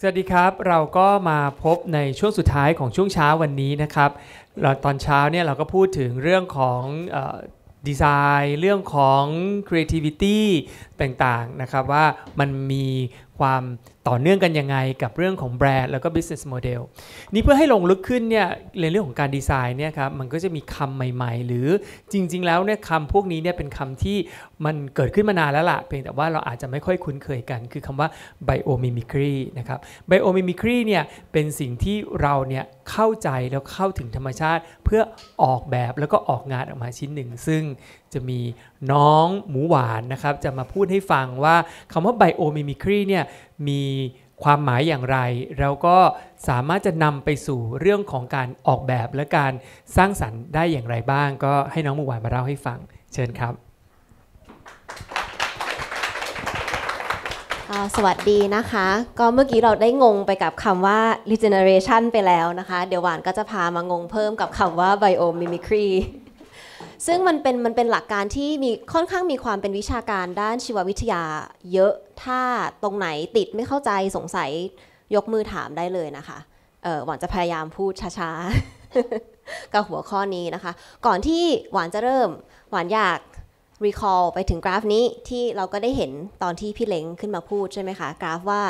วัสดีครับเราก็มาพบในช่วงสุดท้ายของช่วงเช้าวันนี้นะครับเราตอนเช้าเนี่ยเราก็พูดถึงเรื่องของดีไซน์เรื่องของ creativity ต่างๆนะครับว่ามันมีความต่อเนื่องกันยังไงกับเรื่องของแบรนด์แล้วก็ business model นี่เพื่อให้ลงลึกขึ้นเนี่ยในเรื่องของการดีไซน์เนี่ยครับมันก็จะมีคำใหม่ๆหรือจริงๆแล้วเนี่ยคำพวกนี้เนี่ยเป็นคำที่มันเกิดขึ้นมานานแล้วล่ะเพียงแต่ว่าเราอาจจะไม่ค่อยคุ้นเคยกันคือคำว่า biomimicry นะครับ biomimicry เนี่ยเป็นสิ่งที่เราเนี่ยเข้าใจแล้วเข้าถึงธรรมชาติเพื่อออกแบบแล้วก็ออกงานออกมาชิ้นหนึ่งซึ่งจะมีน้องหมูหวานนะครับจะมาพูดให้ฟังว่าคำว่า biomimicry เนี่ยมีความหมายอย่างไรแล้วก็สามารถจะนำไปสู่เรื่องของการออกแบบและการสร้างสรรค์ได้อย่างไรบ้างก็ให้น้องหมูหวานมาเล่าให้ฟังเชิญครับสวัสดีนะคะก็เมื่อกี้เราได้งงไปกับคำว่า regeneration ไปแล้วนะคะเดี๋ยวหวานก็จะพามางงเพิ่มกับคำว่า biomimicry ซึ่งมันเป็นหลักการที่มีค่อนข้างมีความเป็นวิชาการด้านชีววิทยาเยอะถ้าตรงไหนติดไม่เข้าใจสงสัยยกมือถามได้เลยนะคะหวานจะพยายามพูดช้าๆ กับหัวข้อนี้นะคะก่อนที่หวานจะเริ่มหวานอยาก recall ไปถึงกราฟนี้ที่เราก็ได้เห็นตอนที่พี่เล้งขึ้นมาพูดใช่ไหมคะกราฟว่า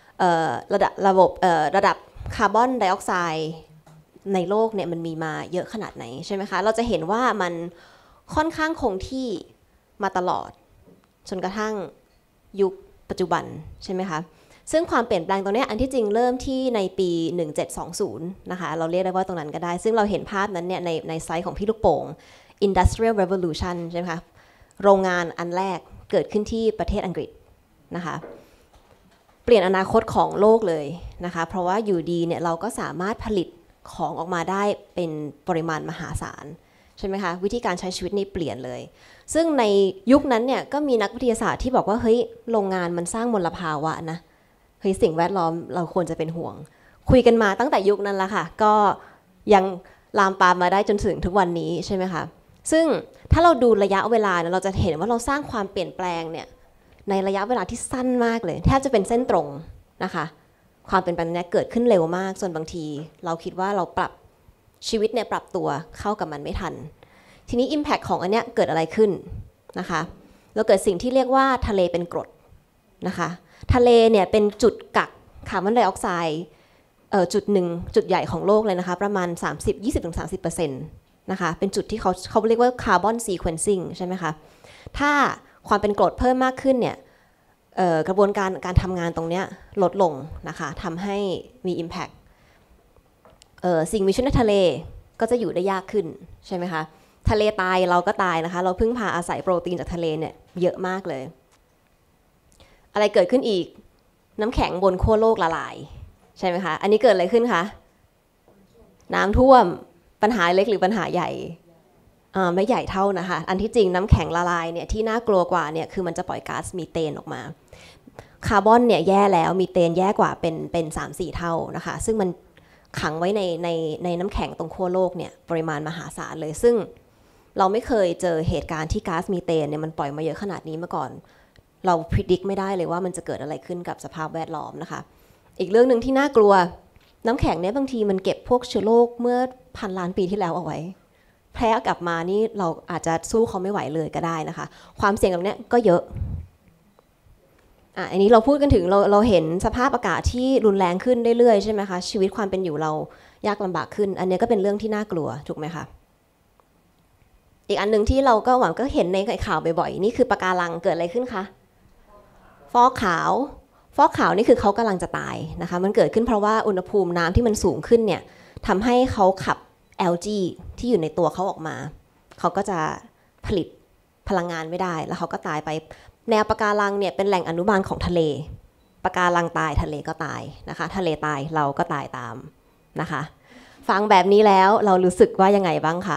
ระดับคาร์บอนไดออกไซด์ในโลกเนี่ยมันมีมาเยอะขนาดไหนใช่ไหมคะเราจะเห็นว่ามันค่อนข้างคงที่มาตลอดจนกระทั่งยุคปัจจุบันใช่ไหมคะซึ่งความเปลี่ยนแปลงตรงนี้อันที่จริงเริ่มที่ในปี1720นะคะเราเรียกได้ว่าตรงนั้นก็ได้ซึ่งเราเห็นภาพนั้นเนี่ยในไซต์ของพี่ลูกโป่ง Industrial Revolution ใช่ไหมคะโรงงานอันแรกเกิดขึ้นที่ประเทศอังกฤษนะคะเปลี่ยนอนาคตของโลกเลยนะคะเพราะว่าอยู่ดีเนี่ยเราก็สามารถผลิตของออกมาได้เป็นปริมาณมหาศาลใช่ไหมคะวิธีการใช้ชีวิตนี่เปลี่ยนเลยซึ่งในยุคนั้นเนี่ยก็มีนักวิทยาศาสตร์ที่บอกว่าเฮ้ยโรงงานมันสร้างมลภาวะนะเฮ้ยสิ่งแวดล้อมเราควรจะเป็นห่วงคุยกันมาตั้งแต่ยุคนั้นแล้วค่ะก็ยังลามปามมาได้จนถึงทุกวันนี้ใช่ไหมคะซึ่งถ้าเราดูระยะเวลาเราจะเห็นว่าเราสร้างความเปลี่ยนแปลงเนี่ยในระยะเวลาที่สั้นมากเลยแทบจะเป็นเส้นตรงนะคะความเปลี่ยนแปลงนี้เกิดขึ้นเร็วมากส่วนบางทีเราคิดว่าเราปรับชีวิตเนี่ยปรับตัวเข้ากับมันไม่ทันทีนี้ impact ของอันเนี้ยเกิดอะไรขึ้นนะคะเราเกิดสิ่งที่เรียกว่าทะเลเป็นกรดนะคะทะเลเนี่ยเป็นจุดกักคาร์บอนไดออกไซด์จุดหนึ่งจุดใหญ่ของโลกเลยนะคะประมาณ 20-30% นะคะเป็นจุดที่เขาเรียกว่าคาร์บอนซีเควนซิ่งใช่ไหมคะถ้าความเป็นกรดเพิ่มมากขึ้นเนี่ยกระบวนการทำงานตรงนี้ลดลงนะคะทำให้มี impact สิ่งมีชีวิตในทะเลก็จะอยู่ได้ยากขึ้นใช่ไหมคะทะเลตายเราก็ตายนะคะเราพึ่งพาอาศัยโปรตีนจากทะเลเนี่ยเยอะมากเลยอะไรเกิดขึ้นอีกน้ำแข็งบนขั้วโลกละลายใช่ไหมคะอันนี้เกิดอะไรขึ้นคะน้ำท่วมปัญหาเล็กหรือปัญหาใหญ่ไม่ใหญ่เท่านะคะอันที่จริงน้ำแข็งละลายเนี่ยที่น่ากลัวกว่าเนี่ยคือมันจะปล่อยก๊าซมีเทนออกมาคาร์บอนเนี่ยแย่แล้วมีเทนแย่กว่าเป็น 3-4 เท่านะคะซึ่งมันขังไว้ในน้ำแข็งตรงขั้วโลกเนี่ยปริมาณมหาศาลเลยซึ่งเราไม่เคยเจอเหตุการณ์ที่ก๊าซมีเทนเนี่ยมันปล่อยมาเยอะขนาดนี้มาก่อนเราพิจิตรไม่ได้เลยว่ามันจะเกิดอะไรขึ้นกับสภาพแวดล้อมนะคะอีกเรื่องหนึ่งที่น่ากลัวน้ำแข็งเนี่ยบางทีมันเก็บพวกเชื้อโรคเมื่อพันล้านปีที่แล้วเอาไว้แพร่กลับมานี่เราอาจจะสู้เขาไม่ไหวเลยก็ได้นะคะความเสี่ยงแบบนี้ก็เยอะอันนี้เราพูดกันถึงเราเห็นสภาพอากาศที่รุนแรงขึ้นเรื่อยๆใช่ไหมคะชีวิตความเป็นอยู่เรายากลำบากขึ้นอันนี้ก็เป็นเรื่องที่น่ากลัวถูกไหมคะอีกอันนึงที่เราก็หวังก็เห็นในข่าวบ่อยๆนี่คือปะการังเกิดอะไรขึ้นคะฟอกขาวนี่คือเขากำลังจะตายนะคะมันเกิดขึ้นเพราะว่าอุณหภูมิน้ำที่มันสูงขึ้นเนี่ยทำให้เขาขับแอลจีที่อยู่ในตัวเขาออกมาเขาก็จะผลิตพลังงานไม่ได้แล้วเขาก็ตายไปแนวปะการังเนี่ยเป็นแหล่งอนุบาลของทะเลปะการังตายทะเลก็ตายนะคะทะเลตายเราก็ตายตามนะคะฟังแบบนี้แล้วเรารู้สึกว่ายังไงบ้างคะ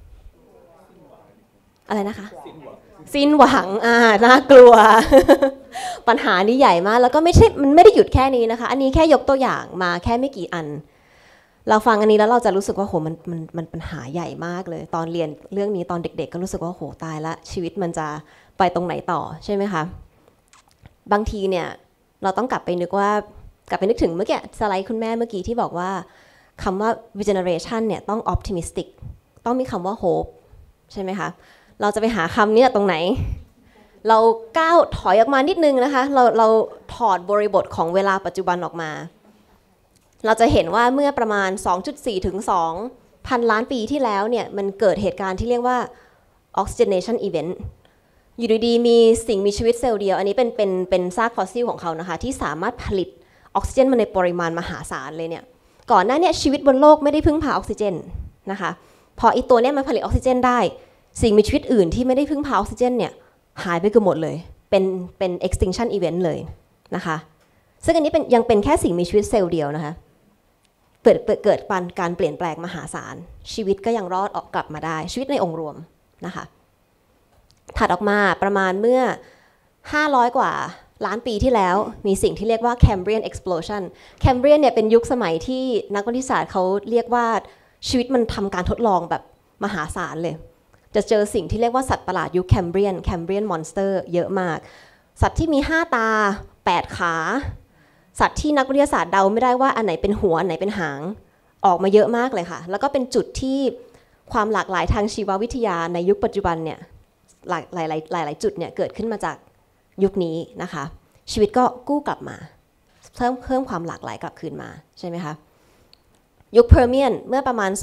อะไรนะคะสิ้นหวังน่ากลัว ปัญหานี้ใหญ่มากแล้วก็มันไม่ได้หยุดแค่นี้นะคะอันนี้แค่ยกตัวอย่างมาแค่ไม่กี่อันเราฟังอันนี้แล้วเราจะรู้สึกว่าโหมันปัญหาใหญ่มากเลยตอนเรียนเรื่องนี้ตอนเด็กๆก็รู้สึกว่าโหตายละชีวิตมันจะไปตรงไหนต่อใช่ไหมคะบางทีเนี่ยเราต้องกลับไปนึกว่ากลับไปนึกถึงเมื่อกี้สไลด์คุณแม่เมื่อกี้ที่บอกว่าคำว่า regeneration เนี่ยต้อง optimistic ต้องมีคำว่า hope ใช่ไหมคะเราจะไปหาคำนี้ตรงไหนเราก้าวถอยออกมานิดนึงนะคะเราถอดบริบทของเวลาปัจจุบันออกมาเราจะเห็นว่าเมื่อประมาณ 2.4 ถึง 2,000 ล้านปีที่แล้วเนี่ยมันเกิดเหตุการณ์ที่เรียกว่า oxygenation event อยู่ดีๆมีสิ่งมีชีวิตเซลล์เดียวอันนี้เป็นซากฟอสซิลของเขานะคะที่สามารถผลิตออกซิเจนมาในปริมาณมหาศาลเลยเนี่ยก่อนหน้านี้ชีวิตบนโลกไม่ได้พึ่งพาออกซิเจนนะคะพออีตัวนี้มันผลิตออกซิเจนได้สิ่งมีชีวิตอื่นที่ไม่ได้พึ่งพาออกซิเจนเนี่ยหายไปเกือบหมดเลยเป็น extinction event เลยนะคะซึ่งอันนี้ยังเป็นแค่สิ่งมีชีวิตเซลล์เดียวนะคะเกิดการเปลี่ยนแปลงมหาศาลชีวิตก็ยังรอดออกกลับมาได้ชีวิตในองค์รวมนะคะถัดออกมาประมาณเมื่อ500 กว่าล้านปีที่แล้วมีสิ่งที่เรียกว่า Cambrian explosion Cambrian เนี่ยเป็นยุคสมัยที่นักวิทยาศาสตร์เขาเรียกว่าชีวิตมันทำการทดลองแบบมหาศาลเลยจะเจอสิ่งที่เรียกว่าสัตว์ประหลาดยุค Cambrian monster เยอะมากสัตว์ที่มี5ตา8ขาสัตว์ที่นักวิทยาศาสตร์เดาไม่ได้ว่าอันไหนเป็นหัวอันไหนเป็นหางออกมาเยอะมากเลยค่ะแล้วก็เป็นจุดที่ความหลากหลายทางชีววิทยาในยุคปัจจุบันเนี่ยหลายจุดเนี่ยเกิดขึ้นมาจากยุคนี้นะคะชีวิตก็กู้กลับมาเพิ่มความหลากหลายกลับคืนมาใช่ไหมคะยุคเพอร์เมียนเมื่อประมาณ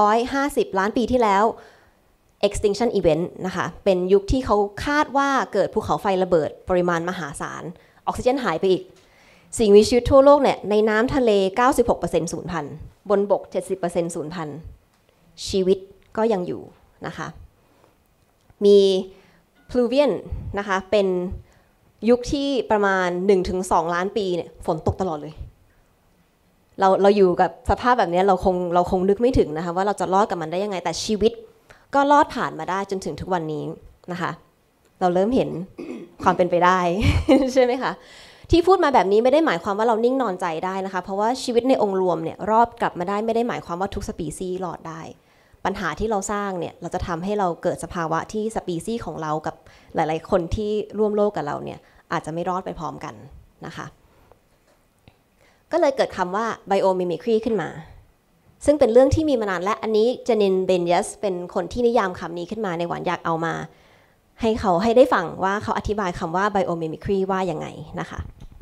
250 ล้านปีที่แล้ว extinction event นะคะเป็นยุคที่เขาคาดว่าเกิดภูเขาไฟระเบิดปริมาณมหาศาลออกซิเจนหายไปอีกสิ่งมีชีวิตทั่วโลกเนี่ยในน้ำทะเล 96% สูญพันธุ์บนบก 70% สูญพันธุ์ชีวิตก็ยังอยู่นะคะมีพลูเวียนนะคะเป็นยุคที่ประมาณ 1-2 ล้านปีเนี่ยฝนตกตลอดเลยเราอยู่กับสภาพแบบนี้เราคงนึกไม่ถึงนะคะว่าเราจะรอดกับมันได้ยังไงแต่ชีวิตก็รอดผ่านมาได้จนถึงทุกวันนี้นะคะเราเริ่มเห็นความเป็นไปได้ ใช่ไหมคะที่พูดมาแบบนี้ไม่ได้หมายความว่าเรานิ่งนอนใจได้นะคะเพราะว่าชีวิตในองค์รวมเนี่ยรอดกลับมาได้ไม่ได้หมายความว่าทุกสปีซีส์รอดได้ปัญหาที่เราสร้างเนี่ยเราจะทำให้เราเกิดสภาวะที่สปีซีส์ของเรากับหลายๆคนที่ร่วมโลกกับเราเนี่ยอาจจะไม่รอดไปพร้อมกันนะคะก็เลยเกิดคำว่า biomimicry ขึ้นมาซึ่งเป็นเรื่องที่มีมานานและอันนี้เจนินเบนยัสเป็นคนที่นิยามคำนี้ขึ้นมาในหวานอยากเอามาให้เขาให้ได้ฟังว่าเขาอธิบายคำว่า biomimicry ว่ายังไงนะคะ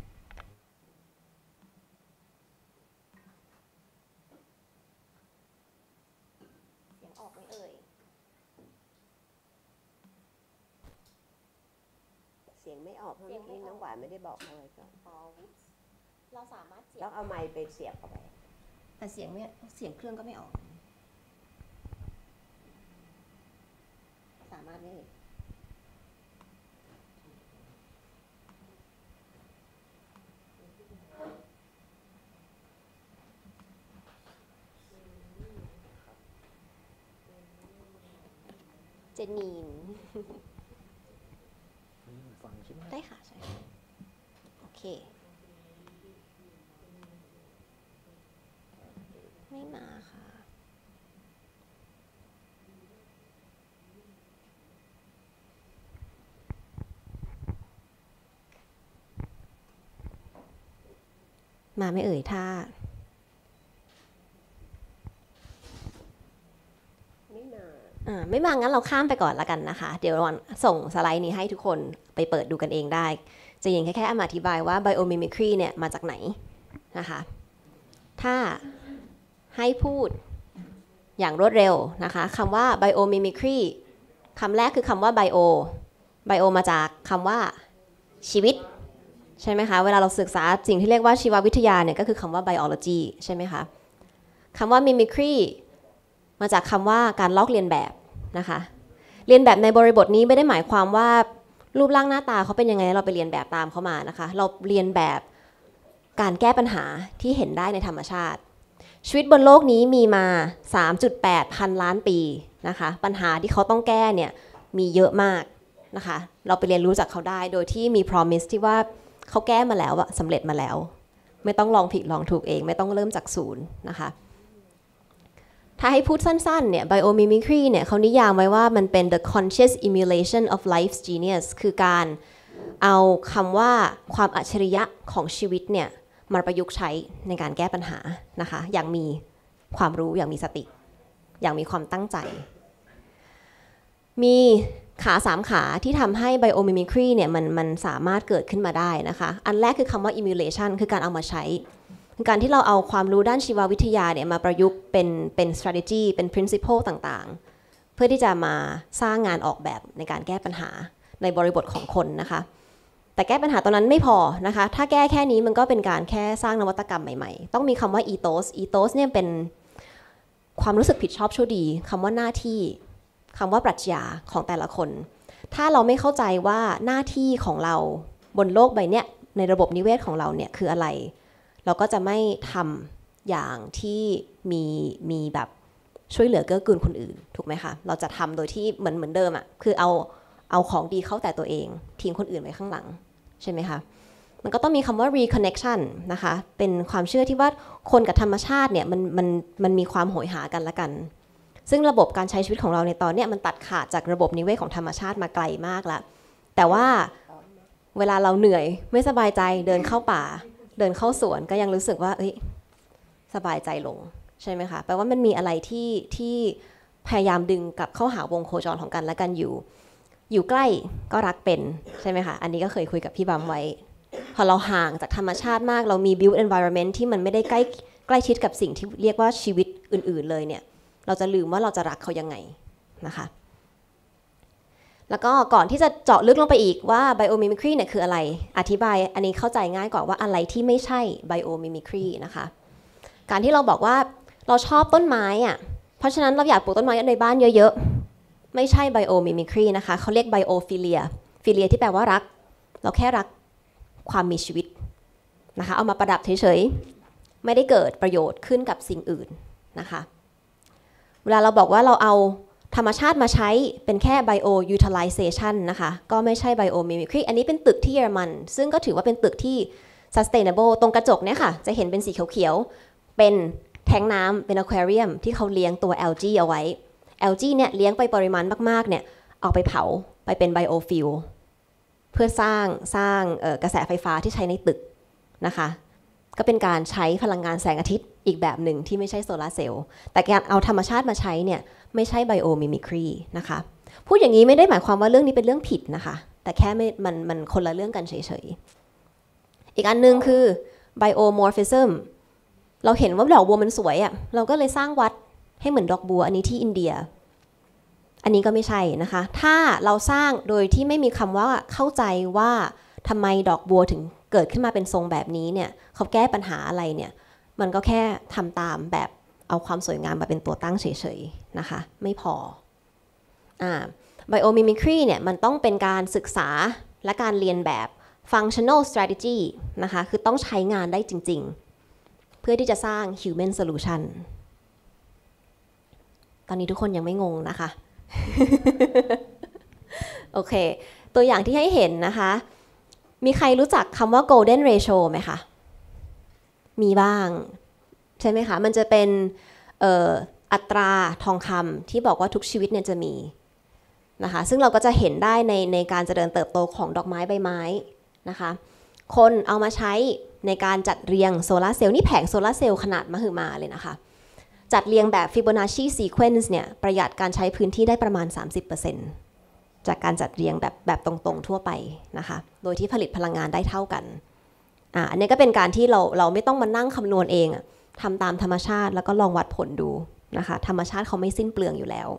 เสียงออกไหมเอ่ยเสียงไม่ออกเพราะเมื่อกี้น้องหวานไม่ได้บอกอะไรก่อนเราสามารถเสียต้องเอาไมค์ไปเสียบเข้าไปแต่เสียงเครื่องก็ไม่ออกสามารถไม่เจนีนได้ค่ะใช่โอเคไม่มาค่ะมาไม่เอ่ยท่าไม่มางั้นเราข้ามไปก่อนละกันนะคะเดี๋ยววันส่งสไลด์นี้ให้ทุกคนไปเปิดดูกันเองได้จะยังแค่อธิบายว่า biomimicry เนี่ยมาจากไหนนะคะถ้าให้พูดอย่างรวดเร็วนะคะคำว่า biomimicry คำแรกคือคำว่า bio มาจากคำว่าชีวิตใช่ไหมคะเวลาเราศึกษาสิ่งที่เรียกว่าชีววิทยาเนี่ยก็คือคำว่า biology ใช่ไหมคะคำว่า mimicry มาจากคำว่าการลอกเลียนแบบนะคะเรียนแบบในบริบทนี้ไม่ได้หมายความว่ารูปร่างหน้าตาเขาเป็นยังไงเราไปเรียนแบบตามเขามานะคะเราเรียนแบบการแก้ปัญหาที่เห็นได้ในธรรมชาติชีวิตบนโลกนี้มีมา 3.8 พันล้านปีนะคะปัญหาที่เขาต้องแก้เนี่ยมีเยอะมากนะคะเราไปเรียนรู้จากเขาได้โดยที่มี promise ที่ว่าเขาแก้มาแล้วสำเร็จมาแล้วไม่ต้องลองผิดลองถูกเองไม่ต้องเริ่มจากศูนย์นะคะถ้าให้พูดสั้นๆเนี่ย biomimicry เนี่ยเขานิยามไว้ว่ามันเป็น the conscious emulation of life's genius คือการเอาคำว่าความอัจฉริยะของชีวิตเนี่ยมาประยุกต์ใช้ในการแก้ปัญหานะคะอย่างมีความรู้อย่างมีสติอย่างมีความตั้งใจมีขา3ขาที่ทำให้ biomimicry เนี่ยมันสามารถเกิดขึ้นมาได้นะคะอันแรกคือคำว่า emulation คือการเอามาใช้คือการที่เราเอาความรู้ด้านชีววิทยาเนี่ยมาประยุกต์เป็น strategy เป็น principle ต่างๆเพื่อที่จะมาสร้างงานออกแบบในการแก้ปัญหาในบริบทของคนนะคะแต่แก้ปัญหาตอนนั้นไม่พอนะคะถ้าแก้แค่นี้มันก็เป็นการแค่สร้างนวัตกรรมใหม่ๆต้องมีคำว่า ethos เนี่ยเป็นความรู้สึกผิดชอบชั่วดีคำว่าหน้าที่คำว่าปรัชญาของแต่ละคนถ้าเราไม่เข้าใจว่าหน้าที่ของเราบนโลกใบเนี้ยในระบบนิเวศของเราเนี่ยคืออะไรเราก็จะไม่ทำอย่างที่มีแบบช่วยเหลือเกื้อกูลคนอื่นถูกไหมคะเราจะทำโดยที่เหมือนเดิมอ่ะคือเอาของดีเข้าแต่ตัวเองทิ้งคนอื่นไว้ข้างหลังใช่ไหมคะมันก็ต้องมีคำว่า reconnection นะคะเป็นความเชื่อที่ว่าคนกับธรรมชาติเนี่ยมันมีความโหยหากันละกันซึ่งระบบการใช้ชีวิตของเราในตอนนี้มันตัดขาดจากระบบนิเวศของธรรมชาติมาไกลมากแล้วแต่ว่าเวลาเราเหนื่อยไม่สบายใจเดินเข้าป่าเดินเข้าสวนก็ยังรู้สึกว่าสบายใจลงใช่ไหมคะแปลว่ามันมีอะไรที่พยายามดึงกลับเข้าหาวงโคจรของกันและกันอยู่ใกล้ก็รักเป็นใช่ไหมคะอันนี้ก็เคยคุยกับพี่บัมไว้พอเราห่างจากธรรมชาติมากเรามี built environment ที่มันไม่ได้ใกล้ชิดกับสิ่งที่เรียกว่าชีวิตอื่นๆเลยเนี่ยเราจะลืมว่าเราจะรักเขายังไงนะคะแล้วก็ก่อนที่จะเจาะลึกลงไปอีกว่า biomimicry เนี่ยคืออะไรอธิบายอันนี้เข้าใจง่ายกว่าว่าอะไรที่ไม่ใช่ biomimicry นะคะการที่เราบอกว่าเราชอบต้นไม้อะเพราะฉะนั้นเราอยากปลูกต้นไม้ในบ้านเยอะๆไม่ใช่ biomimicry นะคะเขาเรียก biophilia philia ที่แปลว่ารักเราแค่รักความมีชีวิตนะคะเอามาประดับเฉยๆไม่ได้เกิดประโยชน์ขึ้นกับสิ่งอื่นนะคะเวลาเราบอกว่าเราเอาธรรมชาติมาใช้เป็นแค่ bio utilization นะคะก็ไม่ใช่ biomimicry อันนี้เป็นตึกที่เยอรมันซึ่งก็ถือว่าเป็นตึกที่ sustainable ตรงกระจกเนี่ยค่ะจะเห็นเป็นสีเขียวๆเป็นแทงน้ำเป็น aquarium ที่เขาเลี้ยงตัว algae เอาไว้ algae เนี่ยเลี้ยงไปปริมาณมากๆเนี่ยเอาไปเผาไปเป็น biofuel เพื่อสร้างกระแสไฟฟ้าที่ใช้ในตึกนะคะก็เป็นการใช้พลังงานแสงอาทิตย์อีกแบบหนึ่งที่ไม่ใช่โซลาร์เซลล์แต่การเอาธรรมชาติมาใช้เนี่ยไม่ใช่ biomimicry นะคะพูดอย่างนี้ไม่ได้หมายความว่าเรื่องนี้เป็นเรื่องผิดนะคะแต่แค่มันคนละเรื่องกันเฉยๆอีกอันนึงคือ biomorphism เราเห็นว่าดอกบัวมันสวยอ่ะเราก็เลยสร้างวัดให้เหมือนดอกบัวอันนี้ที่อินเดียอันนี้ก็ไม่ใช่นะคะถ้าเราสร้างโดยที่ไม่มีคำว่าเข้าใจว่าทำไมดอกบัวถึงเกิดขึ้นมาเป็นทรงแบบนี้เนี่ยเขาแก้ปัญหาอะไรเนี่ยมันก็แค่ทำตามแบบเอาความสวยงามมาเป็นตัวตั้งเฉยๆนะคะไม่พอbiomimicry เนี่ยมันต้องเป็นการศึกษาและการเรียนแบบ functional strategy นะคะคือต้องใช้งานได้จริงๆเพื่อที่จะสร้าง human solution ตอนนี้ทุกคนยังไม่งงนะคะ โอเคตัวอย่างที่ให้เห็นนะคะมีใครรู้จักคำว่า golden ratio ไหมคะมีบ้างใช่ไหมคะมันจะเป็นอัตราทองคำที่บอกว่าทุกชีวิตเนี่ยจะมีนะคะซึ่งเราก็จะเห็นได้ในการเจริญเติบโตของดอกไม้ใบไม้นะคะคนเอามาใช้ในการจัดเรียงโซลาร์เซลล์นี่แผงโซลาร์เซลล์ขนาดมหึมาเลยนะคะจัดเรียงแบบ Fibonacci sequence เนี่ยประหยัดการใช้พื้นที่ได้ประมาณ 30% จากการจัดเรียงแบบตรงๆทั่วไปนะคะโดยที่ผลิตพลังงานได้เท่ากันอันนี้ก็เป็นการที่เราไม่ต้องมานั่งคำนวณเองทำตามธรรมชาติแล้วก็ลองวัดผลดูนะคะธรรมชาติเขาไม่สิ้นเปลืองอยู่แล้ว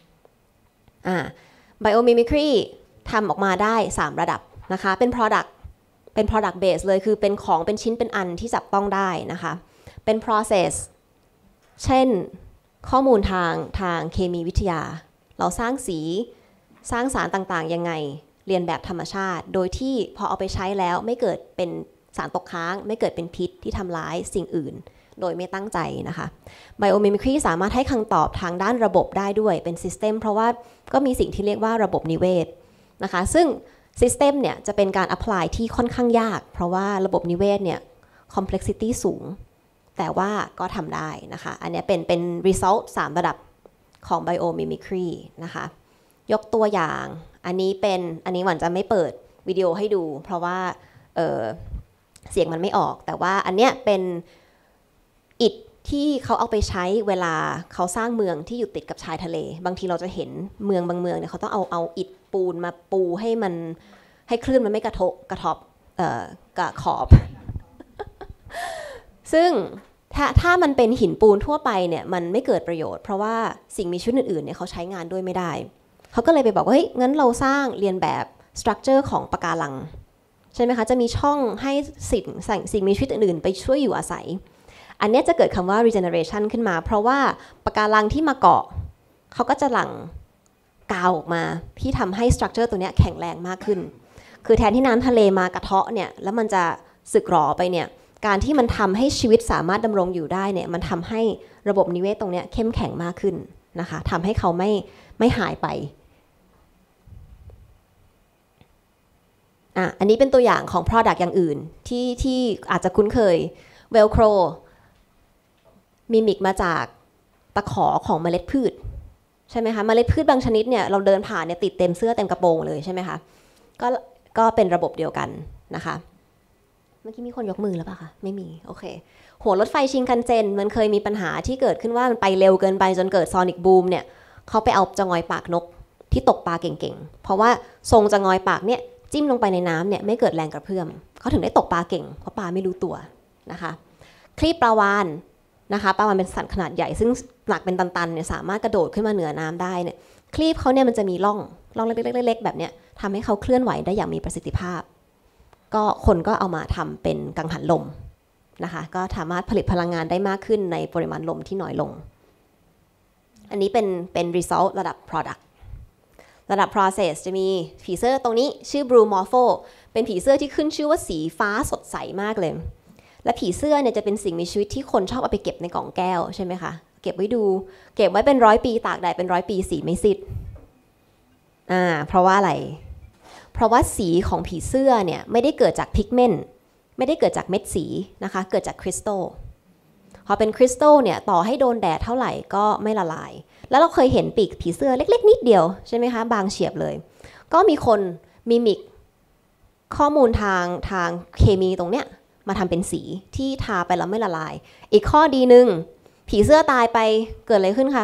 biomimicry ทำออกมาได้3ระดับนะคะเป็น product base เลยคือเป็นของเป็นชิ้นเป็นอันที่จับต้องได้นะคะเป็น process เช่นข้อมูลทางเคมีวิทยาเราสร้างสีสร้างสารต่างๆยังไงเรียนแบบธรรมชาติโดยที่พอเอาไปใช้แล้วไม่เกิดเป็นสารตกค้างไม่เกิดเป็นพิษที่ทำร้ายสิ่งอื่นโดยไม่ตั้งใจนะคะ biomimicry สามารถให้คำตอบทางด้านระบบได้ด้วยเป็น system เพราะว่าก็มีสิ่งที่เรียกว่าระบบนิเวศนะคะซึ่ง system เนี่ยจะเป็นการ apply ที่ค่อนข้างยากเพราะว่าระบบนิเวศเนี่ย complexity สูงแต่ว่าก็ทำได้นะคะอันนี้เป็น result 3 ระดับของ biomimicry นะคะยกตัวอย่างอันนี้หวันจะไม่เปิดวิดีโอให้ดูเพราะว่าเสียงมันไม่ออกแต่ว่าอันเนี้ยเป็นอิฐที่เขาเอาไปใช้เวลาเขาสร้างเมืองที่อยู่ติดกับชายทะเลบางทีเราจะเห็นเมืองบางเมืองเนี่ยเขาต้องเอาอิฐปูนมาปูให้มันให้คลื่นมันไม่กระทบกับขอบ ซึ่งถ้ามันเป็นหินปูนทั่วไปเนี่ยมันไม่เกิดประโยชน์เพราะว่าสิ่งมีชีวิตอื่นๆเนี่ยเขาใช้งานด้วยไม่ได้เขาก็เลยไปบอกว่าเฮ้ยงั้นเราสร้างเรียนแบบสตรัคเจอร์ของปะการังใช่ไหมคะจะมีช่องให้สิ่งมีชีวิตอื่นๆไปช่วยอยู่อาศัยอันนี้จะเกิดคำว่า regeneration ขึ้นมาเพราะว่าปะการังที่มาเกาะเขาก็จะหลั่งกาวออกมาที่ทำให้สตรัคเจอร์ตัวนี้แข็งแรงมากขึ้นคือแทนที่น้ำทะเลมากระเทาะเนี่ยแล้วมันจะสึกหรอไปเนี่ยการที่มันทำให้ชีวิตสามารถดำรงอยู่ได้เนี่ยมันทำให้ระบบนิเวศตรงนี้เข้มแข็งมากขึ้นนะคะทำให้เขาไม่หายไปอันนี้เป็นตัวอย่างของ Product อย่างอื่นที่อาจจะคุ้นเคย Velcro มิมิกมาจากตะขอของเมล็ดพืชใช่ไหมคะเมล็ดพืชบางชนิดเนี่ยเราเดินผ่านเนี่ยติดเต็มเสื้อเต็มกระโปรงเลยใช่ไหมคะก็เป็นระบบเดียวกันนะคะเมื่อกี้มีคนยกมือแล้วป่ะคะไม่มีโอเคหัวรถไฟชินคันเซ็นมันเคยมีปัญหาที่เกิดขึ้นว่ามันไปเร็วเกินไปจนเกิดซอนิกบูมเนี่ยเขาไปเอาจะงอยปากนกที่ตกปลาเก่งๆเพราะว่าทรงจะงอยปากเนี่ยจิ้มลงไปในน้ำเนี่ยไม่เกิดแรงกระเพื่อมเขาถึงได้ตกปลาเก่งเพราะปลาไม่รู้ตัวนะคะคลีปปลาวาฬนะคะปลาวาฬเป็นสัตว์ขนาดใหญ่ซึ่งหนักเป็นตันๆเนี่ยสามารถกระโดดขึ้นมาเหนือน้ำได้เนี่ยคลีปเขาเนี่ยมันจะมีร่องเล็กๆแบบเนี้ยทำให้เขาเคลื่อนไหวได้อย่างมีประสิทธิภาพก็คนก็เอามาทำเป็นกังหันลมนะคะก็สามารถผลิตพลังงานได้มากขึ้นในปริมาณลมที่น้อยลงอันนี้เป็น result ระดับ product ระดับ process จะมีผีเสื้อตรงนี้ชื่อ Blue Morpho เป็นผีเสื้อที่ขึ้นชื่อว่าสีฟ้าสดใสมากเลยและผีเสื้อเนี่ยจะเป็นสิ่งมีชีวิตที่คนชอบเอาไปเก็บในกล่องแก้วใช่ไหมคะเก็บไว้ดูเก็บไว้เป็น100 ปีตากแดดเป็น100 ปีสีไม่ซีดเพราะว่าอะไรเพราะว่าสีของผีเสื้อเนี่ยไม่ได้เกิดจากพิกเมนต์ไม่ได้เกิดจากเม็ดสีนะคะเกิดจากคริสตัลพอเป็นคริสตัลเนี่ยต่อให้โดนแดดเท่าไหร่ก็ไม่ละลายแล้วเราเคยเห็นปีกผีเสื้อเล็กๆนิดเดียวใช่ไหมคะบางเฉียบเลยก็มีคนมิมิกข้อมูลทางเคมีตรงเนี้ยมาทำเป็นสีที่ทาไปแล้วไม่ละลายอีกข้อดีหนึ่งผีเสื้อตายไปเกิดอะไรขึ้นคะ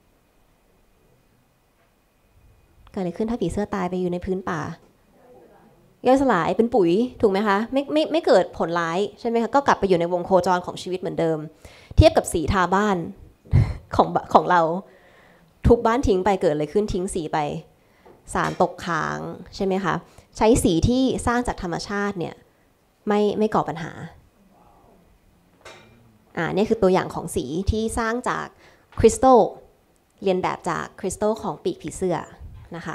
เกิดอะไรขึ้นถ้าผีเสื้อตายไปอยู่ในพื้นป่าย่อยสลายเป็นปุ๋ยถูกไหมคะไม่เกิดผลร้ายใช่ไหมคะก็กลับไปอยู่ในวงโคจรของชีวิตเหมือนเดิมเทียบกับสีทาบ้าน ของเราทุบบ้านทิ้งไปเกิดอะไรขึ้นทิ้งสีไปสารตกค้างใช่ไหมคะใช้สีที่สร้างจากธรรมชาติเนี่ยไม่ก่อปัญหานี่คือตัวอย่างของสีที่สร้างจากคริสตัลเรียนแบบจากคริสตัลของปีกผีเสื้อนะคะ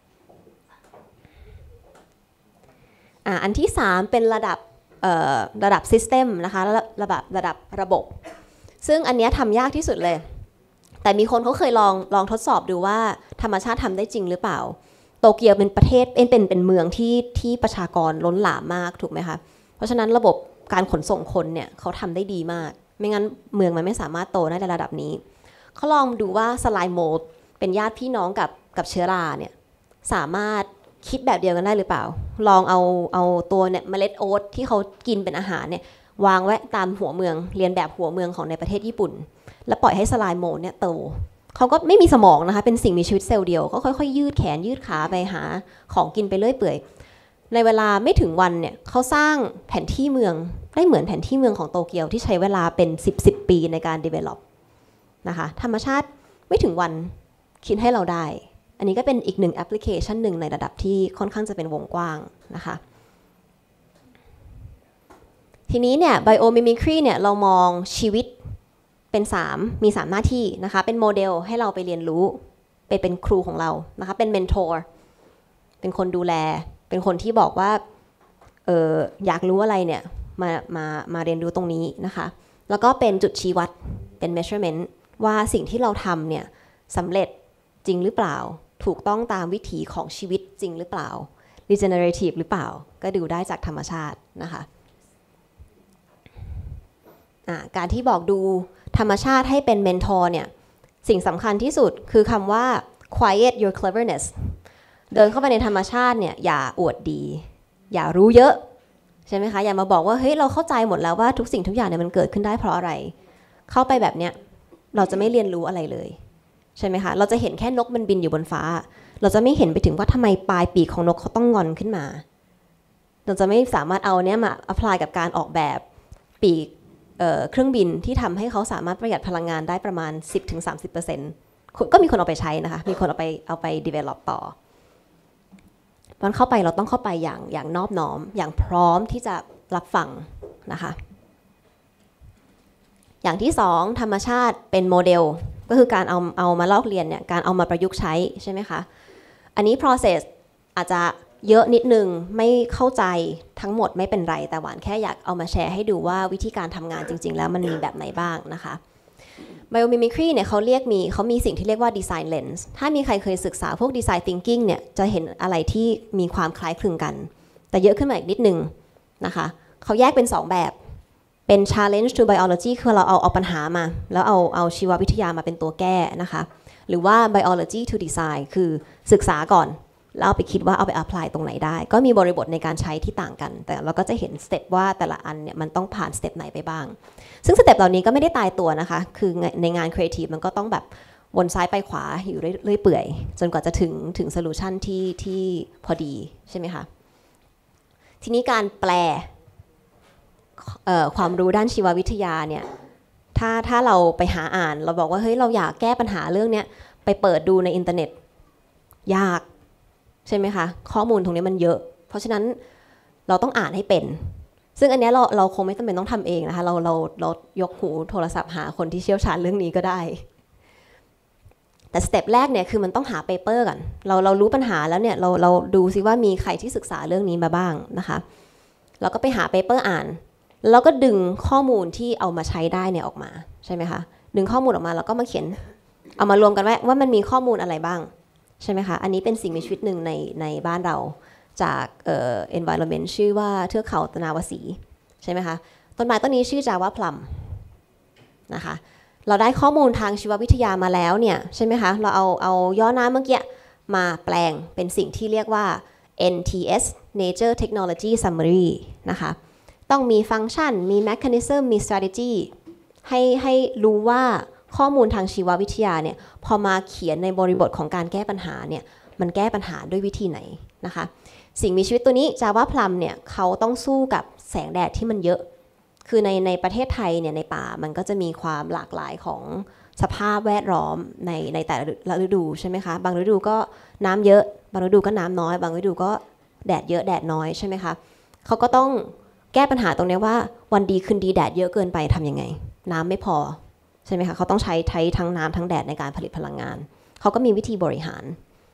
อันที่3เป็นระดับ system นะคะระดับระบบซึ่งอันนี้ทำยากที่สุดเลยแต่มีคนเขาเคยลองทดสอบดูว่าธรรมชาติทำได้จริงหรือเปล่าโตเกียวเป็นประเทศเป็นเมืองที่ประชากรล้นหลามมากถูกไหมคะเพราะฉะนั้นระบบการขนส่งคนเนี่ยเขาทำได้ดีมากไม่งั้นเมืองมันไม่สามารถโตได้ในระดับนี้เขาลองดูว่าสไลม์โมดเป็นญาติพี่น้องกับเชื้อราเนี่ยสามารถคิดแบบเดียวกันได้หรือเปล่าลองเอาตัวเนี่ยเมล็ดโอ๊ตที่เขากินเป็นอาหารเนี่ยวางไว้ตามหัวเมืองเรียนแบบหัวเมืองของในประเทศญี่ปุ่นแล้วปล่อยให้สไลม์โมดเนี่ยโตเขาก็ไม่มีสมองนะคะเป็นสิ่งมีชีวิตเซลล์เดียวก็ค่อยๆยืดแขนยืดขาไปหาของกินไปเรื่อยเปื่อยในเวลาไม่ถึงวันเนี่ยเขาสร้างแผนที่เมืองได้เหมือนแผนที่เมืองของโตเกียวที่ใช้เวลาเป็น10 ปีในการ develop นะคะธรรมชาติไม่ถึงวันคิดให้เราได้อันนี้ก็เป็นอีกหนึ่งแอปพลิเคชันหนึ่งในระดับที่ค่อนข้างจะเป็นวงกว้างนะคะทีนี้เนี่ย biomimicry เนี่ยเรามองชีวิตเป็นมี3หน้าที่นะคะเป็นโมเดลให้เราไปเรียนรู้เป็นครูของเรานะคะเป็นเมนทอร์เป็นคนดูแลเป็นคนที่บอกว่าอยากรู้อะไรเนี่ยมาเรียนรู้ตรงนี้นะคะแล้วก็เป็นจุดชี้วัดเป็น measurement ว่าสิ่งที่เราทำเนี่ยสำเร็จจริงหรือเปล่าถูกต้องตามวิถีของชีวิตจริงหรือเปล่า regenerative หรือเปล่าก็ดูได้จากธรรมชาตินะคะการที่บอกดูธรรมชาติให้เป็นเมนทอร์เนี่ยสิ่งสำคัญที่สุดคือคำว่า quiet your cleverness เดินเข้าไปในธรรมชาติเนี่ยอย่าอวดดีอย่ารู้เยอะใช่ไหมคะอย่ามาบอกว่าเฮ้ยเราเข้าใจหมดแล้วว่าทุกสิ่งทุกอย่างเนี่ยมันเกิดขึ้นได้เพราะอะไรเข้าไปแบบเนี้ยเราจะไม่เรียนรู้อะไรเลยใช่ไหมคะเราจะเห็นแค่นกมันบินอยู่บนฟ้าเราจะไม่เห็นไปถึงว่าทำไมปลายปีกของนกเขาต้องงอนขึ้นมาเราจะไม่สามารถเอาเนี้ยมาอัพพลายกับการออกแบบปีกเครื่องบินที่ทำให้เขาสามารถประหยัดพลังงานได้ประมาณ 10-30%ก็มีคนเอาไปใช้นะคะมีคนเอาไป develop ต่อตอนเข้าไปเราต้องเข้าไปอย่างนอบน้อมอย่างพร้อมที่จะรับฟังนะคะอย่างที่สองธรรมชาติเป็นโมเดลก็คือการเอามาลอกเรียนเนี่ยการเอามาประยุกต์ใช้ใช่ไหมคะอันนี้ process อาจจะเยอะนิดนึงไม่เข้าใจทั้งหมดไม่เป็นไรแต่หวานแค่อยากเอามาแชร์ให้ดูว่าวิธีการทำงานจริงๆแล้วมันมีแบบไหนบ้างนะคะ Biomimicry เนี่ยเขามีสิ่งที่เรียกว่า design lens ถ้ามีใครเคยศึกษาพวก design thinking เนี่ยจะเห็นอะไรที่มีความคล้ายคลึงกันแต่เยอะขึ้นมาอีกนิดนึงนะคะเขาแยกเป็น 2 แบบเป็น challenge to biology คือเราเอาปัญหามาแล้วเอาชีววิทยามาเป็นตัวแก้นะคะหรือว่า biology to design คือศึกษาก่อนแล้วเอาไปคิดว่าเอาไป apply ตรงไหนได้ก็มีบริบทในการใช้ที่ต่างกันแต่เราก็จะเห็นสเต็ปว่าแต่ละอันเนี่ยมันต้องผ่านสเต็ปไหนไปบ้างซึ่งสเต็ปเหล่านี้ก็ไม่ได้ตายตัวนะคะคือในงาน creative มันก็ต้องแบบวนซ้ายไปขวาอยู่เรื่อยเปื่อยจนกว่าจะถึงโซลูชันที่พอดีใช่ไหมคะทีนี้การแปลความรู้ด้านชีววิทยาเนี่ยถ้าเราไปหาอ่านเราบอกว่าเฮ้ยเราอยากแก้ปัญหาเรื่องนี้ไปเปิดดูในอินเทอร์เน็ตยากใช่ไหมคะข้อมูลตรงนี้มันเยอะเพราะฉะนั้นเราต้องอ่านให้เป็นซึ่งอันนี้เราคงไม่จำเป็นต้องทำเองนะคะเรายกหูโทรศัพท์หาคนที่เชี่ยวชาญเรื่องนี้ก็ได้แต่สเต็ปแรกเนี่ยคือมันต้องหาเปเปอร์ก่อนเรารู้ปัญหาแล้วเนี่ยเราดูซิว่ามีใครที่ศึกษาเรื่องนี้มาบ้างนะคะเราก็ไปหาเปเปอร์อ่านแล้วก็ดึงข้อมูลที่เอามาใช้ได้เนี่ยออกมาใช่ไหมคะดึงข้อมูลออกมาแล้วก็มาเขียนเอามารวมกันว่ามันมีข้อมูลอะไรบ้างใช่ไหมคะอันนี้เป็นสิ่งมีชีวิตหนึ่งในบ้านเราจากenvironment ชื่อว่าเทือกเขาตนาวสีใช่ไหมคะต้นไม้ต้นนี้ชื่อจาว่าพลัมนะคะเราได้ข้อมูลทางชีววิทยามาแล้วเนี่ยใช่ไหมคะเราเอาย่อหน้าเมื่อกี้มาแปลงเป็นสิ่งที่เรียกว่า NTS Nature Technology Summary นะคะต้องมีฟังก์ชันมี mechanism มี strategy ให้รู้ว่าข้อมูลทางชีววิทยาเนี่ยพอมาเขียนในบริบทของการแก้ปัญหาเนี่ยมันแก้ปัญหาด้วยวิธีไหนนะคะสิ่งมีชีวิตตัวนี้จาว่าพลัมเนี่ยเขาต้องสู้กับแสงแดดที่มันเยอะคือในประเทศไทยเนี่ยในป่ามันก็จะมีความหลากหลายของสภาพแวดล้อมในแต่ละฤดูใช่ไหมคะบางฤดูก็น้ำเยอะบางฤดูก็น้ำน้อยบางฤดูก็แดดเยอะแดดน้อยใช่ไหมคะเขาก็ต้องแก้ปัญหาตรงนี้ว่าวันดีคืนดีแดดเยอะเกินไปทำยังไงน้ำไม่พอใช่ไหมคะเขาต้องใช้ทั้งน้ำทั้งแดดในการผลิตพลังงานเขาก็มีวิธีบริหาร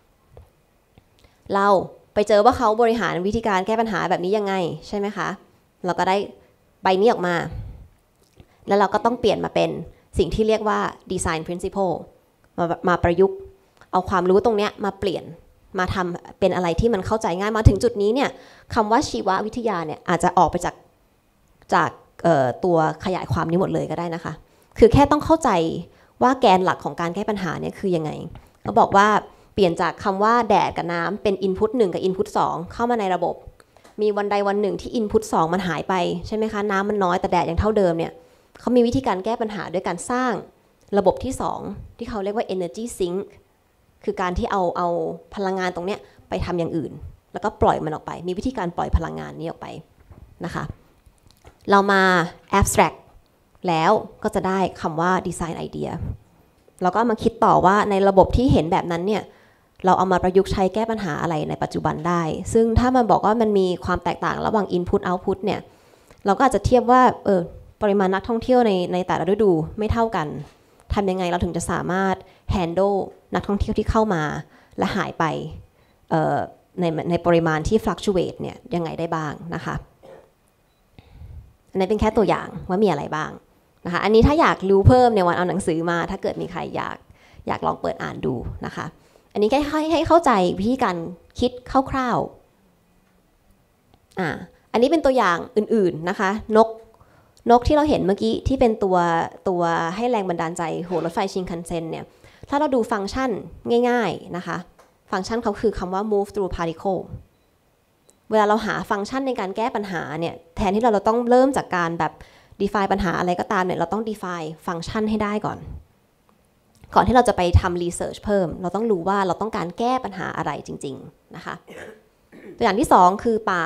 เราไปเจอว่าเขาบริหารวิธีการแก้ปัญหาแบบนี้ยังไงใช่ไหมคะเราก็ได้ใบนี้ออกมาแล้วเราก็ต้องเปลี่ยนมาเป็นสิ่งที่เรียกว่า design principle มาประยุกต์เอาความรู้ตรงนี้มาเปลี่ยนมาทำเป็นอะไรที่มันเข้าใจง่ายมาถึงจุดนี้เนี่ยคำว่าชีววิทยาเนี่ยอาจจะออกไปจากตัวขยายความนี้หมดเลยก็ได้นะคะคือแค่ต้องเข้าใจว่าแกนหลักของการแก้ปัญหาเนี่ยคือยังไงเขาบอกว่าเปลี่ยนจากคำว่าแดดกับน้ำเป็น input 1 กับ input 2 เข้ามาในระบบมีวันใดวันหนึ่งที่ input 2 มันหายไปใช่ไหมคะน้ำมันน้อยแต่แดดยังเท่าเดิมเนี่ยเขามีวิธีการแก้ปัญหาด้วยการสร้างระบบที่2ที่เขาเรียกว่า energy sink คือการที่เอาพลังงานตรงเนี้ยไปทำอย่างอื่นแล้วก็ปล่อยมันออกไปมีวิธีการปล่อยพลังงานนี้ออกไปนะคะเรามา abstract แล้วก็จะได้คำว่า design idea เราก็มาคิดต่อว่าในระบบที่เห็นแบบนั้นเนี่ยเราเอามาประยุกต์ใช้แก้ปัญหาอะไรในปัจจุบันได้ซึ่งถ้ามันบอกว่ามันมีความแตกต่างระหว่าง input output เนี่ยเราก็อาจจะเทียบว่าปริมาณนักท่องเที่ยวในแต่ละฤดูไม่เท่ากันทำยังไงเราถึงจะสามารถ handle นักท่องเที่ยวที่เข้ามาและหายไปในปริมาณที่ fluctuate เนี่ยยังไงได้บ้างนะคะอันนี้เป็นแค่ตัวอย่างว่ามีอะไรบ้างนะคะอันนี้ถ้าอยากรู้เพิ่มเนี่ยวันเอาหนังสือมาถ้าเกิดมีใครอยากลองเปิดอ่านดูนะคะอันนี้แค่ให้เข้าใจวิธีการคิดคร่าวๆอันนี้เป็นตัวอย่างอื่นๆนะคะนกที่เราเห็นเมื่อกี้ที่เป็นตัวให้แรงบันดาลใจหัวรถไฟชินคันเซ็นเนี่ยถ้าเราดูฟังก์ชันง่ายๆนะคะฟังก์ชันเขาคือคำว่า move through particle เวลาเราหาฟังก์ชันในการแก้ปัญหาเนี่ยแทนที่เราต้องเริ่มจากการแบบ define ปัญหาอะไรก็ตามเนี่ยเราต้อง define ฟังก์ชันให้ได้ก่อนที่เราจะไปทำ research เพิ่มเราต้องรู้ว่าเราต้องการแก้ปัญหาอะไรจริงๆนะคะตัวอย่างที่2คือป่า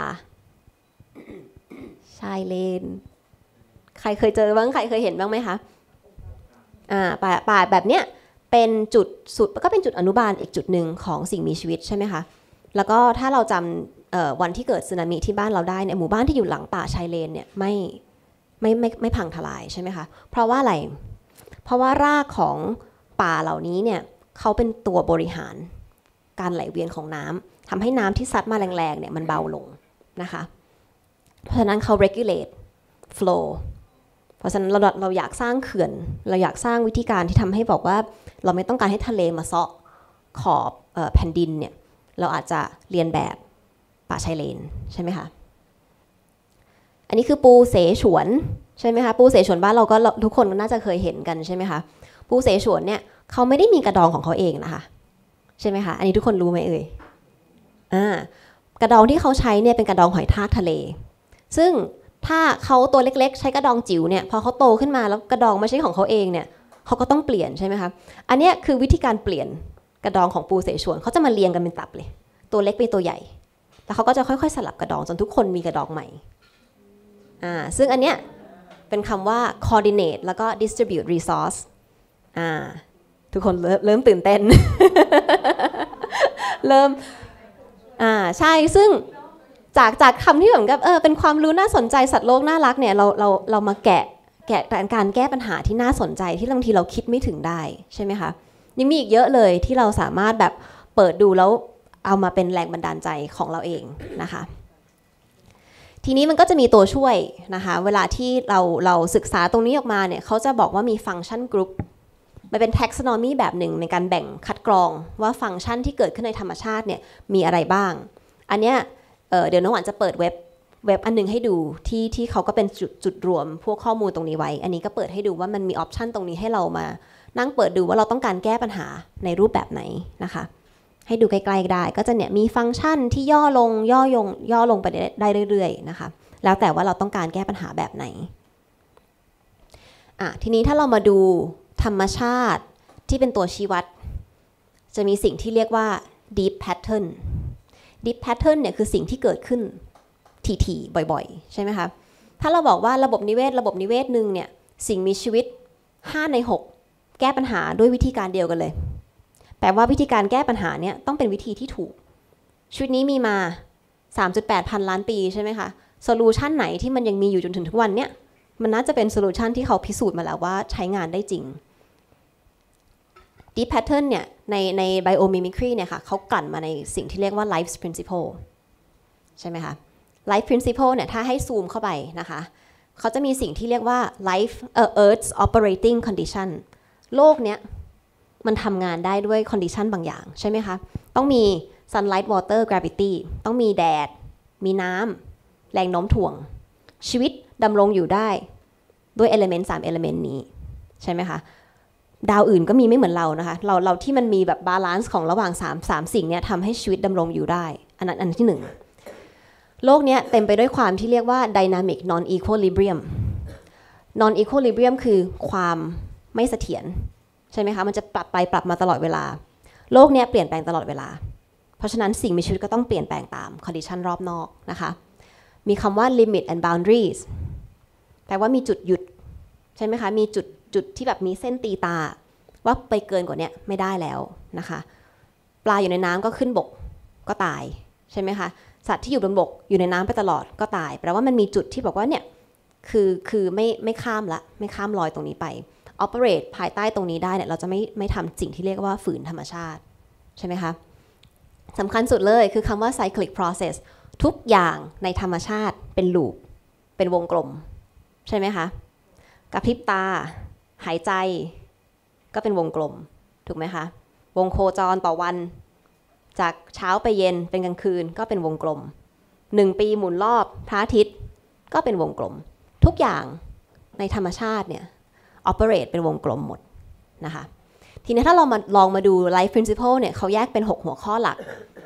ชายเลนใครเคยเจอบ้างใครเคยเห็นบ้างไหมคะป่าแบบเนี้ยเป็นจุดสุดก็เป็นจุดอนุบาลอีกจุดหนึ่งของสิ่งมีชีวิตใช่ไหมคะแล้วก็ถ้าเราจำวันที่เกิดสึนามิที่บ้านเราได้เนี่ยหมู่บ้านที่อยู่หลังป่าชายเลนเนี่ยไม่พังทลายใช่ไหมคะเพราะว่าอะไรเพราะว่ารากของป่าเหล่านี้เนี่ยเขาเป็นตัวบริหารการไหลเวียนของน้ำทำให้น้ำที่ซัดมาแรงๆเนี่ยมันเบาลงนะคะเพราะฉะนั้นเขา regulate flow เพราะฉะนั้นเราอยากสร้างเขื่อนเราอยากสร้างวิธีการที่ทำให้บอกว่าเราไม่ต้องการให้ทะเลมาเซาะขอบแผ่นดินเนี่ยเราอาจจะเรียนแบบป่าชายเลนใช่ไหมคะอันนี้คือปูเสฉวนใช่ไหมคะปูเสฉวนบ้านเราก็ทุกคนน่าจะเคยเห็นกันใช่ไหมคะปูเสฉวนเนี่ยเขาไม่ได้มีกระดองของเขาเองนะคะใช่ไหมคะอันนี้ทุกคนรู้ไหมเอ่ยกระดองที่เขาใช้เนี่ยเป็นกระดองหอยทากทะเลซึ่งถ้าเขาตัวเล็กๆใช้กระดองจิ๋วเนี่ยพอเขาโตขึ้นมาแล้วกระดองไม่ใช่ของเขาเองเนี่ยเขาก็ต้องเปลี่ยนใช่ไหมคะอันนี้คือวิธีการเปลี่ยนกระดองของปูเสฉวนเขาจะมาเรียงกันเป็นตับเลยตัวเล็กเป็นตัวใหญ่แล้วเขาก็จะค่อยๆสลับกระดองจนทุกคนมีกระดองใหม่ซึ่งอันเนี้ยเป็นคำว่า coordinate แล้วก็ distribute resource ทุกคนเริ่มตื่นเต้น เริ่มใช่ซึ่งจากคำที่เหมือนกับเป็นความรู้น่าสนใจสัตว์โลกน่ารักเนี่ยเรามาแกะการแก้ปัญหาที่น่าสนใจที่บางทีเราคิดไม่ถึงได้ใช่ไหมคะยังมีอีกเยอะเลยที่เราสามารถแบบเปิดดูแล้วเอามาเป็นแรงบันดาลใจของเราเองนะคะทีนี้มันก็จะมีตัวช่วยนะคะเวลาที่เราศึกษาตรงนี้ออกมาเนี่ยเขาจะบอกว่ามีฟังก์ชันกรุ๊ปมันเป็น taxonomy แบบหนึ่งในการแบ่งคัดกรองว่าฟังก์ชันที่เกิดขึ้นในธรรมชาติเนี่ยมีอะไรบ้างอันเนี้ยเดี๋ยวน้องหวานจะเปิดเว็บอันนึงให้ดูที่เขาก็เป็นจุดรวมพวกข้อมูลตรงนี้ไว้อันนี้ก็เปิดให้ดูว่ามันมีออปชันตรงนี้ให้เรามานั่งเปิดดูว่าเราต้องการแก้ปัญหาในรูปแบบไหนนะคะให้ดูใกล้ๆได้ก็จะเนี่ยมีฟังก์ชันที่ย่อลงไปได้เรื่อยๆนะคะแล้วแต่ว่าเราต้องการแก้ปัญหาแบบไหนทีนี้ถ้าเรามาดูธรรมชาติที่เป็นตัวชี้วัดจะมีสิ่งที่เรียกว่า deep pattern deep pattern เนี่ยคือสิ่งที่เกิดขึ้นถี่ๆบ่อยๆใช่ไหมคะถ้าเราบอกว่าระบบนิเวศหนึ่งเนี่ยสิ่งมีชีวิต5 ใน 6แก้ปัญหาด้วยวิธีการเดียวกันเลยแปลว่าวิธีการแก้ปัญหาเนี่ยต้องเป็นวิธีที่ถูกชีวิตนี้มีมา 3.8 พันล้านปีใช่ไหมคะโซลูชันไหนที่มันยังมีอยู่จนถึงทุกวันเนี่ยมันน่าจะเป็นโซลูชันที่เขาพิสูจน์มาแล้วว่าใช้งานได้จริง Deep Pattern เนี่ยใน Biomimicry เนี่ยค่ะเขากลั่นมาในสิ่งที่เรียกว่า Life's Principle ใช่ไหมคะ Life Principle เนี่ยถ้าให้ซูมเข้าไปนะคะเขาจะมีสิ่งที่เรียกว่า Earth's Operating Condition โลกเนี้ยมันทำงานได้ด้วย condition บางอย่างใช่ไหมคะต้องมี sunlight water gravity ต้องมีแดดมีน้ำแรงโน้มถ่วงชีวิตดำรงอยู่ได้ด้วย element 3 element นี้ใช่ไหมคะดาวอื่นก็มีไม่เหมือนเรานะคะเราที่มันมีแบบบาลานซ์ของระหว่าง3สิ่งเนี้ยทำให้ชีวิตดำรงอยู่ได้อันที่1โลกเนี้ยเต็มไปด้วยความที่เรียกว่า dynamic non equilibrium non equilibrium คือความไม่เสถียรใช่ไหมคะมันจะปรับไปปรับมาตลอดเวลาโลกเนี้ยเปลี่ยนแปลงตลอดเวลาเพราะฉะนั้นสิ่งมีชีวิตก็ต้องเปลี่ยนแปลงตาม condition รอบนอกนะคะมีคำว่า limit and boundaries แปลว่ามีจุดหยุดใช่ไหมคะมีจุดที่แบบมีเส้นตีตาว่าไปเกินกว่านี้ไม่ได้แล้วนะคะปลาอยู่ในน้ำก็ขึ้นบกก็ตายใช่ไหมคะสัตว์ที่อยู่บนบกอยู่ในน้ำไปตลอดก็ตายแปลว่ามันมีจุดที่บอกว่าเนี่ยคือไม่ข้ามละไม่ข้ามรอยตรงนี้ไป operate ภายใต้ตรงนี้ได้เนี่ยเราจะไม่ทำสิ่งที่เรียกว่าฝืนธรรมชาติใช่ไหมคะสำคัญสุดเลยคือคำว่า cyclic process ทุกอย่างในธรรมชาติเป็นลูปเป็นวงกลมใช่ไหมคะกระพริบตาหายใจก็เป็นวงกลมถูกไหมคะวงโคจรต่อวันจากเช้าไปเย็นเป็นกลางคืนก็เป็นวงกลม1 ปีหมุนรอบพระอาทิตย์ก็เป็นวงกลมทุกอย่างในธรรมชาติเนี่ย operate เป็นวงกลมหมดนะคะทีนี้ถ้าเราลองมาดู life principle เนี่ยเขาแยกเป็น6 หัวข้อหลัก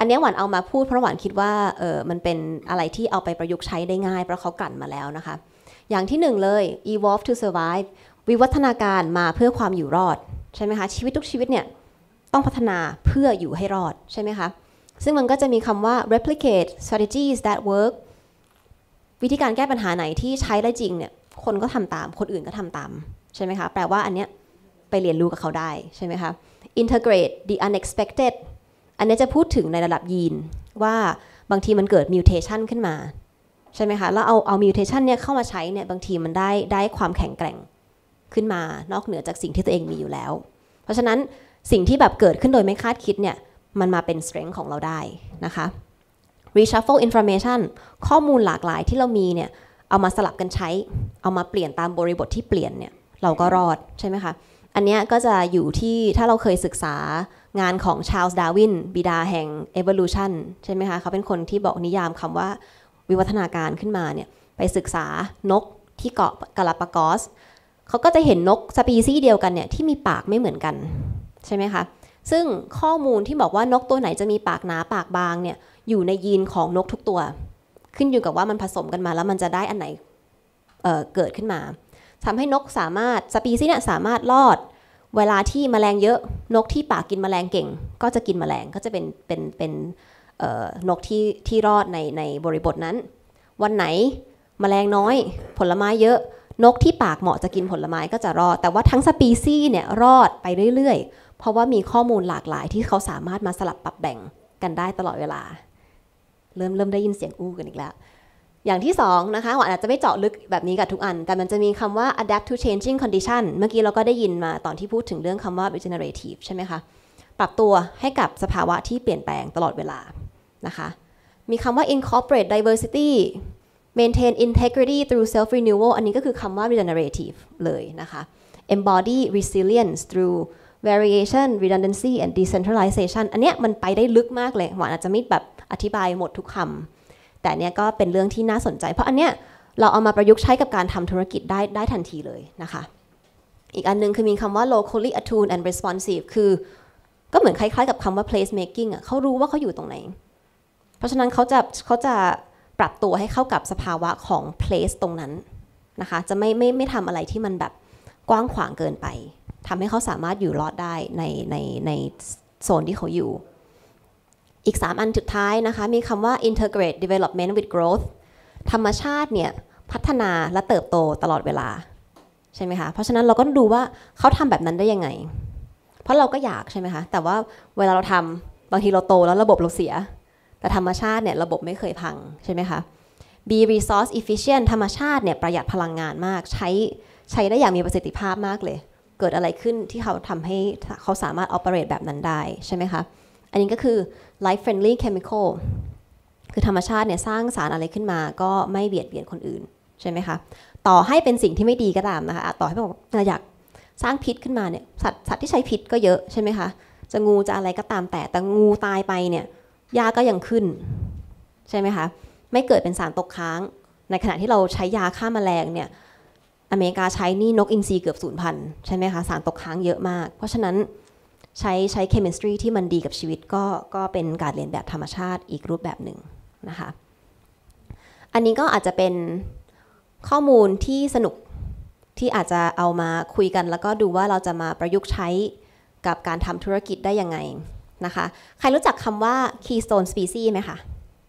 อันนี้หวานเอามาพูดเพราะหวานคิดว่ามันเป็นอะไรที่เอาไปประยุกต์ใช้ได้ง่ายเพราะเขากลั่นมาแล้วนะคะอย่างที่หนึ่งเลย evolve to survive วิวัฒนาการมาเพื่อความอยู่รอดใช่ไหมคะชีวิตทุกชีวิตเนี่ยต้องพัฒนาเพื่ออยู่ให้รอดใช่ไหมคะซึ่งมันก็จะมีคำว่า replicate strategies that work วิธีการแก้ปัญหาไหนที่ใช้ได้จริงเนี่ยคนก็ทำตามคนอื่นก็ทำตามใช่ไหมคะแปลว่าอันเนี้ยไปเรียนรู้กับเขาได้ใช่ไหมคะ integrate the unexpected อันนี้จะพูดถึงในระดับยีนว่าบางทีมันเกิด mutation ขึ้นมาใช่ไหมคะแล้วเอา mutation เนี่ยเข้ามาใช้เนี่ยบางทีมันได้ความแข็งแกร่งขึ้นมานอกเหนือจากสิ่งที่ตัวเองมีอยู่แล้วเพราะฉะนั้นสิ่งที่แบบเกิดขึ้นโดยไม่คาดคิดเนี่ยมันมาเป็น strength ของเราได้นะคะ reshuffle information ข้อมูลหลากหลายที่เรามีเนี่ยเอามาสลับกันใช้เอามาเปลี่ยนตามบริบทที่เปลี่ยนเนี่ยเราก็รอดใช่ไหมคะอันนี้ก็จะอยู่ที่ถ้าเราเคยศึกษางานของชาร์ลส์ดาร์วินบิดาแห่ง evolution ใช่ไหมคะเขาเป็นคนที่บอกนิยามคำว่าวิวัฒนาการขึ้นมาเนี่ยไปศึกษานกที่เกาะกาลาปากอสเขาก็จะเห็นนกสปีซี่เดียวกันเนี่ยที่มีปากไม่เหมือนกันใช่ไหมคะซึ่งข้อมูลที่บอกว่านกตัวไหนจะมีปากหนาปากบางเนี่ยอยู่ในยีนของนกทุกตัวขึ้นอยู่กับว่ามันผสมกันมาแล้วมันจะได้อันไหนเกิดขึ้นมาทำให้นกสามารถสปีซี่เนี่ยสามารถรอดเวลาที่แมลงเยอะนกที่ปากกินแมลงเก่งก็จะกินแมลงก็จะเป็นนกที่รอดในบริบทนั้นวันไหนแมลงน้อยผลไม้เยอะนกที่ปากเหมาะจะกินผลไม้ก็จะรอดแต่ว่าทั้งสปีซี่เนี่ยรอดไปเรื่อยๆเพราะว่ามีข้อมูลหลากหลายที่เขาสามารถมาสลับปรับแบ่งกันได้ตลอดเวลาเริ่มได้ยินเสียงอู้กันอีกแล้วอย่างที่สองนะคะหวานอาจจะไม่เจาะลึกแบบนี้กับทุกอันแต่มันจะมีคำว่า adapt to changing condition เมื่อกี้เราก็ได้ยินมาตอนที่พูดถึงเรื่องคำว่า regenerative ใช่ไหมคะปรับตัวให้กับสภาวะที่เปลี่ยนแปลงตลอดเวลานะคะมีคำว่า incorporate diversity maintain integrity through self renewal อันนี้ก็คือคำว่า regenerative เลยนะคะ embody resilience through variation redundancy and decentralization อันเนี้ยมันไปได้ลึกมากเลยหวานอาจจะไม่แบบอธิบายหมดทุกคำแต่เนี้ยก็เป็นเรื่องที่น่าสนใจเพราะอันเนี้ยเราเอามาประยุกต์ใช้กับการทำธุรกิจได้ทันทีเลยนะคะอีกอันนึงคือมีคำว่า locally attuned and responsive คือก็เหมือนคล้ายๆกับคำว่า place making อ่ะเขารู้ว่าเขาอยู่ตรงไหนเพราะฉะนั้นเขาจะปรับตัวให้เข้ากับสภาวะของ place ตรงนั้นนะคะจะไม่ทำอะไรที่มันแบบกว้างขวางเกินไปทำให้เขาสามารถอยู่รอดได้ในโซนที่เขาอยู่อีก3อันสุดท้ายนะคะมีคำว่า integrate development with growth ธรรมชาติเนี่ยพัฒนาและเติบโตตลอดเวลาใช่ไหมคะเพราะฉะนั้นเราก็ดูว่าเขาทำแบบนั้นได้ยังไงเพราะเราก็อยากใช่ไหมคะแต่ว่าเวลาเราทำบางทีเราโตแล้วระบบเราเสียแต่ธรรมชาติเนี่ยระบบไม่เคยพังใช่ไหมคะ be resource efficient ธรรมชาติเนี่ยประหยัดพลังงานมากใช้ได้อย่างมีประสิทธิภาพมากเลยเกิดอะไรขึ้นที่เขาทำให้เขาสามารถ operate แบบนั้นได้ใช่ไหมคะอันนี้ก็คือ life friendly chemical คือธรรมชาติเนี่ยสร้างสารอะไรขึ้นมาก็ไม่เบียดเบียนคนอื่นใช่ไหมคะต่อให้เป็นสิ่งที่ไม่ดีก็ตามนะคะต่อให้บอกอยากสร้างพิษขึ้นมาเนี่ยสัตว์ที่ใช้พิษก็เยอะใช่ไหมคะจะงูจะอะไรก็ตามแต่งูตายไปเนี่ยหญ้าก็ยังขึ้นใช่ไหมคะไม่เกิดเป็นสารตกค้างในขณะที่เราใช้ยาฆ่าแมลงเนี่ยอเมริกาใช้นี่นกอินทรีเกือบสูญพันธุ์ใช่ไหมคะสารตกค้างเยอะมากเพราะฉะนั้นใช้ chemistry ที่มันดีกับชีวิตก็เป็นการเรียนแบบธรรมชาติอีกรูปแบบหนึ่งนะคะอันนี้ก็อาจจะเป็นข้อมูลที่สนุกที่อาจจะเอามาคุยกันแล้วก็ดูว่าเราจะมาประยุกต์ใช้กับการทำธุรกิจได้ยังไงนะคะใครรู้จักคำว่า keystone species ไหมคะ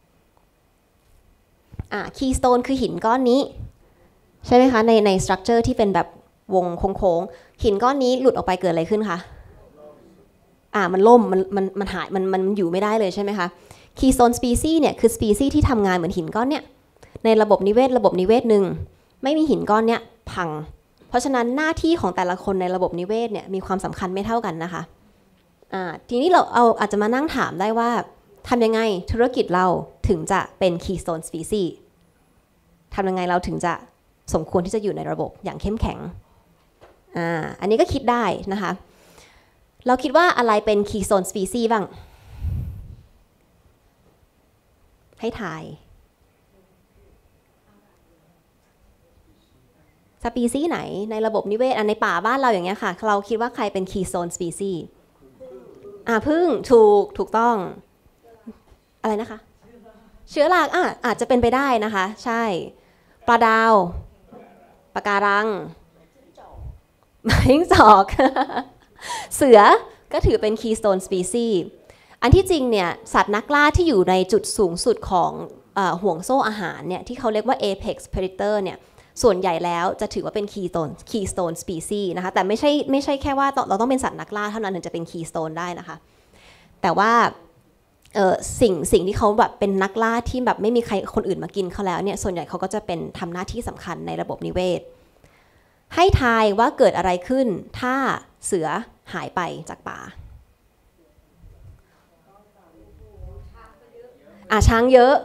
keystone คือหินก้อนนี้ใช่ไหมคะใน structure ที่เป็นแบบวงโค้งๆหินก้อนนี้หลุดออกไปเกิดอะไรขึ้นคะมันล่มมันหายมันอยู่ไม่ได้เลยใช่ไหมคะ keystone species เนี่ยคือ species ที่ทำงานเหมือนหินก้อนเนี้ยในระบบนิเวศหนึ่งไม่มีหินก้อนเนี้ยพังเพราะฉะนั้นหน้าที่ของแต่ละคนในระบบนิเวศเนี่ยมีความสำคัญไม่เท่ากันนะคะทีนี้เราอาจจะมานั่งถามได้ว่าทำยังไงธุรกิจเราถึงจะเป็น keystone species ทำยังไงเราถึงจะสมควรที่จะอยู่ในระบบอย่างเข้มแข็งอันนี้ก็คิดได้นะคะเราคิดว่าอะไรเป็น keystone species บ้างให้ทายสปีซี่ไหนในระบบนิเวศในป่าบ้านเราอย่างเงี้ยค่ะเราคิดว่าใครเป็น keystone species ผึ้งถูกต้องอะไรนะคะ เชื้อราอาจจะเป็นไปได้นะคะใช่ปลาดาวปะการังหมาจิ้งจอก เสือก็ถือเป็น keystone species อันที่จริงเนี่ยสัตว์นักล่าที่อยู่ในจุดสูงสุดของห่วงโซ่อาหารเนี่ยที่เขาเรียกว่า apex predator เนี่ยส่วนใหญ่แล้วจะถือว่าเป็น keystone species นะคะแต่ไม่ใช่แค่ว่าเราต้องเป็นสัตว์นักล่าเท่านั้นถึงจะเป็น keystone ได้นะคะแต่ว่าสิ่งที่เขาแบบเป็นนักล่าที่แบบไม่มีใครคนอื่นมากินเขาแล้วเนี่ยส่วนใหญ่เขาก็จะเป็นทำหน้าที่สำคัญในระบบนิเวศให้ทายว่าเกิดอะไรขึ้นถ้าเสือหายไปจากป่าช้างเยอะ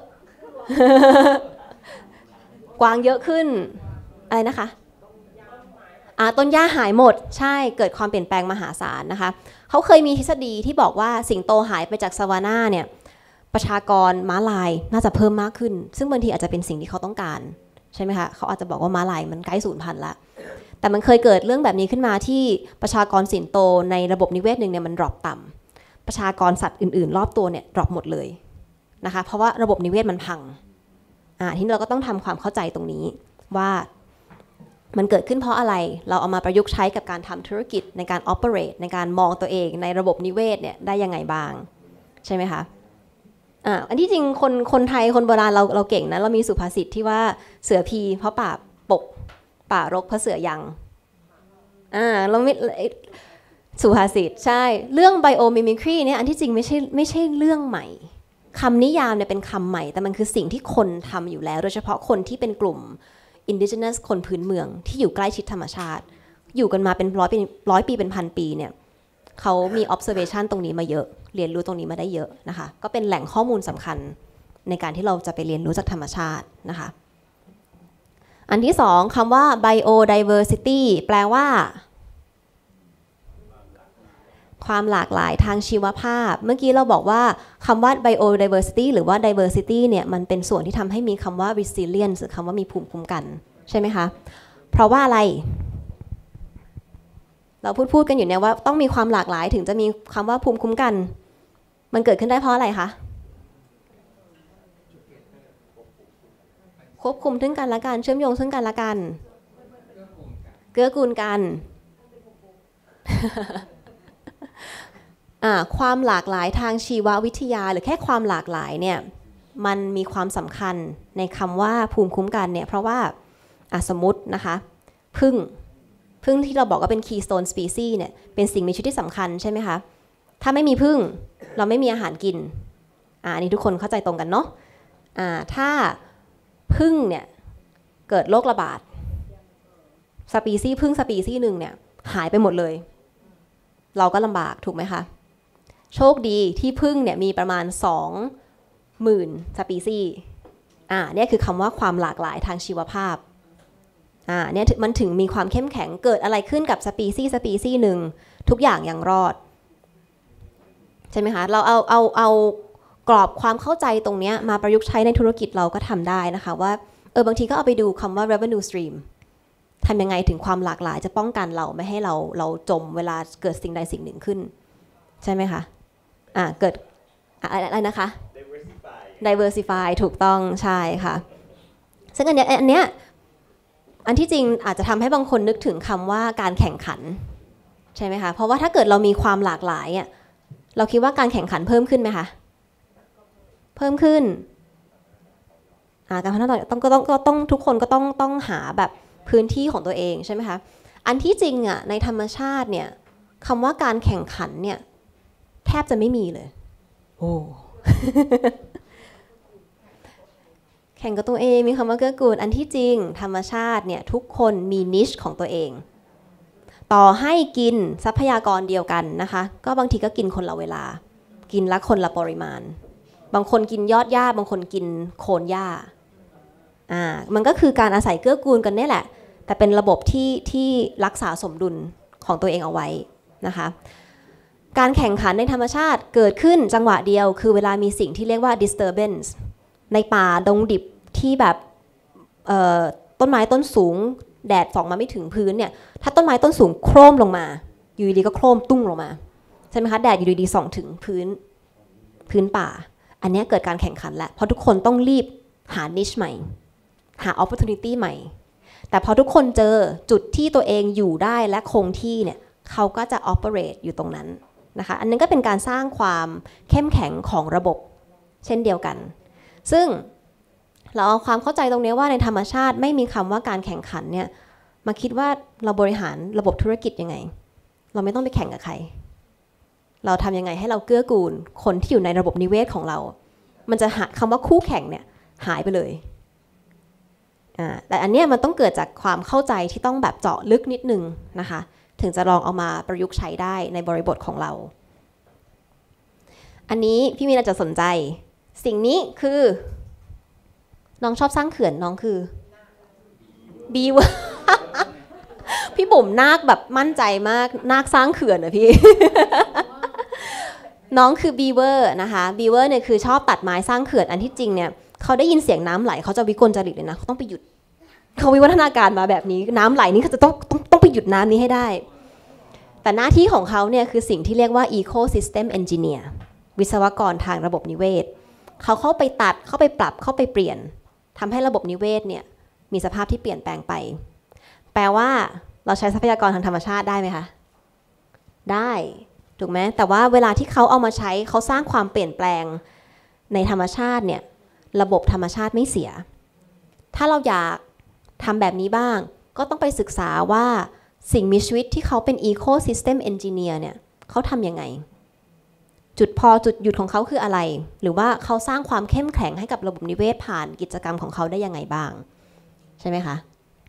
กวางเยอะขึ้นอะไรนะคะต้นหญ้าหายหมดใช่เกิดความเปลี่ยนแปลงมหาศาลนะคะเขาเคยมีทฤษฎีที่บอกว่าสิงโตหายไปจากซาวาน่าเนี่ยประชากรม้าลายน่าจะเพิ่มมากขึ้นซึ่งบางทีอาจจะเป็นสิ่งที่เขาต้องการใช่ไหมคะเขาอาจจะบอกว่าม้าลายมันใกล้สูญพันธุ์ละแต่มันเคยเกิดเรื่องแบบนี้ขึ้นมาที่ประชากรสิงโตในระบบนิเวศหนึ่งเนี่ยมันดรอปต่ำประชากรสัตว์อื่นๆรอบตัวเนี่ยดรอปหมดเลยนะคะเพราะว่าระบบนิเวศมันพังทีนี้เราก็ต้องทำความเข้าใจตรงนี้ว่ามันเกิดขึ้นเพราะอะไรเราเอามาประยุกต์ใช้กับการทำธุรกิจในการ operate ในการมองตัวเองในระบบนิเวศเนี่ยได้ยังไงบ้างใช่ไหมคะอันที่จริงคนไทยคนโบราณเราเก่งนะเรามีสุภาษิตที่ว่าเสือพีเพราะป่าปกป่ารกเพราะเสือยังเราไม่สุภาษิตใช่เรื่อง biomimicry เนี่ยอันที่จริงไม่ใช่เรื่องใหม่คำนิยามเนี่ยเป็นคำใหม่แต่มันคือสิ่งที่คนทำอยู่แล้วโดยเฉพาะคนที่เป็นกลุ่มindigenous คนพื้นเมืองที่อยู่ใกล้ชิดธรรมชาติอยู่กันมาเป็นร้อยปีเป็นพันปีเนี่ยเขามี observation ตรงนี้มาเยอะเรียนรู้ตรงนี้มาได้เยอะนะคะก็เป็นแหล่งข้อมูลสำคัญในการที่เราจะไปเรียนรู้จากธรรมชาตินะคะอันที่สองคำว่า biodiversity แปลว่าความหลากหลายทางชีวภาพเมื่อกี้เราบอกว่าคำว่า biodiversity หรือว่า diversity เนี่ยมันเป็นส่วนที่ทำให้มีคำว่า resilience หรือคำว่ามีภูมิคุ้มกันใช่ไหมคะเพราะว่าอะไรเราพูดกันอยู่เนี่ยว่าต้องมีความหลากหลายถึงจะมีคำว่าภูมิคุ้มกันมันเกิดขึ้นได้เพราะอะไรคะควบคุมซึ่งกันและกันเชื่อมโยงซึ่งกันและกันเกื้อกูลกันความหลากหลายทางชีววิทยาหรือแค่ความหลากหลายเนี่ยมันมีความสำคัญในคำว่าภูมิคุ้มกันเนี่ยเพราะว่าสมมตินะคะผึ้งที่เราบอกว่าเป็น keystone species เนี่ยเป็นสิ่งมีชีวิตที่สำคัญใช่ไหมคะถ้าไม่มีผึ้งเราไม่มีอาหารกินอันนี้ทุกคนเข้าใจตรงกันเนาะถ้าผึ้งเนี่ยเกิดโรคระบาดสปีซี่ผึ้งสปีซี่หนึ่งเนี่ยหายไปหมดเลยเราก็ลำบากถูกไหมคะโชคดีที่ผึ้งเนี่ยมีประมาณ 20,000 สปีซี่เนี่ยคือคำว่าความหลากหลายทางชีวภาพเนี่ยมันถึงมีความเข้มแข็งเกิดอะไรขึ้นกับสปีซี่หนึ่งทุกอย่างยังรอดใช่ไหมคะเราเอากรอบความเข้าใจตรงนี้มาประยุกต์ใช้ในธุรกิจเราก็ทำได้นะคะว่าบางทีก็เอาไปดูคำว่า revenue stream ทำยังไงถึงความหลากหลายจะป้องกันเราไม่ให้เราจมเวลาเกิดสิ่งใดสิ่งหนึ่งขึ้นใช่ไหมคะเกิดอะไรนะคะ diversify ถูกต้องใช่ค่ะซึ่งอันเนี้ยอันที่จริงอาจจะทำให้บางคนนึกถึงคำว่าการแข่งขันใช่ไหมคะเพราะว่าถ้าเกิดเรามีความหลากหลายเราคิดว่าการแข่งขันเพิ่มขึ้นไหมคะเพิ่มขึ้นการพัฒนาก็ต้องทุกคนก็ต้องหาแบบพื้นที่ของตัวเองใช่ไหมคะอันที่จริงในธรรมชาติเนี่ยคำว่าการแข่งขันเนี่ยแทบจะไม่มีเลยโอ้ แข่งกับตัวเองมีคำว่าเกื้อกูลอันที่จริงธรรมชาติเนี่ยทุกคนมีนิชของตัวเองต่อให้กินทรัพยากรเดียวกันนะคะก็บางทีก็กินคนละเวลากินละคนละปริมาณบางคนกินยอดหญ้าบางคนกินโคนหญ้ามันก็คือการอาศัยเกื้อกูลกันนี่แหละแต่เป็นระบบที่รักษาสมดุลของตัวเองเอาไว้นะคะการแข่งขันในธรรมชาติเกิดขึ้นจังหวะเดียวคือเวลามีสิ่งที่เรียกว่า disturbance ในป่าดงดิบที่แบบต้นไม้ต้นสูงแดดส่องมาไม่ถึงพื้นเนี่ยถ้าต้นไม้ต้นสูงโคร่มลงมาอยู่ดีก็โคร่มตุ้งลงมาใช่ไหมคะแดดอยู่ดีๆส่องถึงพื้นป่าอันนี้เกิดการแข่งขันแล้วเพราะทุกคนต้องรีบหา niche ใหม่หา opportunity ใหม่แต่พอทุกคนเจอจุดที่ตัวเองอยู่ได้และคงที่เนี่ยเขาก็จะ operate อยู่ตรงนั้นนะคะอันนั้นก็เป็นการสร้างความเข้มแข็งของระบบเช่นเดียวกันซึ่งเราเอาความเข้าใจตรงนี้ว่าในธรรมชาติไม่มีคำว่าการแข่งขันเนี่ยมาคิดว่าเราบริหารระบบธุรกิจยังไงเราไม่ต้องไปแข่งกับใครเราทำยังไงให้เราเกื้อกูลคนที่อยู่ในระบบนิเวศของเรามันจะหาคำว่าคู่แข่งเนี่ยหายไปเลยแต่อันเนี้ยมันต้องเกิดจากความเข้าใจที่ต้องแบบเจาะลึกนิดนึงนะคะถึงจะลองเอามาประยุกต์ใช้ได้ในบริบทของเราอันนี้พี่มีนอาจจะสนใจสิ่งนี้คือน้องชอบสร้างเขื่อนน้องคือบีเวอร์ พี่บุ๋มนาคแบบมั่นใจมากนาคสร้างเขื่อนอะพี่ น้องคือบีเวอร์นะคะบีเวอร์เนี่ยคือชอบตัดไม้สร้างเขื่อนอันที่จริงเนี่ยเขาได้ยินเสียงน้ำไหลเขาจะวิกลจริตเลยนะเขาต้องไปหยุดเขาวิวัฒนาการมาแบบนี้น้ำไหลนี่เขาจะต้องไปหยุดน้ำนี้ให้ได้แต่หน้าที่ของเขาเนี่ยคือสิ่งที่เรียกว่า ecosystem engineer วิศวกรทางระบบนิเวศเขาเข้าไปตัดเข้าไปปรับเข้าไปเปลี่ยนทำให้ระบบนิเวศเนี่ยมีสภาพที่เปลี่ยนแปลงไปแปลว่าเราใช้ทรัพยากรทางธรรมชาติได้ไหมคะได้ถูกไหมแต่ว่าเวลาที่เขาเอามาใช้เขาสร้างความเปลี่ยนแปลงในธรรมชาติเนี่ยระบบธรรมชาติไม่เสียถ้าเราอยากทำแบบนี้บ้างก็ต้องไปศึกษาว่าสิ่งมีชีวิตที่เขาเป็น ecosystem engineer เนี่ยเขาทำยังไงจุดหยุดของเขาคืออะไรหรือว่าเขาสร้างความเข้มแข็งให้กับระบบนิเวศผ่านกิจกรรมของเขาได้ยังไงบ้างใช่ไหมคะ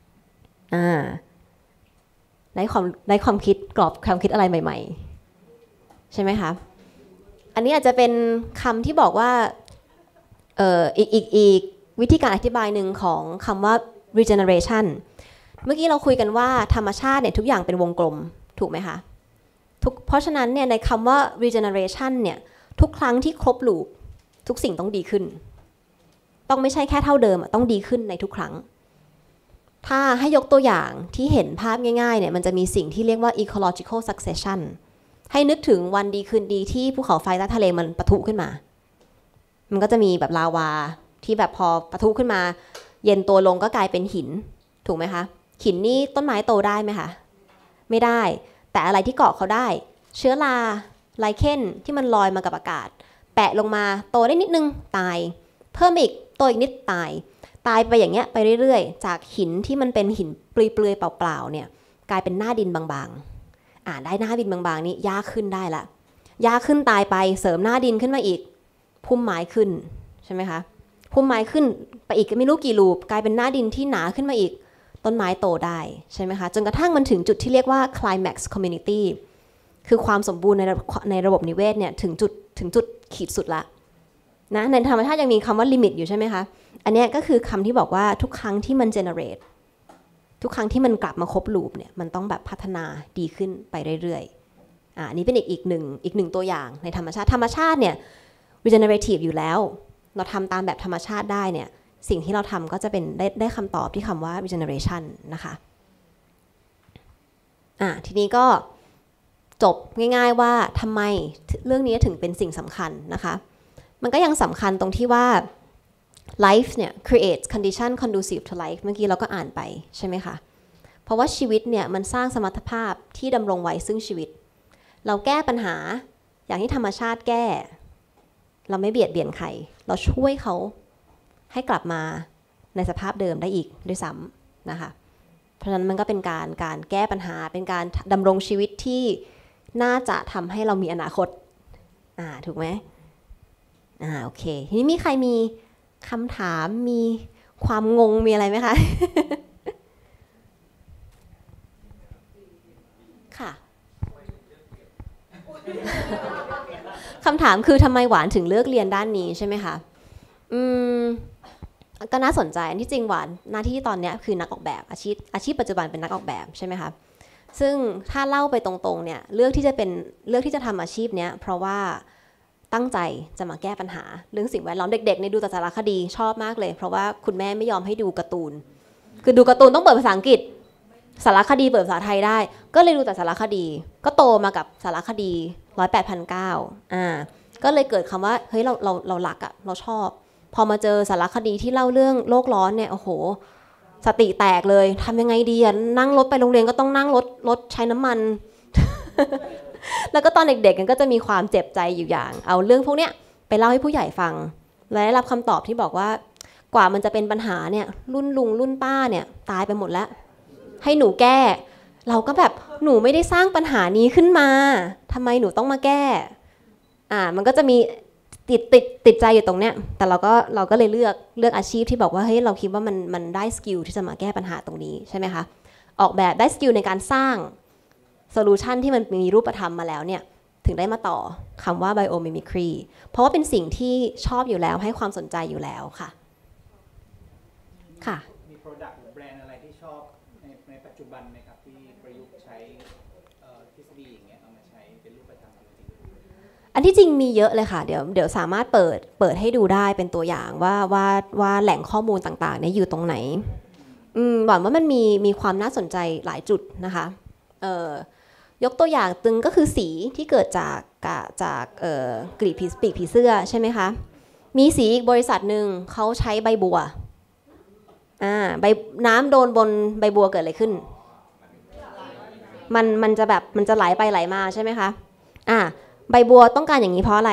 ได้ความคิดกรอบความคิดอะไรใหม่ๆใช่ไหมคะอันนี้อาจจะเป็นคำที่บอกว่าอีกวิธีการอธิบายหนึ่งของคำว่า regeneration เมื่อกี้เราคุยกันว่าธรรมชาติเนี่ยทุกอย่างเป็นวงกลมถูกไหมคะเพราะฉะนั้นเนี่ยในคำว่า regeneration เนี่ยทุกครั้งที่ครบลูปทุกสิ่งต้องดีขึ้นต้องไม่ใช่แค่เท่าเดิมต้องดีขึ้นในทุกครั้งถ้าให้ยกตัวอย่างที่เห็นภาพง่ายๆเนี่ยมันจะมีสิ่งที่เรียกว่า ecological succession ให้นึกถึงวันดีคืนดีที่ภูเขาไฟใต้ทะเลมันปะทุขึ้นมามันก็จะมีแบบลาวาที่แบบพอปะทุขึ้นมาเย็นตัวลงก็กลายเป็นหินถูกไหมคะหินนี่ต้นไม้โตได้ไหมคะไม่ได้แต่อะไรที่เกาะเขาได้เชื้อราไลเคนที่มันลอยมากับอากาศแปะลงมาโตได้นิดนึงตายเพิ่มอีกโตอีกนิดตายไปอย่างเงี้ยไปเรื่อยๆจากหินที่มันเป็นหินเปลือยๆเปล่าๆเนี่ยกลายเป็นหน้าดินบางๆได้หน้าดินบางๆนี่หญ้าขึ้นได้ละหญ้าขึ้นตายไปเสริมหน้าดินขึ้นมาอีกพุ่มไม้ขึ้นใช่ไหมคะพุ่มไม้ขึ้นไปอีกไม่รู้กี่ลูปกลายเป็นหน้าดินที่หนาขึ้นมาอีกต้นไม้โตได้ใช่ไหมคะจนกระทั่งมันถึงจุดที่เรียกว่า climax community คือความสมบูรณ์ในระบบนิเวศเนี่ยถึงจุดขีดสุดละนะในธรรมชาติยังมีคำว่า limit อยู่ใช่ไหมคะอันนี้ก็คือคำที่บอกว่าทุกครั้งที่มัน generate ทุกครั้งที่มันกลับมาครบลูปเนี่ยมันต้องแบบพัฒนาดีขึ้นไปเรื่อยๆอันนี้เป็นอีกหนึ่งตัวอย่างในธรรมชาติเนี่ย regenerative อยู่แล้วเราทำตามแบบธรรมชาติได้เนี่ยสิ่งที่เราทำก็จะเป็นได้คำตอบที่คำว่า regeneration นะคะทีนี้ก็จบง่ายๆว่าทำไมเรื่องนี้ถึงเป็นสิ่งสำคัญนะคะมันก็ยังสำคัญตรงที่ว่า life เนี่ย creates condition conducive to life เมื่อกี้เราก็อ่านไปใช่ไหมคะเพราะว่าชีวิตเนี่ยมันสร้างสมรรถภาพที่ดำรงไว้ซึ่งชีวิตเราแก้ปัญหาอย่างที่ธรรมชาติแก้เราไม่เบียดเบียนใครเราช่วยเขาให้กลับมาในสภาพเดิมได้อีกด้วยซ้ำนะคะเพราะฉะนั้นมันก็เป็นการแก้ปัญหาเป็นการดำรงชีวิตที่น่าจะทำให้เรามีอนาคตถูกไหมโอเคทีนี้มีใครมีคำถามมีความงงมีอะไรไหมคะ ค่ะ คำถามคือทำไมหวานถึงเลือกเรียนด้านนี้ใช่ไหมคะก็น่าสนใจอันที่จริงหวานหน้าที่ตอนนี้คือนักออกแบบอาชีพปัจจุบันเป็นนักออกแบบใช่ไหมคะซึ่งถ้าเล่าไปตรงๆเนี่ยเลือกที่จะทำอาชีพเนี้ยเพราะว่าตั้งใจจะมาแก้ปัญหาเรื่องสิ่งแวดล้อมเด็กๆในดูแต่สารคดีชอบมากเลยเพราะว่าคุณแม่ไม่ยอมให้ดูการ์ตูนคือดูการ์ตูนต้องเปิดภาษาอังกฤษสารคดีเปิดภาษาไทยได้ก็เลยดูแต่สารคดีก็โตมากับสารคดี108,900 ก็เลยเกิดคำว่าเฮ้ยเรารักอะเราชอบพอมาเจอสารคดีที่เล่าเรื่องโลกร้อนเนี่ยโอ้โหสติแตกเลยทำยังไงดีอะนั่งรถไปโรงเรียนก็ต้องนั่งรถใช้น้ำมัน แล้วก็ตอนเด็กๆกันก็จะมีความเจ็บใจอยู่อย่างเอาเรื่องพวกเนี้ยไปเล่าให้ผู้ใหญ่ฟังและได้รับคำตอบที่บอกว่ากว่ามันจะเป็นปัญหาเนี่ยรุ่นลุงรุ่นป้าเนี่ยตายไปหมดแล้วให้หนูแก้เราก็แบบหนูไม่ได้สร้างปัญหานี้ขึ้นมาทำไมหนูต้องมาแก้มันก็จะมีติดใจอยู่ตรงเนี้ยแต่เราก็เลยเลือกอาชีพที่บอกว่าเฮ้ยเราคิดว่ามันได้สกิลที่จะมาแก้ปัญหาตรงนี้ใช่ไหมคะออกแบบได้สกิลในการสร้างโซลูชันที่มันมีรูปธรรมมาแล้วเนี่ยถึงได้มาต่อคำว่า biomimicry เพราะว่าเป็นสิ่งที่ชอบอยู่แล้วให้ความสนใจอยู่แล้วค่ะค่ะมี product หรือแบรนด์อะไรที่ชอบในปัจจุบันไหมครับที่ประยุกต์ใช้ทฤษฎีอย่างเงี้ยเอามาใช้เป็นรูปธรรมจริงอันที่จริงมีเยอะเลยค่ะเดี๋ยวสามารถเปิดให้ดูได้เป็นตัวอย่างว่าแหล่งข้อมูลต่างๆเนี่ยอยู่ตรงไหนหวังว่ามันมีความน่าสนใจหลายจุดนะคะยกตัวอย่างตึงก็คือสีที่เกิดจากกลีบปีกผีเสื้อใช่ไหมคะมีสีอีกบริษัทหนึ่งเขาใช้ใบบัวใบน้ำโดนบนใบบัวเกิดอะไรขึ้นมันจะแบบมันจะไหลไปไหลมาใช่ไหมคะใบบัวต้องการอย่างนี้เพราะอะไร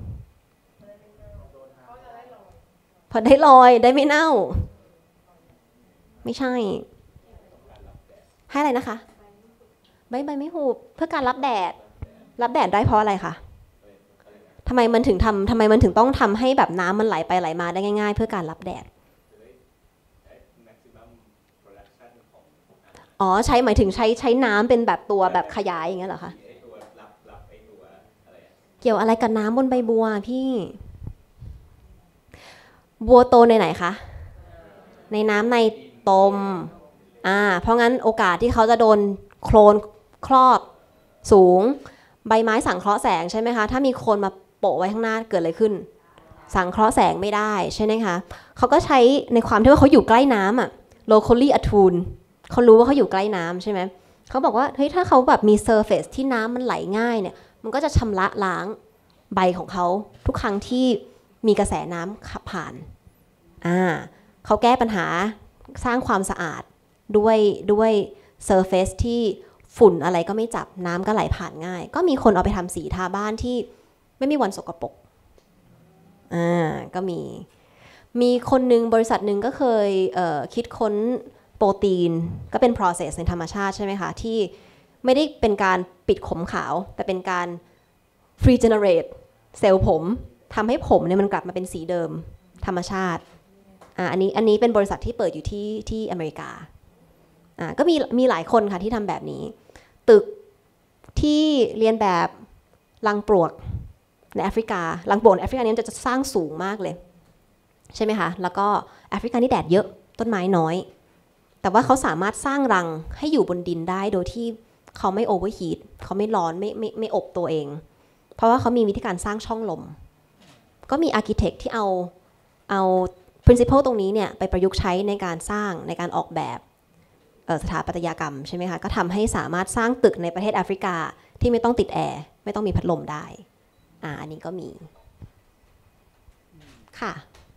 พอได้ลอยได้ไม่เน่าไม่ใช่ให้อะไรนะคะใบไม่หูบเพื่อการรับแดดได้เพราะอะไรคะทำไมมันถึงต้องทำให้แบบน้ำมันไหลไปไหลมาได้ง่ายๆเพื่อการรับแดดใช้หมายถึงใช้น้ำเป็นแบบตัวแบบขยายอย่างเงี้ยเหรอคะเกี่ยวอะไรกับน้ำบนใบบัวพี่บัวโตในไหนคะในน้ำในตมเพราะงั้นโอกาสที่เขาจะโดนโคลนครอบสูงใบไม้สังเคราะห์แสงใช่ไหมคะถ้ามีโคลนมาโปะไว้ข้างหน้าเกิดอะไรขึ้นสังเคราะห์แสงไม่ได้ใช่ไหมคะเขาก็ใช้ในความที่ว่าเขาอยู่ใกล้น้ำlocally attuned เขารู้ว่าเขาอยู่ใกล้น้ำใช่ไหมเขาบอกว่าเฮ้ยถ้าเขาแบบมี surface ที่น้ำมันไหลง่ายเนี่ยมันก็จะชำระล้างใบของเขาทุกครั้งที่มีกระแสน้ำขับผ่านเขาแก้ปัญหาสร้างความสะอาดด้วย surface ที่ฝุ่นอะไรก็ไม่จับน้ำก็ไหลผ่านง่ายก็มีคนเอาไปทำสีทาบ้านที่ไม่มีวันสกปรกก็มีคนหนึ่งบริษัทหนึ่งก็เคยคิดค้นโปรตีนก็เป็น process ในธรรมชาติใช่ไหมคะที่ไม่ได้เป็นการปิดขมขาวแต่เป็นการ regenerate เซลล์ผมทำให้ผมเนี่ยมันกลับมาเป็นสีเดิมธรรมชาติอันนี้เป็นบริษัทที่เปิดอยู่ที่อเมริกาก็มีหลายคนค่ะที่ทำแบบนี้ตึกที่เรียนแบบรังปลวกในแอฟริการังปลวกในแอฟริกานี้จะสร้างสูงมากเลยใช่ไหมคะแล้วก็แอฟริกานี่แดดเยอะต้นไม้น้อยแต่ว่าเขาสามารถสร้างรังให้อยู่บนดินได้โดยที่เขาไม่โอเวอร์ฮีทเขาไม่ร้อนไม่อบตัวเองเพราะว่าเขามีวิธีการสร้างช่องลมก็มีอาร์คิเทคที่เอา principle ตรงนี้เนี่ยไปประยุกต์ใช้ในการสร้างในการออกแบบสถาปัตยกรรมใช่ไหมคะก็ทำให้สามารถสร้างตึกในประเทศแอฟริกาที่ไม่ต้องติดแอร์ไม่ต้องมีพัดลมได้อันนี้ก็มีค่ะ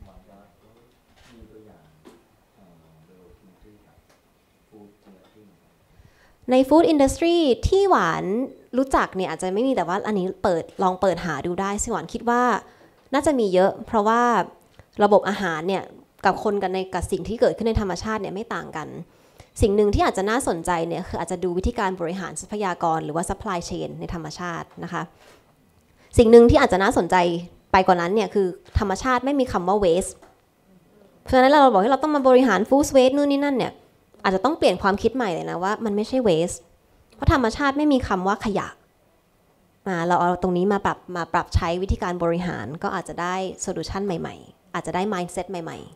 ในฟู้ดอินดัสทรีที่หวานรู้จักเนี่ยอาจจะไม่มีแต่ว่าอันนี้ลองเปิดหาดูได้สิหวานคิดว่าน่าจะมีเยอะเพราะว่าระบบอาหารเนี่ยกับสิ่งที่เกิดขึ้นในธรรมชาติเนี่ยไม่ต่างกันสิ่งหนึ่งที่อาจจะน่าสนใจเนี่ยคืออาจจะดูวิธีการบริหารทรัพยากรหรือว่า supply chain ในธรรมชาตินะคะสิ่งหนึ่งที่อาจจะน่าสนใจไปกว่านั้นเนี่ยคือธรรมชาติไม่มีคำว่า waste เพราะฉะนั้นเราบอกให้เราต้องมาบริหาร food waste นู่นนี่นั่นเนี่ยอาจจะต้องเปลี่ยนความคิดใหม่เลยนะว่ามันไม่ใช่ waste เพราะธรรมชาติไม่มีคำว่าขยะเราเอาตรงนี้มาปรับใช้วิธีการบริหารก็อาจจะได้ solution ใหม่ๆอาจจะได้ mindset ใหม่ๆ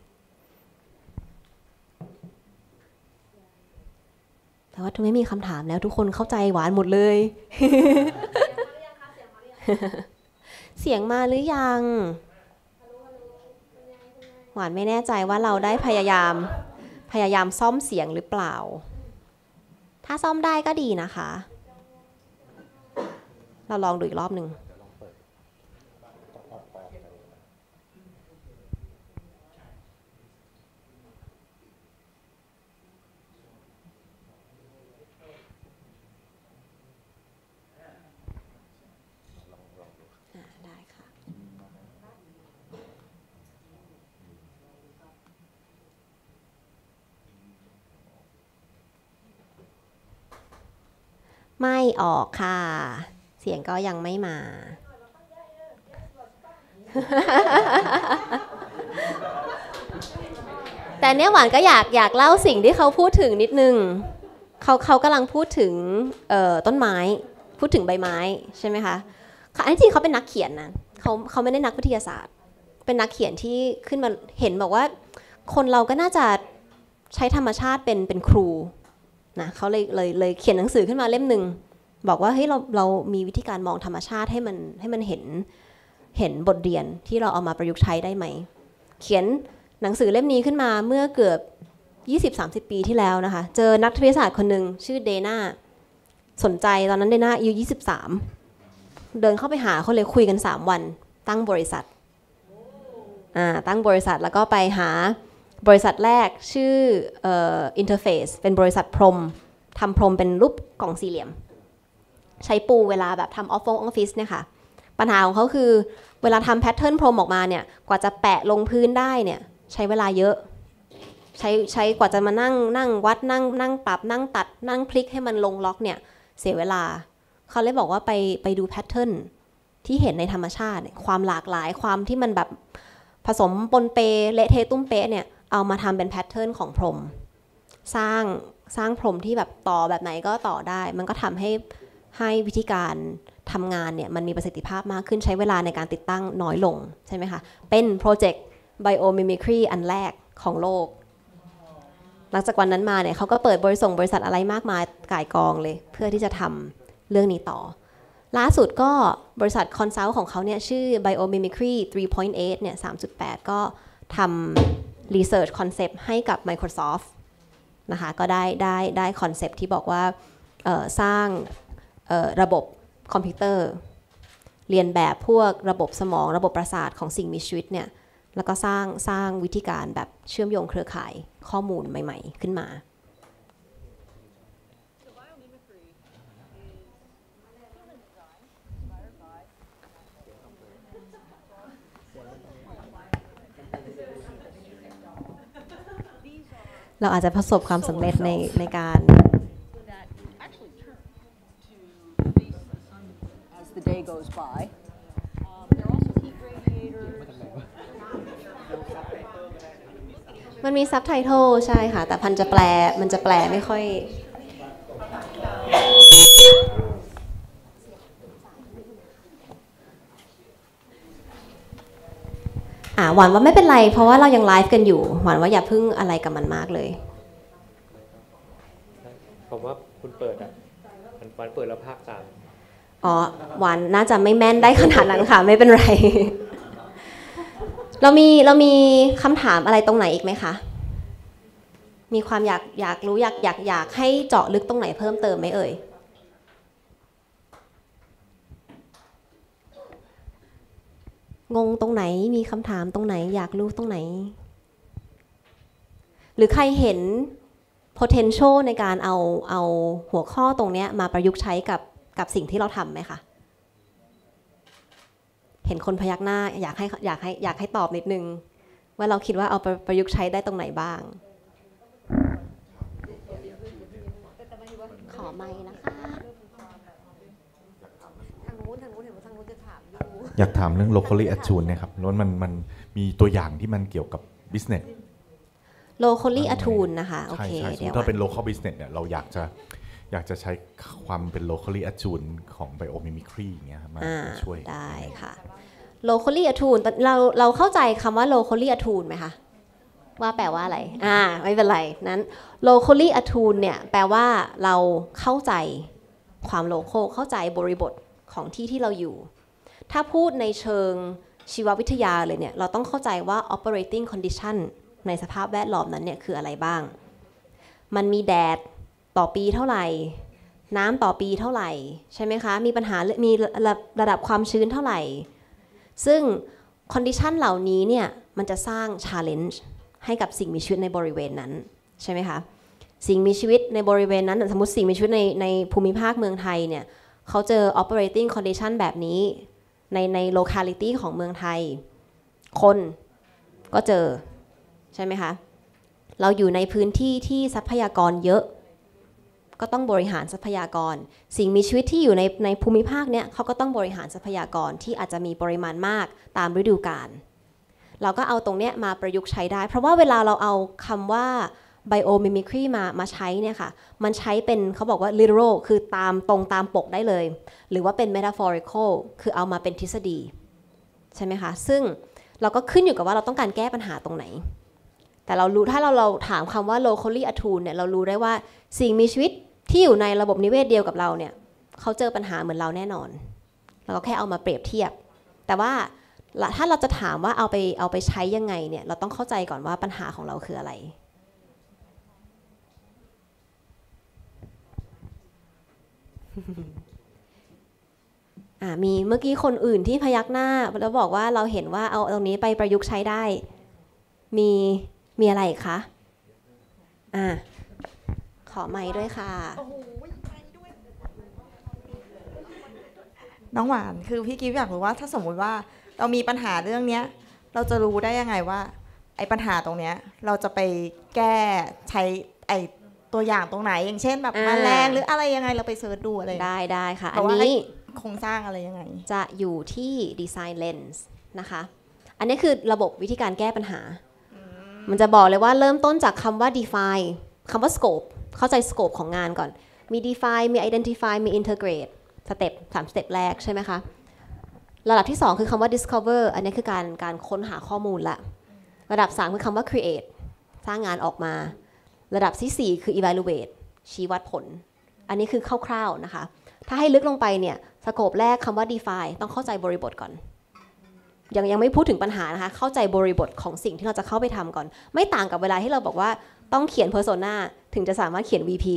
แต่ว่าไม่มีคำถามแล้วทุกคนเข้าใจหวานหมดเลย เสียงมาหรือยังหวานไม่แน่ใจว่าเราได้พยายามซ่อมเสียงหรือเปล่าถ้าซ่อมได้ก็ดีนะคะเราลองดูอีกรอบหนึ่งไม่ออกค่ะ เสียงก็ยังไม่มา แต่เนี้ยหวานก็อยากเล่าสิ่งที่เขาพูดถึงนิดนึงเขากำลังพูดถึงต้นไม้พูดถึงใบไม้ใช่ไหมคะอันจริงเขาเป็นนักเขียนนะเขาไม่ได้นักวิทยาศาสตร์เป็นนักเขียนที่ขึ้นมาเห็นบอกว่าคนเราก็น่าจะใช้ธรรมชาติเป็นครูนะเขาเลยเขียนหนังสือขึ้นมาเล่มหนึ่งบอกว่าเฮ้ยเรามีวิธีการมองธรรมชาติให้มันเห็นบทเรียนที่เราเอามาประยุกต์ใช้ได้ไหมเขียนหนังสือเล่มนี้ขึ้นมาเมื่อเกือบ 20-30 ปีที่แล้วนะคะเจอนักวิทยาศาสตร์คนหนึ่งชื่อเดน่าสนใจตอนนั้นเดน่าอายุ23เดินเข้าไปหาเขาเลยคุยกัน3วันตั้งบริษัทแล้วก็ไปหาบริษัทแรกชื่อInterface เป็นบริษัทพรมทำพรมเป็นรูปกล่องสี่เหลี่ยมใช้ปูเวลาแบบทำออฟฟิศเนี่ยค่ะปัญหาของเขาคือเวลาทำแพทเทิร์นพรมออกมาเนี่ยกว่าจะแปะลงพื้นได้เนี่ยใช้เวลาเยอะใช้กว่าจะมานั่งวัดนั่งปรับนั่งตัดนั่งพลิกให้มันลงล็อกเนี่ยเสียเวลาเขาเลยบอกว่าไปดูแพทเทิร์นที่เห็นในธรรมชาติความหลากหลายความที่มันแบบผสมปนเปเละเทะตุ้มเป๊ะเนี่ยเอามาทำเป็นแพทเทิร์นของพรมสร้างพรมที่แบบต่อแบบไหนก็ต่อได้มันก็ทำให้วิธีการทำงานเนี่ยมันมีประสิทธิภาพมากขึ้นใช้เวลาในการติดตั้งน้อยลงใช่ไหมคะเป็นโปรเจกต์ Biomimicry อันแรกของโลกหลังจากวันนั้นมาเนี่ยเขาก็เปิดบริษัทอะไรมากมายก่ายกองเลยเพื่อที่จะทำเรื่องนี้ต่อล่าสุดก็บริษัทคอนซัลท์ของเขาเนี่ยชื่อ Biomimicry 3.8 เนี่ย 3.8 ก็ทำ Research Concept ให้กับ Microsoft นะคะก็ได้คอนเซปต์ที่บอกว่าสร้างระบบคอมพิวเตอร์เรียนแบบพวกระบบสมองระบบประสาทของสิ่งมีชีวิตเนี่ยแล้วก็สร้างวิธีการแบบเชื่อมโยงเครือข่ายข้อมูลใหม่ๆขึ้นมาเราอาจจะประสบความสำเร็จในการ The day goes by. There are also heat radiators. มันมีซับไตเติลใช่ค่ะแต่มันจะแปลไม่ค่อยหวานว่าไม่เป็นไรเพราะว่าเรายังไลฟ์กันอยู่หวานว่าอย่าพึ่งอะไรกับมันมากเลยผมว่าคุณเปิดวันเปิดแล้วภาคตามหวานน่าจะไม่แม่นได้ขนาดนั้นค่ะไม่เป็นไร เรามีคำถามอะไรตรงไหนอีกไหมคะมีความอยากรู้อยากให้เจาะลึกตรงไหนเพิ่มเติมไหมเอ่ยงงตรงไหนมีคำถามตรงไหนอยากรู้ตรงไหนหรือใครเห็น potential ในการเอาหัวข้อตรงนี้มาประยุกต์ใช้กับสิ่งที่เราทำไหมคะเห็นคนพยักหน้าอยากให้ตอบนิดนึงว่าเราคิดว่าเอาประยุกต์ใช้ได้ตรงไหนบ้างขอไมค์นะคะทางนู้นเห็นว่าทางนู้นจะถามอยู่อยากถามเรื่อง locally attune นะครับแล้วมันมีตัวอย่างที่มันเกี่ยวกับ business locally attune นะคะโอเคเดี๋ยวถ้าเป็น local business เนี่ยเราอยากจะใช้ความเป็น locally attune ของ biomimicry อย่างเงี้ยมาช่วยได้ค่ะ locally attune เราเข้าใจคำว่า locally attune ไหมคะว่าแปลว่าอะไรไม่เป็นไรนั้น locally attune เนี่ยแปลว่าเราเข้าใจความ local เข้าใจบริบทของที่เราอยู่ถ้าพูดในเชิงชีววิทยาเลยเนี่ยเราต้องเข้าใจว่า operating condition ในสภาพแวดล้อมนั้นเนี่ยคืออะไรบ้างมันมีแดดต่อปีเท่าไหร่น้ำต่อปีเท่าไหร่ใช่ไหมคะมีปัญหามีระดับความชื้นเท่าไหร่ซึ่ง condition เหล่านี้เนี่ยมันจะสร้าง challenge ให้กับสิ่งมีชีวิตในบริเวณนั้นใช่ไหมคะสิ่งมีชีวิตในบริเวณนั้นสมมติสิ่งมีชีวิตในภูมิภาคเมืองไทยเนี่ยเขาเจอ operating condition แบบนี้ใน locality ของเมืองไทยคนก็เจอใช่ไหมคะเราอยู่ในพื้นที่ที่ทรัพยากรเยอะก็ต้องบริหารทรัพยากรสิ่งมีชีวิตที่อยู่ในภูมิภาคเนี้ยเขาก็ต้องบริหารทรัพยากรที่อาจจะมีปริมาณมากตามฤดูกาลเราก็เอาตรงเนี้ยมาประยุกต์ใช้ได้เพราะว่าเวลาเราเอาคำว่า biomimicry มาใช้เนี่ยค่ะมันใช้เป็นเขาบอกว่า literal คือตามตรงตามปกได้เลยหรือว่าเป็น metaphorical คือเอามาเป็นทฤษฎีใช่ไหมคะซึ่งเราก็ขึ้นอยู่กับว่าเราต้องการแก้ปัญหาตรงไหนแต่เรารู้ถ้าเราถามคำว่า locally attuned เนี่ยเรารู้ได้ว่าสิ่งมีชีวิตที่อยู่ในระบบนิเวศเดียวกับเราเนี่ยเขาเจอปัญหาเหมือนเราแน่นอนเราก็แค่เอามาเปรียบเทียบแต่ว่าถ้าเราจะถามว่าเอาไปใช้ยังไงเนี่ยเราต้องเข้าใจก่อนว่าปัญหาของเราคืออะไรมีเมื่อกี้คนอื่นที่พยักหน้าแล้วบอกว่าเราเห็นว่าเอาตรงนี้ไปประยุกต์ใช้ได้มีอะไรคะขอไมค์ด้วยค่ะน้องหวานคือพี่กิฟต์อยากรู้ว่าถ้าสมมุติว่าเรามีปัญหาเรื่องเนี้ยเราจะรู้ได้ยังไงว่าไอ้ปัญหาตรงเนี้ยเราจะไปแก้ใช้ไอ้ตัวอย่างตรงไหนอย่างเช่นแบบแมลงหรืออะไรยังไงเราไปเสิร์ชดูอะไรได้ค่ะอันนี้โครงสร้างอะไรยังไงจะอยู่ที่ design lens นะคะอันนี้คือระบบวิธีการแก้ปัญหามันจะบอกเลยว่าเริ่มต้นจากคำว่า define คำว่า scope เข้าใจ scope ของงานก่อนมี define มี identify มี integrate สเต็ป3สเต็ปแรกใช่ไหมคะระดับที่2คือคำว่า discover อันนี้คือการค้นหาข้อมูลละระดับ3คือคำว่า create สร้างงานออกมาระดับที่4คือ evaluate ชี้วัดผลอันนี้คือคร่าวๆนะคะถ้าให้ลึกลงไปเนี่ยสโคปแรกคำว่า define ต้องเข้าใจบริบทก่อนยังไม่พูดถึงปัญหานะคะเข้าใจบริบทของสิ่งที่เราจะเข้าไปทำก่อนไม่ต่างกับเวลาที่เราบอกว่าต้องเขียน persona ถึงจะสามารถเขียน VP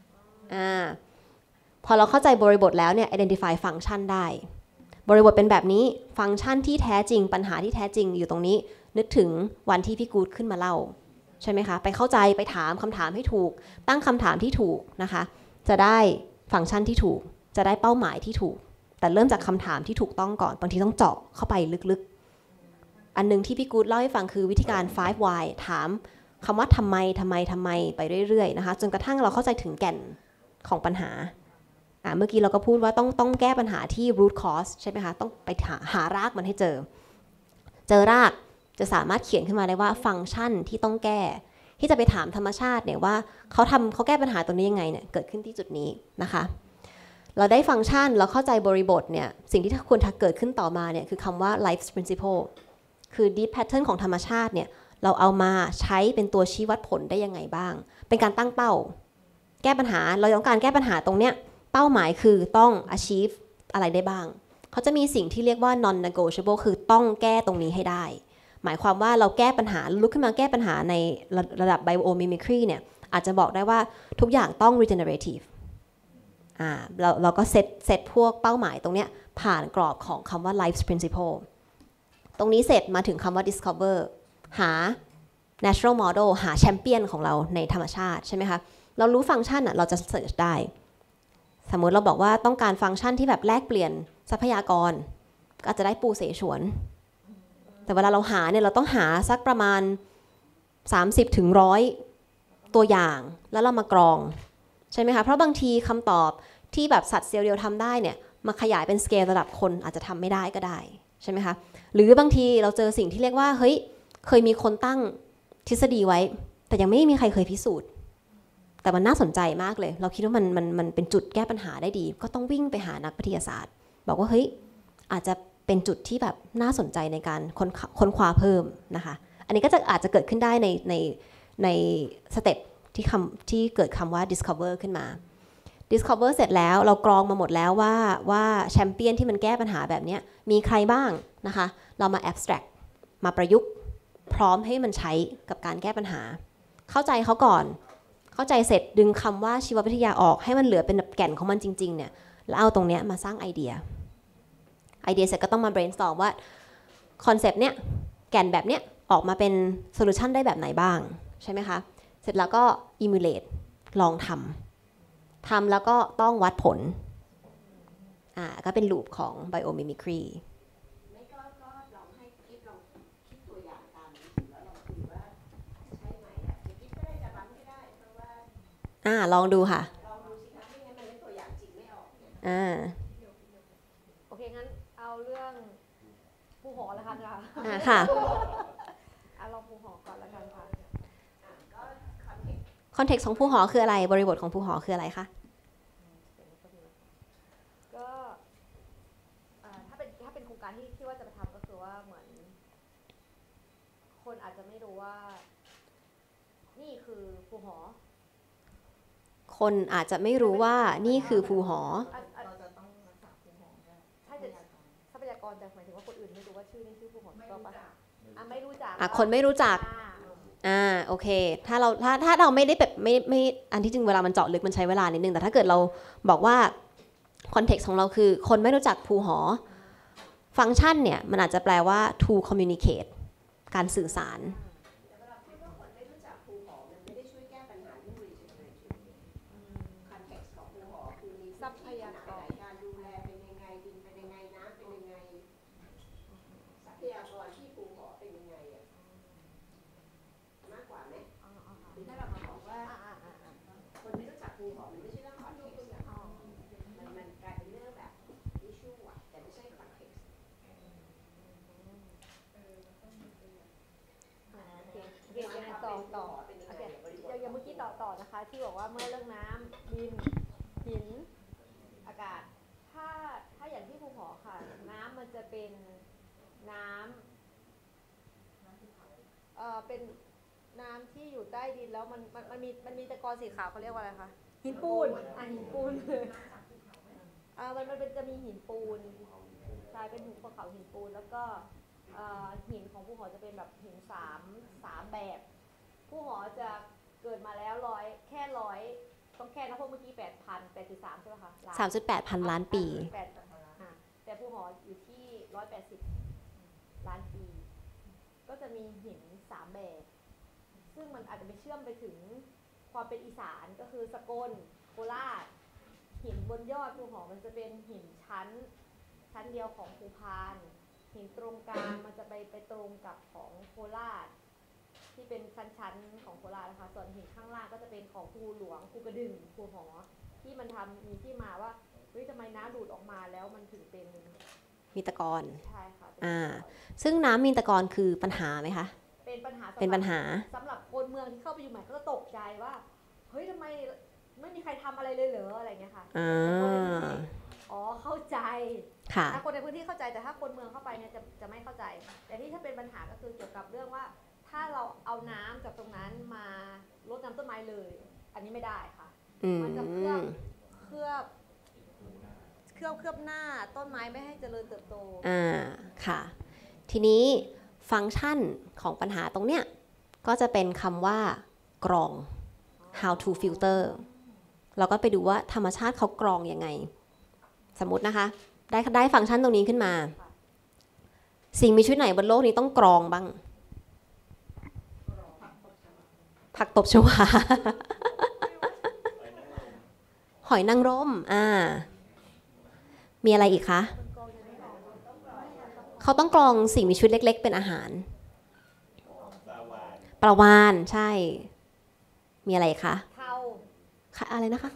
พอเราเข้าใจบริบทแล้วเนี่ย identify ฟังก์ชันได้บริบทเป็นแบบนี้ฟังก์ชันที่แท้จริงปัญหาที่แท้จริงอยู่ตรงนี้นึกถึงวันที่พี่กู๊ดขึ้นมาเล่าใช่ไหมคะไปเข้าใจไปถามคำถามให้ถูกตั้งคำถามที่ถูกนะคะจะได้ฟังก์ชันที่ถูกจะได้เป้าหมายที่ถูกแต่เริ่มจากคำถามที่ถูกต้องก่อนบางทีต้องเจาะเข้าไปลึกๆอันนึงที่พี่กู๊ดเล่าให้ฟังคือวิธีการ 5 why ถามคำว่าทำไมไปเรื่อยๆนะคะจนกระทั่งเราเข้าใจถึงแก่นของปัญหาเมื่อกี้เราก็พูดว่าต้องแก้ปัญหาที่ root cause ใช่ไหมคะต้องไปหารากมันให้เจอรากจะสามารถเขียนขึ้นมาได้ว่าฟังก์ชันที่ต้องแก้ที่จะไปถามธรรมชาติเนี่ยว่าเขาแก้ปัญหาตรงนี้ยังไงเนี่ยเกิดขึ้นที่จุดนี้นะคะเราได้ฟังก์ชันเราเข้าใจบริบทเนี่ยสิ่งที่ควรจะเกิดขึ้นต่อมาเนี่ยคือคำว่า life's principle คือ deep pattern ของธรรมชาติเนี่ยเราเอามาใช้เป็นตัวชี้วัดผลได้ยังไงบ้างเป็นการตั้งเป้าแก้ปัญหาเราต้องการแก้ปัญหาตรงเนี้ยเป้าหมายคือต้อง achieve อะไรได้บ้างเขาจะมีสิ่งที่เรียกว่า non negotiable คือต้องแก้ตรงนี้ให้ได้หมายความว่าเราแก้ปัญหาลุกขึ้นมาแก้ปัญหาในระดับ biomimicry เนี่ยอาจจะบอกได้ว่าทุกอย่างต้อง regenerative เราก็เซตพวกเป้าหมายตรงเนี้ยผ่านกรอบของคำว่า life's principle ตรงนี้เสร็จมาถึงคำว่า discover หา natural model หาแชมเปี้ยนของเราในธรรมชาติใช่ไหมคะเรารู้ฟังก์ชันเราจะ search ได้สมมติเราบอกว่าต้องการฟังก์ชันที่แบบแลกเปลี่ยนทรัพยากรก็อาจจะได้ปูเสฉวนแต่เวลาเราหาเนี่ยเราต้องหาสักประมาณ30 ถึง 100ตัวอย่างแล้วเรามากรองใช่ไหมคะเพราะบางทีคำตอบที่แบบสัตว์เซลล์เดียวทำได้เนี่ยมาขยายเป็นสเกลระดับคนอาจจะทำไม่ได้ก็ได้ใช่ไหมคะหรือบางทีเราเจอสิ่งที่เรียกว่าเฮ้ยเคยมีคนตั้งทฤษฎีไว้แต่ยังไม่มีใครเคยพิสูจน์แต่มันน่าสนใจมากเลยเราคิดว่ามันเป็นจุดแก้ปัญหาได้ดีก็ต้องวิ่งไปหานักวิทยาศาสตร์บอกว่าเฮ้ยอาจจะเป็นจุดที่แบบน่าสนใจในการค้นคว้าเพิ่มนะคะอันนี้ก็จะอาจจะเกิดขึ้นได้ในสเต็ปที่เกิดคำว่า discover ขึ้นมา discover เสร็จแล้วเรากรองมาหมดแล้วว่าแชมเปี้ยนที่มันแก้ปัญหาแบบนี้มีใครบ้างนะคะเรามา abstract มาประยุกต์พร้อมให้มันใช้กับการแก้ปัญหาเข้าใจเขาก่อนเข้าใจเสร็จดึงคำว่าชีววิทยาออกให้มันเหลือเป็นแก่นของมันจริงๆเนี่ยแล้วเอาตรงเนี้ยมาสร้างไอเดียเสร็จก็ต้องมา brainstorm ว่าคอนเซปต์เนี้ยแก่นแบบเนี้ยออกมาเป็นโซลูชันได้แบบไหนบ้างใช่ไหมคะเสร็จแล้วก็ emulate ลองทำแล้วก็ต้องวัดผลก็เป็นลูปของ biomimicryลองดูค่ะโอเคงั้นเอาเรื่องภูหอแล้วกันค่ะค่ะเอาลองภูหอก่อนแล้วกันค่ะคอนเท็กซ์ของภูหอคืออะไรบริบทของภูหอคืออะไรคะก็ถ้าเป็นโครงการที่ว่าจะไปทำก็คือว่าเหมือนคนอาจจะไม่รู้ว่านี่คือภูหอคนอาจจะไม่รู้ว่านี่คือภูหอเราจะต้องรักษาภูหอใช่แต่ทรัพยากรแต่หมายถึงว่าคนอื่นไม่รู้ว่าชื่อนี่ชื่อภูหอถูกต้องปะไม่รู้จักคนไม่รู้จักโอเคถ้าเราไม่ได้แบบไม่อันที่จริงเวลามันเจาะลึกมันใช้เวลานิดนึงแต่ถ้าเกิดเราบอกว่าคอนเท็กซ์ของเราคือคนไม่รู้จักภูหอฟังก์ชันเนี่ยมันอาจจะแปลว่า to communicate การสื่อสารทรัพยากรการดูแลเป็นยังไงดินเป็นยังไงน้ำเป็นยังไงทรัพยากรที่ภูหอเป็นยังไงอะมากกว่าไหมหรือถ้าเรามาบอกว่าคนไม่รู้จักภูหอมันไม่ใช่เรื่องคอนเท็กซ์มันกลายเป็นเรื่องแบบอิชชูอะแต่ไม่ใช่คอนเท็กซ์โอเคต่อโอเคอย่างเมื่อกี้ต่อนะคะที่บอกว่าเมื่อเรื่องน้ำดินหินอากาศถ้าอย่างที่ภูหอค่ะน้ำมันจะเป็นน้ำเป็นน้ำที่อยู่ใต้ดินแล้วมันมีตะกอนสีขาวเขาเรียกว่าอะไรคะหินปูนหินปูนมันจะมีหินปูนใช่เป็นหินภูเขาหินปูนแล้วก็หินของภูหอจะเป็นแบบหินสามแบบภูหอจะเกิดมาแล้วแค่ต้องแค่นะพวกเมื่อกี้ 8,083 ใช่ไหมคะ 3.8 พันล้านปีแต่ภูหออยู่ที่180 ล้านปีก็จะมีหิน3แบบซึ่งมันอาจจะไปเชื่อมไปถึงความเป็นอีสานก็คือสกลโคราชหินบนยอดภูหอมันจะเป็นหินชั้นเดียวของภูพานหินตรงกลางมันจะไปตรงกับของโคราชที่เป็นชั้นของโคราชนะคะส่วนหินข้างล่างก็จะเป็นของภูหลวงภูกระดึงภูหอที่มันมีที่มาว่าเฮ้ยทำไมน้ำดูดออกมาแล้วมันถึงเป็นมีตะกอนใช่ค่ะซึ่งน้ำมีตะกอนคือปัญหาไหมคะเป็นปัญหาสำหรับคนเมืองที่เข้าไปอยู่ใหม่ก็ตกใจว่าเฮ้ยทำไมไม่มีใครทำอะไรเลยเหรออะไรเงี้ยค่ะเข้าใจถ้าคนในพื้นที่เข้าใจแต่ถ้าคนเมืองเข้าไปเนี่ยจะไม่เข้าใจแต่ที่ถ้าเป็นปัญหาก็คือเกี่ยวกับเรื่องว่าถ้าเราเอาน้ำจากตรงนั้นมาลดน้ำต้นไม้เลยอันนี้ไม่ได้ค่ะมันจะเคลือบหน้าต้นไม้ไม่ให้เจริญเติบโตค่ะทีนี้ฟังก์ชันของปัญหาตรงเนี้ยก็จะเป็นคำว่ากรอง how to filter เราก็ไปดูว่าธรรมชาติเขากรองยังไงสมมตินะคะได้ฟังก์ชันตรงนี้ขึ้นมาสิ่งมีชีวิตไหนบนโลกนี้ต้องกรองบ้างผักตบชวา หอยนางรมมีอะไรอีกคะเขาต้องกรองสิ่งมีชีวิตเล็กๆเป็นอาหารปลาวาฬใช่มีอะไรคะอะไรนะคะ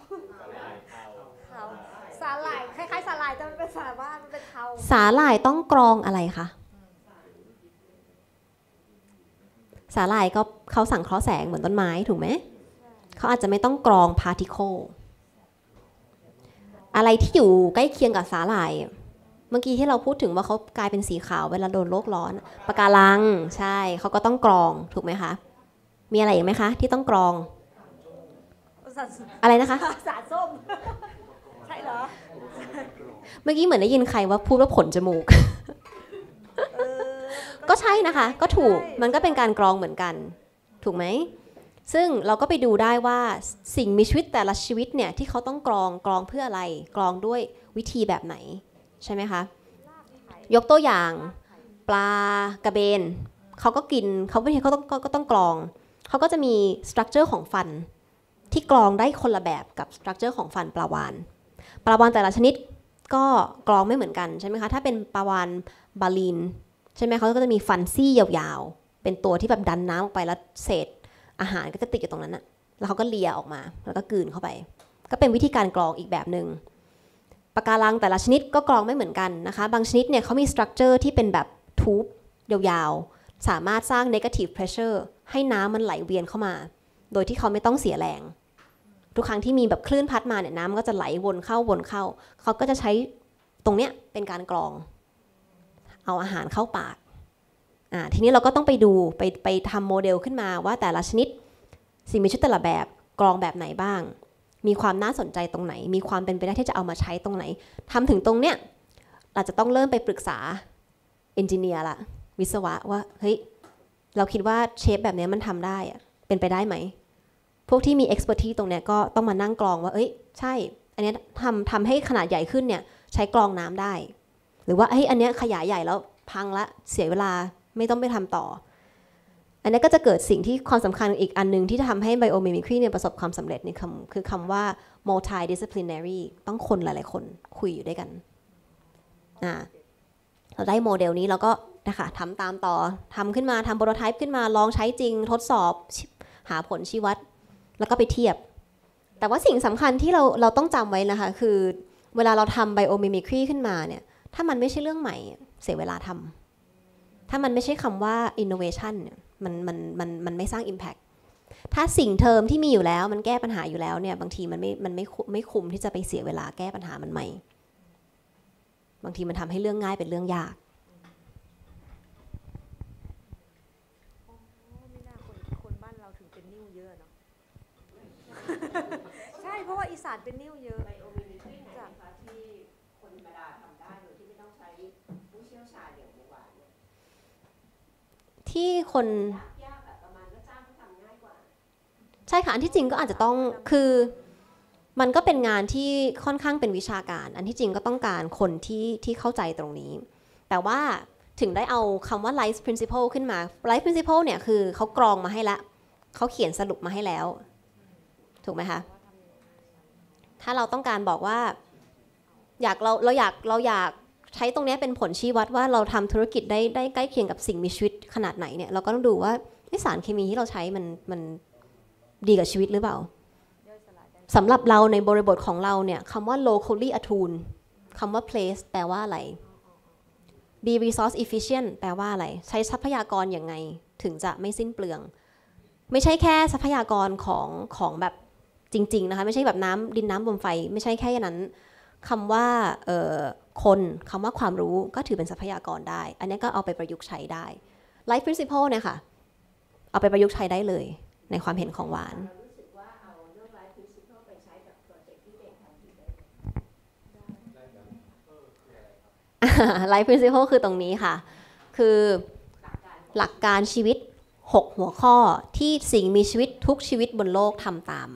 สาหร่ายคล้ายๆสาหร่ายแต่มันเป็นสาหร่ายมันเป็นเทาสาหร่ายต้องกรองอะไรคะสาหร่ายก็เขาสังเคราะห์แสงเหมือนต้นไม้ถูกไหมเขาอาจจะไม่ต้องกรองพาร์ติเคิลอะไรที่อยู่ใกล้เคียงกับสาหร่ายเมื่อกี้ที่เราพูดถึงว่าเขากลายเป็นสีขาวเวลาโดนโลกร้อนปะการังใช่เขาก็ต้องกรองถูกไหมคะมีอะไรอีกไหมคะที่ต้องกรองอะไรนะคะสารส้มใช่เหรอเมื่อกี้เหมือนได้ยินใครว่าพูดว่าผลจมูกก็ใช่นะคะก็ถูกมันก็เป็นการกรองเหมือนกันถูกไหมซึ่งเราก็ไปดูได้ว่าสิ่งมีชีวิตแต่ละชีวิตเนี่ยที่เขาต้องกรองเพื่ออะไรกรองด้วยวิธีแบบไหนใช่ไหมคะยกตัวอย่างปลากระเบนเขาก็กินเขาไม่ใช่เขาต้องกรองเขาก็จะมีสตรัคเจอร์ของฟันที่กรองได้คนละแบบกับสตรัคเจอร์ของฟันปลาวาฬแต่ละชนิดก็กรองไม่เหมือนกันใช่ไหมคะถ้าเป็นปลาวาฬบาลีนใช่ไหมเขาก็จะมีฟันซี่ยาวๆเป็นตัวที่แบบดันน้ำออกไปแล้วเศษอาหารก็จะติดอยู่ตรงนั้นนะแล้วเขาก็เลียออกมาแล้วก็กลืนเข้าไปก็เป็นวิธีการกรองอีกแบบหนึ่งปปะการังแต่ละชนิดก็กรองไม่เหมือนกันนะคะบางชนิดเนี่ยเขามีสตรัคเจอร์ที่เป็นแบบทูบยาวๆสามารถสร้าง negative pressure ให้น้ำมันไหลเวียนเข้ามาโดยที่เขาไม่ต้องเสียแรงทุกครั้งที่มีแบบคลื่นพัดมาเนี่ยน้ำก็จะไหลวนเข้าเขาก็จะใช้ตรงเนี้ยเป็นการกรองเอาอาหารเข้าปากทีนี้เราก็ต้องไปดูไปทำโมเดลขึ้นมาว่าแต่ละชนิดสิ่งมีชีวิตแต่ละแบบกรองแบบไหนบ้างมีความน่าสนใจตรงไหนมีความเป็นไปได้ที่จะเอามาใช้ตรงไหนทำถึงตรงเนี้ยเราจะต้องเริ่มไปปรึกษาเอนจิเนียร์ละวิศวะว่าเฮ้ยเราคิดว่าเชฟแบบนี้มันทำได้อะเป็นไปได้ไหมพวกที่มี expertise ตรงเนี้ยก็ต้องมานั่งกรองว่าเอ้ยใช่อันนี้ทำให้ขนาดใหญ่ขึ้นเนี่ยใช้กรองน้ำได้หรือว่าเฮ้ยอันนี้ขยายใหญ่แล้วพังละเสียเวลาไม่ต้องไปทำต่ออันนี้ก็จะเกิดสิ่งที่ความสำคัญอีกอันนึงที่จะทำให้ biomimicry เนี่ยประสบความสำเร็จนี่คือคำว่า multidisciplinary ต้องคนหลายๆคนคุยอยู่ด้วยกันเราได้โมเดลนี้เราก็นะคะทำตามต่อทำขึ้นมาทำโปรโตไทป์ขึ้นมาลองใช้จริงทดสอบหาผลชี้วัดแล้วก็ไปเทียบแต่ว่าสิ่งสำคัญที่เราต้องจำไว้นะคะคือเวลาเราทำ biomimicry ขึ้นมาเนี่ยถ้ามันไม่ใช่เรื่องใหม่เสียเวลาทำถ้ามันไม่ใช่คำว่า innovation เนี่ยมันไม่สร้าง impact ถ้าสิ่งเทอมที่มีอยู่แล้วมันแก้ปัญหาอยู่แล้วเนี่ยบางทีมันไม่คุ้มที่จะไปเสียเวลาแก้ปัญหามันใหม่บางทีมันทำให้เรื่องง่ายเป็นเรื่องยากไม่น่าคนบ้านเราถึงเป็นนิ่วเยอะเนาะ ใช่เพราะว่าอีสานเป็นนิ่วเยอะไบโอมิมิคริ่งนะคะที่คนธรรมดาทำได้โดยที่ไม่ต้องใช้ผู้เชี่ยวชาญอย่างหวานเนี่ยที่คนยากแบบประมาณก็จ้างเขาทำง่ายกว่าใช่ค่ะอันที่จริงก็อาจจะต้องคือมันก็เป็นงานที่ค่อนข้างเป็นวิชาการอันที่จริงก็ต้องการคนที่เข้าใจตรงนี้แต่ว่าถึงได้เอาคำว่า life principle ขึ้นมา life principle เนี่ยคือเขากรองมาให้แล้วเขาเขียนสรุปมาให้แล้วถูกไหมคะถ้าเราต้องการบอกว่าเราอยากใช้ตรงนี้เป็นผลชี้วัดว่าเราทำธุรกิจได้ใกล้เคียงกับสิ่งมีชีวิตขนาดไหนเนี่ยเราก็ต้องดูว่าสารเคมีที่เราใช้มันดีกับชีวิตหรือเปล่าสำหรับเราในบริบทของเราเนี่ยคำว่า locally attune คำว่า place แปลว่าอะไร be resource efficient แปลว่าอะไรใช้ทรัพยากรอย่างไงถึงจะไม่สิ้นเปลืองไม่ใช่แค่ทรัพยากรของแบบจริงๆนะคะไม่ใช่แบบน้ำดินน้ำลมไฟไม่ใช่แค่นั้นคำว่าคนคำว่าความรู้ก็ถือเป็นทรัพยากรได้อันนี้ก็เอาไปประยุกต์ใช้ได้ life principle เนี่ยค่ะเอาไปประยุกต์ใช้ได้เลยในความเห็นของหวานLife Principle คือตรงนี้ค่ะคือหลักการชีวิต6หัวข้อที่สิ่งมีชีวิตทุกชีวิตบนโลกทำตาม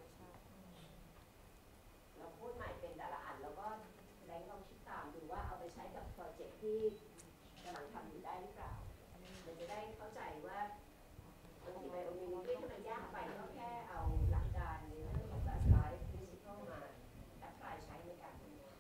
เราพูดใหม่เป็นแต่ละอันแล้วก็แรงลองคิดตามดูว่าเอาไปใช้กับโปรเจกต์ที่กำลังทำอยู่ได้หรือเปล่ามันจะได้เข้าใจว่าบางทีไบโอมิมิคริ่งถ้ามันยากไปก็แค่เอาหลักการในเรื่องของ Life Principle มาแอพพลายใช้ในการทำงาน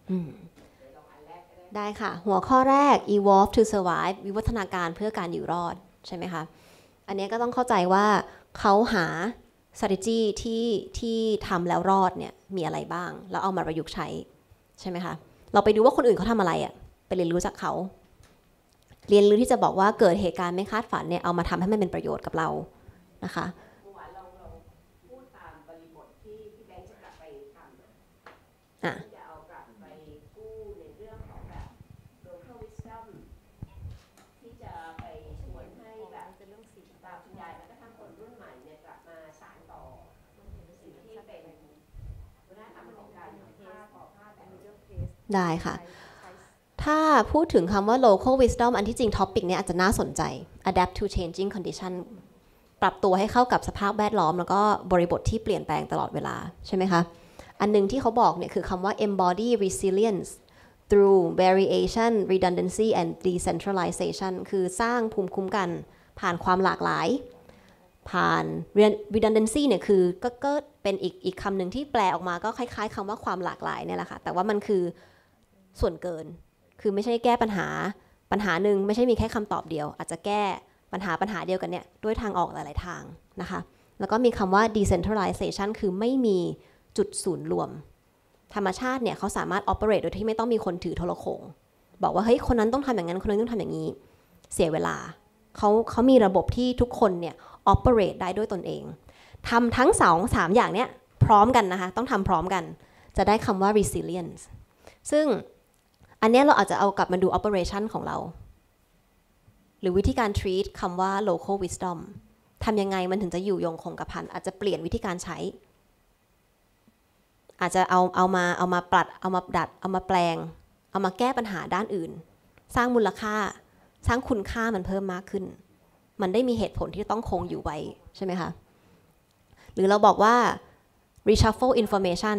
ได้ค่ะหัวข้อแรก evolve to survive วิวัฒนาการเพื่อการอยู่รอดใช่ไหมคะอันนี้ก็ต้องเข้าใจว่าเขาหา strategy ที่ทำแล้วรอดเนี่ยมีอะไรบ้างแล้วเอามาประยุกต์ใช้ใช่ไหมคะเราไปดูว่าคนอื่นเขาทำอะไรอ่ะไปเรียนรู้จากเขาเรียนรู้ที่จะบอกว่าเกิดเหตุการณ์ไม่คาดฝันเนี่ยเอามาทำให้มันเป็นประโยชน์กับเรานะคะพูดตามบริบทที่แบงค์จะกลับไปทำจะเอากลับไปกู้ในเรื่องของแบบ local wisdom ที่จะไปชวนให้แบบเป็นเรื่องสีตาคุณยายแล้วก็ทั้งคนรุ่นใหม่เนี่ยกลับมาสานต่อสิ่งที่เป็นวัฒนธรรมของการผ้าทอผ้าแบบนี้ได้ค่ะถ้าพูดถึงคำว่า local wisdom อันที่จริงท็อปิกนี้อาจจะน่าสนใจ adapt to changing condition ปรับตัวให้เข้ากับสภาพแวดล้อมแล้วก็บริบทที่เปลี่ยนแปลงตลอดเวลาใช่ไหมคะอันนึงที่เขาบอกเนี่ยคือคำว่า embody resilience through variation redundancy and decentralization คือสร้างภูมิคุ้มกันผ่านความหลากหลายผ่าน redundancy เนี่ยคือก็เป็นอีกคำหนึ่งที่แปลออกมาก็คล้ายๆคำว่าความหลากหลายเนี่ยแหละค่ะแต่ว่ามันคือส่วนเกินคือไม่ใช่แก้ปัญหาหนึ่งไม่ใช่มีแค่คำตอบเดียวอาจจะแก้ปัญหาเดียวกันเนี่ยด้วยทางออกหลายๆทางนะคะแล้วก็มีคำว่า decentralization คือไม่มีจุดศูนย์รวมธรรมชาติเนี่ยเขาสามารถ operate โดยที่ไม่ต้องมีคนถือโทรโข่งบอกว่าเฮ้ยคนนั้นต้องทำอย่างนั้นคนนั้นต้องทำอย่างนี้เสียเวลาเขามีระบบที่ทุกคนเนี่ย operate ได้ด้วยตนเองทำทั้ง2-3 อย่างเนี่ยพร้อมกันนะคะต้องทำพร้อมกันจะได้คำว่า resilience ซึ่งอันเนี้ยเราอาจจะเอากลับมาดู operation ของเราหรือวิธีการ treat คำว่า local wisdom ทำยังไงมันถึงจะอยู่ยงคงกระพันอาจจะเปลี่ยนวิธีการใช้อาจจะเอามาปรับเอามาดัดเอามาแปลงเอามาแก้ปัญหาด้านอื่นสร้างมูลค่าสร้างคุณค่ามันเพิ่มมากขึ้นมันได้มีเหตุผลที่ต้องคงอยู่ไว้ใช่ไหมคะหรือเราบอกว่า reshuffle information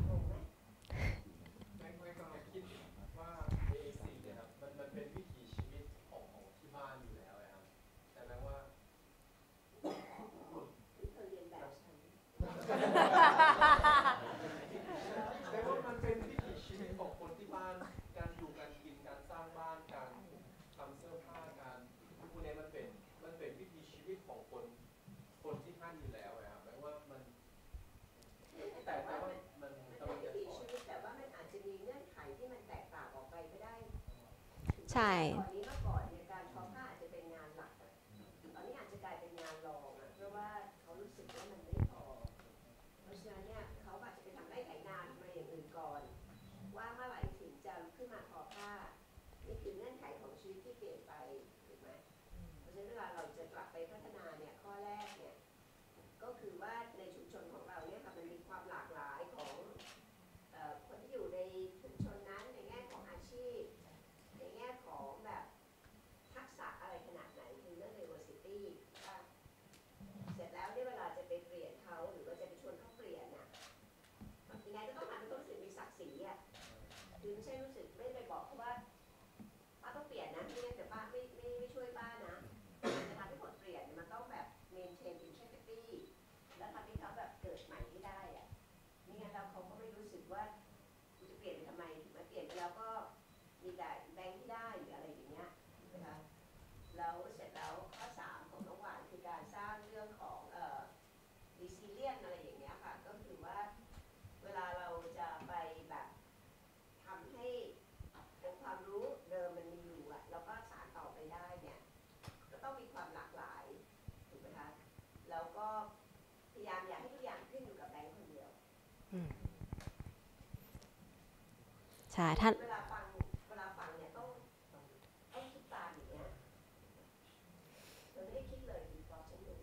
ใช่ตอนนี้เมื่อก่อนเนี่ยการทอผ้าอาจจะเป็นงานหลักตอนนี้อาจจะกลายเป็นงานรองเพราะว่าเขารู้สึกว่ามันไม่พอเพราะฉะนั้นเนี่ยเขาอาจจะไปทำได้หลายงานมาอย่างอื่นก่อนว่าเมื่อไหร่ถึงจะขึ้นมาทอผ้านี่คือเงื่อนไขของชีวิตที่เปลี่ยนไปถูกไหมเพราะฉะนั้นเวลาเราจะกลับไปพัฒนาเนี่ยข้อแรกเนี่ยก็คือว่าในชุมชนของเราเนี่ยค่ะมันมีความหลากหลายของคนที่อยู่ในชุมชนนั้นในแง่ของอาชีพในแง่ของแบบทักษะอะไรขนาดไหนคือเรื่อง diversity เสร็จแล้วเนี่ยเวลาจะไปเปลี่ยนเขาหรือว่าจะไปชวนเขาเปลี่ยนเนี่ยยังไงก็ต้องรู้สึกมีศักดิ์ศรีอ่ะคือไม่ใช่รู้สึกไม่ไปบอกเขาว่าป้าต้องเปลี่ยนนะไม่งั้นเดี๋ยวป้าไม่ช่วยป้านะจะทำให้คนเปลี่ยนมันต้องแบบ maintain integrity แล้วทำให้เขาแบบเกิดใหม่ให้ได้อ่ะไม่งั้นแล้วเขาก็ไม่รู้สึกว่ากูจะเปลี่ยนไปทำไมมาเปลี่ยนไปแล้วก็มีแต่แบงค์ที่ได้หรืออะไรอย่างเงี้ยนะคะแล้วเสร็จแล้วข้อ3ของน้องหวานคือการสร้างเรื่องของresilience อะไรอย่างเงี้ยค่ะก็คือว่าเวลาเราจะไปแบบทำให้องค์ความรู้เดิมมันมีอยู่อะแล้วก็สานต่อไปได้เนี่ยก็ต้องมีความหลากหลายถูกไหมคะแล้วก็พยายามอยากให้ทุกอย่างขึ้นอยู่กับแบงค์คนเดียวใช่ท่านเวลาฟังเนี่ยต้องคิดตามอย่างเงี้ยเราไม่ได้คิดเลยดีกว่าฉันรู้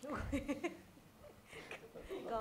ก็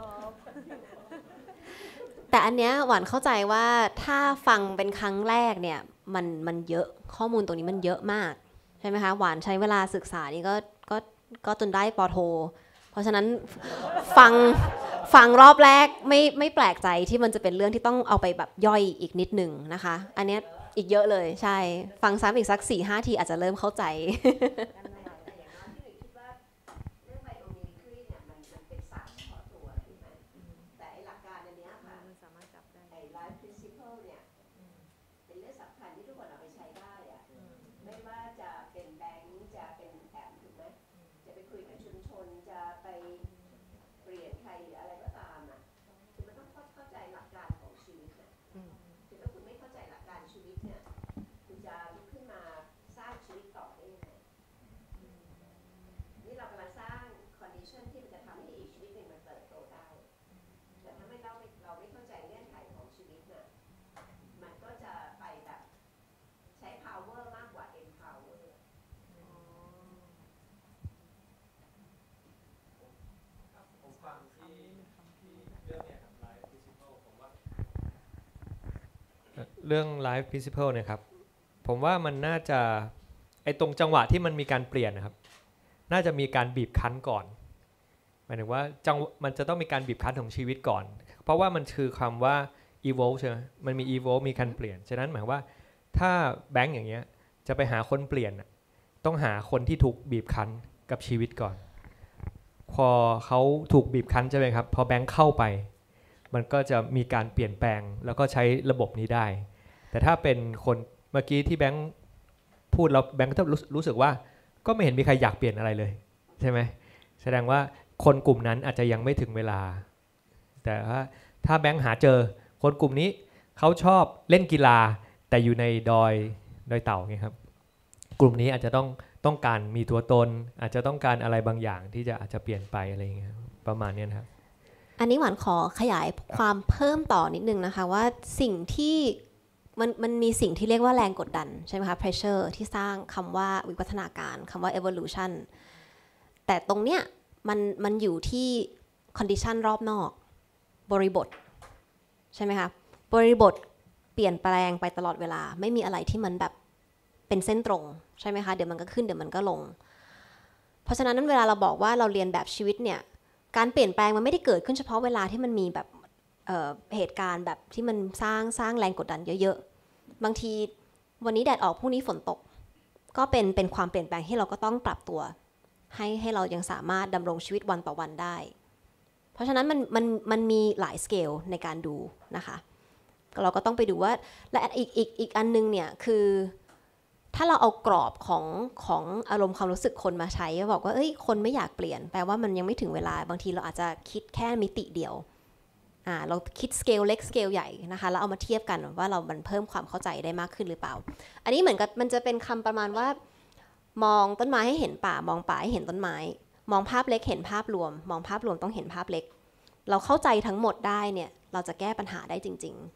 แต่อันเนี้ยหวานเข้าใจว่าถ้าฟังเป็นครั้งแรกเนี่ยมันเยอะข้อมูลตรงนี้มันเยอะมากใช่ไหมคะหวานใช้เวลาศึกษานี่ก็จนได้ปโทเพราะฉะนั้นฟังรอบแรกไม่แปลกใจที่มันจะเป็นเรื่องที่ต้องเอาไปแบบย่อยอีกนิดหนึ่งนะคะอันเนี้ยอีกเยอะเลยใช่ฟังซ้ำอีกสัก 4-5 ทีอาจจะเริ่มเข้าใจแต่อย่างน้อยที่หนูคิดว่าเรื่องไบโอมิมิครีเนี่ยมันเป็นศาสตร์เฉพาะตัวถูกไหมแต่ไอ้หลักการอันเนี้ยค่ะไอ้ life principle เนี่ยเป็นเรื่องสำคัญที่ทุกคนเอาไปใช้ได้อะไม่ว่าจะเป็นแบงค์จะเป็นแอมถูกไหมจะไปคุยกับชุมชนจะไปเปลี่ยนใครหรืออะไรก็ตามอ่ะคือมันต้องเข้าใจหลักการของชีวิตนะคือถ้าคุณไม่เข้าใจหลักการชีวิตเนี่ยคุณจะลุกขึ้นมาสร้างชีวิตต่อได้ยังไงนี่เรากำลังสร้าง condition ที่มันจะทำให้อีกชีวิตหนึ่งมันเติบโตได้แต่ถ้าเราไม่เข้าใจเงื่อนไขของชีวิตน่ะมันก็จะไปแบบใช้ power มากกว่า empower ผมฟังที่เรื่องเนี่ยครับ life principle ผมว่าเรื่อง life principle เนี่ยครับผมว่ามันน่าจะไอ้ตรงจังหวะที่มันมีการเปลี่ยนนะครับน่าจะมีการบีบคั้นก่อนหมายถึงว่ามันจะต้องมีการบีบคั้นของชีวิตก่อนเพราะว่ามันคือคำว่า evolve ใช่ไหมมันมี evolve มีการเปลี่ยนฉะนั้นหมายว่าถ้าแบงค์อย่างเงี้ยจะไปหาคนเปลี่ยนต้องหาคนที่ถูกบีบคั้นกับชีวิตก่อนพอเขาถูกบีบคั้นใช่ไหมครับพอแบงค์เข้าไปมันก็จะมีการเปลี่ยนแปลงแล้วก็ใช้ระบบนี้ได้แต่ถ้าเป็นคนเมื่อกี้ที่แบงค์พูดแล้วแบงค์ก็รู้สึกว่าก็ไม่เห็นมีใครอยากเปลี่ยนอะไรเลยใช่ไหมแสดงว่าคนกลุ่มนั้นอาจจะยังไม่ถึงเวลาแต่ว่าถ้าแบงค์หาเจอคนกลุ่มนี้เขาชอบเล่นกีฬาแต่อยู่ในดอยเต่าไงครับกลุ่มนี้อาจจะต้องการมีตัวตนอาจจะต้องการอะไรบางอย่างที่จะอาจจะเปลี่ยนไปอะไรอย่างเงี้ยประมาณนี้นะครับอันนี้หวานขอขยายความเพิ่มต่อนิดนึงนะคะว่าสิ่งที่มันมีสิ่งที่เรียกว่าแรงกดดันใช่ไหมคะ pressure ที่สร้างคำว่าวิวัฒนาการคำว่า evolution แต่ตรงเนี้ยมันอยู่ที่ condition รอบนอกบริบทใช่ไหมคะบริบทเปลี่ยนแปลงไปตลอดเวลาไม่มีอะไรที่มันแบบเป็นเส้นตรงใช่ไหมคะเดี๋ยวมันก็ขึ้นเดี๋ยวมันก็ลงเพราะฉะนั้นเวลาเราบอกว่าเราเรียนแบบชีวิตเนี่ยการเปลี่ยนแปลงมันไม่ได้เกิดขึ้นเฉพาะเวลาที่มันมีแบบเหตุการณ์แบบที่มันสร้างแรงกดดันเยอะๆบางทีวันนี้แดดออกพรุ่งนี้ฝนตกก็เป็นความเปลี่ยนแปลงที่เราก็ต้องปรับตัวให้เรายังสามารถดำรงชีวิตวันต่อวันได้เพราะฉะนั้นมันมีหลายสเกลในการดูนะคะเราก็ต้องไปดูว่าและอีกอันนึงเนี่ยคือถ้าเราเอากรอบของอารมณ์ความรู้สึกคนมาใช้บอกว่าเอ้ยคนไม่อยากเปลี่ยนแปลว่ามันยังไม่ถึงเวลาบางทีเราอาจจะคิดแค่มิติเดียวเราคิดสเกลเล็กสเกลใหญ่นะคะแล้วเอามาเทียบกันว่ามันเพิ่มความเข้าใจได้มากขึ้นหรือเปล่าอันนี้เหมือนกับมันจะเป็นคำประมาณว่ามองต้นไม้ให้เห็นป่ามองป่าให้เห็นต้นไม้มองภาพเล็กเห็นภาพรวมมองภาพรวมต้องเห็นภาพเล็กเราเข้าใจทั้งหมดได้เนี่ยเราจะแก้ปัญหาได้จริงๆ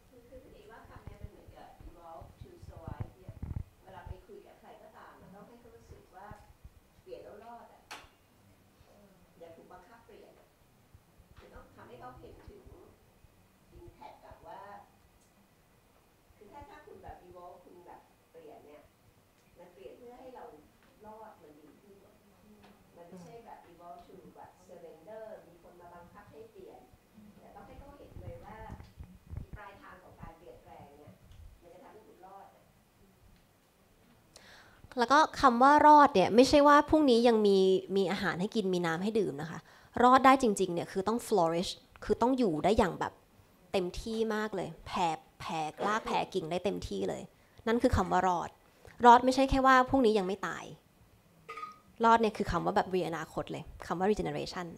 แล้วก็คำว่ารอดเนี่ยไม่ใช่ว่าพรุ่งนี้ยังมีอาหารให้กินมีน้ำให้ดื่มนะคะรอดได้จริงๆเนี่ยคือต้อง flourish คือต้องอยู่ได้อย่างแบบเต็มที่มากเลยแผ่รากแผ่กิ่งได้เต็มที่เลยนั่นคือคำว่ารอดไม่ใช่แค่ว่าพรุ่งนี้ยังไม่ตายรอดเนี่ยคือคำว่าแบบอนาคตเลยคำว่า regeneration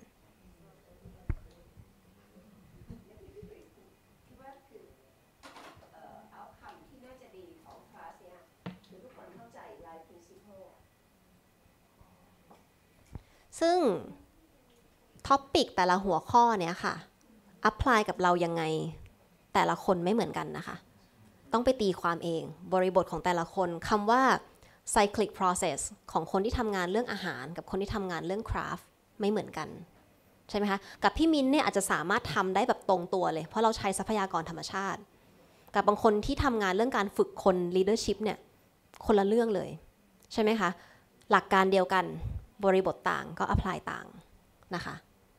ซึ่งท็อปปิกแต่ละหัวข้อเนี่ยค่ะอัพพลายกับเรายังไงแต่ละคนไม่เหมือนกันนะคะต้องไปตีความเองบริบทของแต่ละคนคำว่า cyclic process ของคนที่ทำงานเรื่องอาหารกับคนที่ทำงานเรื่อง craft ไม่เหมือนกันใช่ไหมคะกับพี่มินเนี่ยอาจจะสามารถทำได้แบบตรงตัวเลยเพราะเราใช้ทรัพยากรธรรมชาติกับบางคนที่ทำงานเรื่องการฝึกคน leadership เนี่ยคนละเรื่องเลยใช่ไหมคะหลักการเดียวกันบริบทต่างก็ apply ต่างนะคะ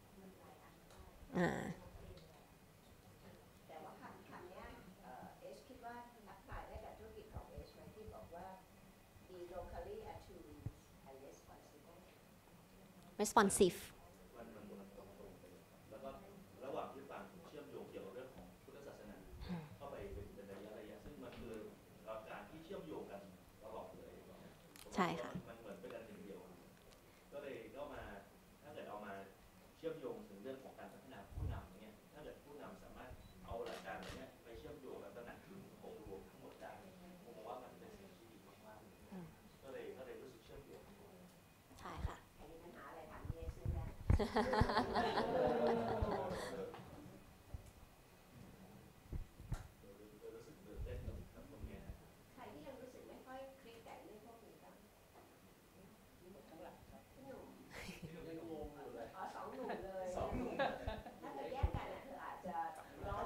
แต่ว่าคำนี้เอชคิดว่า apply ได้กับธุรกิจของเอชไหมที่บอกว่า be locally attuned and responsive แล้วก็ระหว่างที่ฟังเชื่อมโยงเกี่ยวกับเรื่องของพุทธศาสนาเข้าไปเป็นระยะซึ่งมันคือการที่เชื่อมโยงกันตลอดเลยใช่ค่ะมันเหมือนเป็นอันหนึ่งเดียวก็เลยก็มาถ้าเกิดเอามาเชื่อมโยงถึงเรื่องของการพัฒนาผู้นำเนี่ยถ้าเกิดผู้นำสามารถเอาหลักการนี้ไปเชื่อมโยงและตระหนักถึงองค์รวมทั้งหมดได้ผมว่ามันเป็นสิ่งที่ดีมากๆก็เลยรู้สึกเชื่อมโยงใช่ค่ะมีปัญหาอะไรถามเอชซื้อได้ใครที่ยังรู้สึกไม่ค่อยคลิกแต่เรื่องพวกนี้บ้างพี่หนุ่มสองหนุ่มเลยถ้าเกิดแยกกันเธออาจจะรอ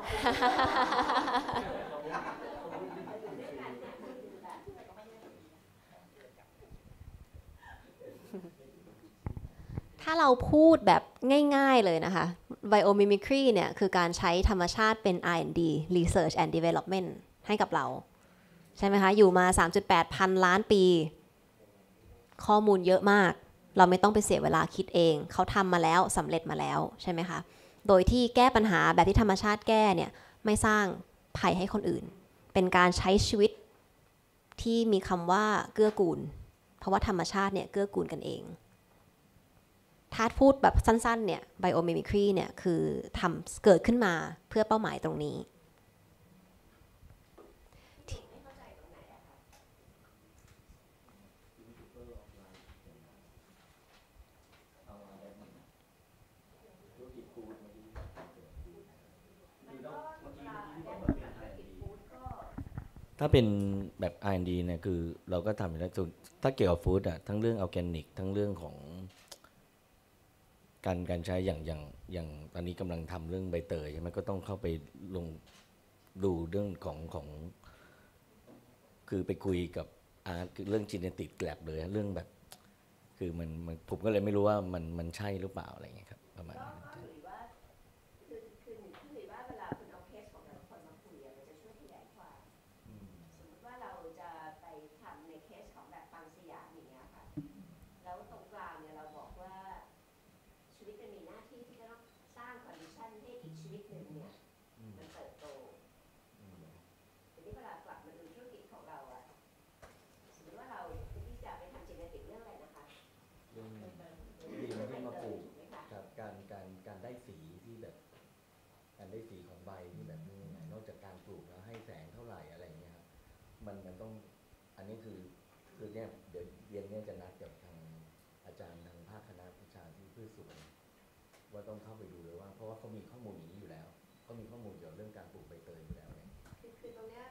ถ้าเราพูดแบบง่ายๆเลยนะคะ biomimicry เนี่ยคือการใช้ธรรมชาติเป็น R&D Research and Development ให้กับเราใช่ไหมคะอยู่มา 3.8 พันล้านปีข้อมูลเยอะมากเราไม่ต้องไปเสียเวลาคิดเองเขาทำมาแล้วสำเร็จมาแล้วใช่ไหมคะโดยที่แก้ปัญหาแบบที่ธรรมชาติแก้เนี่ยไม่สร้างภัยให้คนอื่นเป็นการใช้ชีวิตที่มีคำว่าเกื้อกูลเพราะว่าธรรมชาติเนี่ยเกื้อกูลกันเองถ้าพูดแบบสั้นๆเนี่ย biomimicry เนี่ยคือเกิดขึ้นมาเพื่อเป้าหมายตรงนี้ถ้าเป็นแบบ R&D เนี่ยคือเราก็ทำอยู่แล้วถ้าเกี่ยวกับฟู้ดอะทั้งเรื่องออร์แกนิกทั้งเรื่องของการใช้อย่างตอนนี้กำลังทำเรื่องใบเตยใช่ไหมก็ต้องเข้าไปลงดูเรื่องของคือไปคุยกับเรื่องจีเนติกแลบเลยเรื่องแบบคือมันผมก็เลยไม่รู้ว่ามันใช่หรือเปล่าอะไรเงี้ยครับประมาณนั้น การได้สีที่แบบการได้สีของใบที่แบบนี้ไงนอกจากการปลูกแล้วให้แสงเท่าไหร่อะไรเงี้ยครับมันต้องอันนี้คือเนี่ยเดี๋ยวเย็นเนี่ยจะนัดกับทางอาจารย์ทางภาคคณะวิชาที่พืชสวนว่าต้องเข้าไปดูเลยว่าเพราะว่าเขามีข้อมูลอย่างนี้อยู่แล้วเขามีข้อมูลเกี่ยวกับเรื่องการปลูกใบเตยอยู่แล้วเนี่ยคือตรงเนี้ย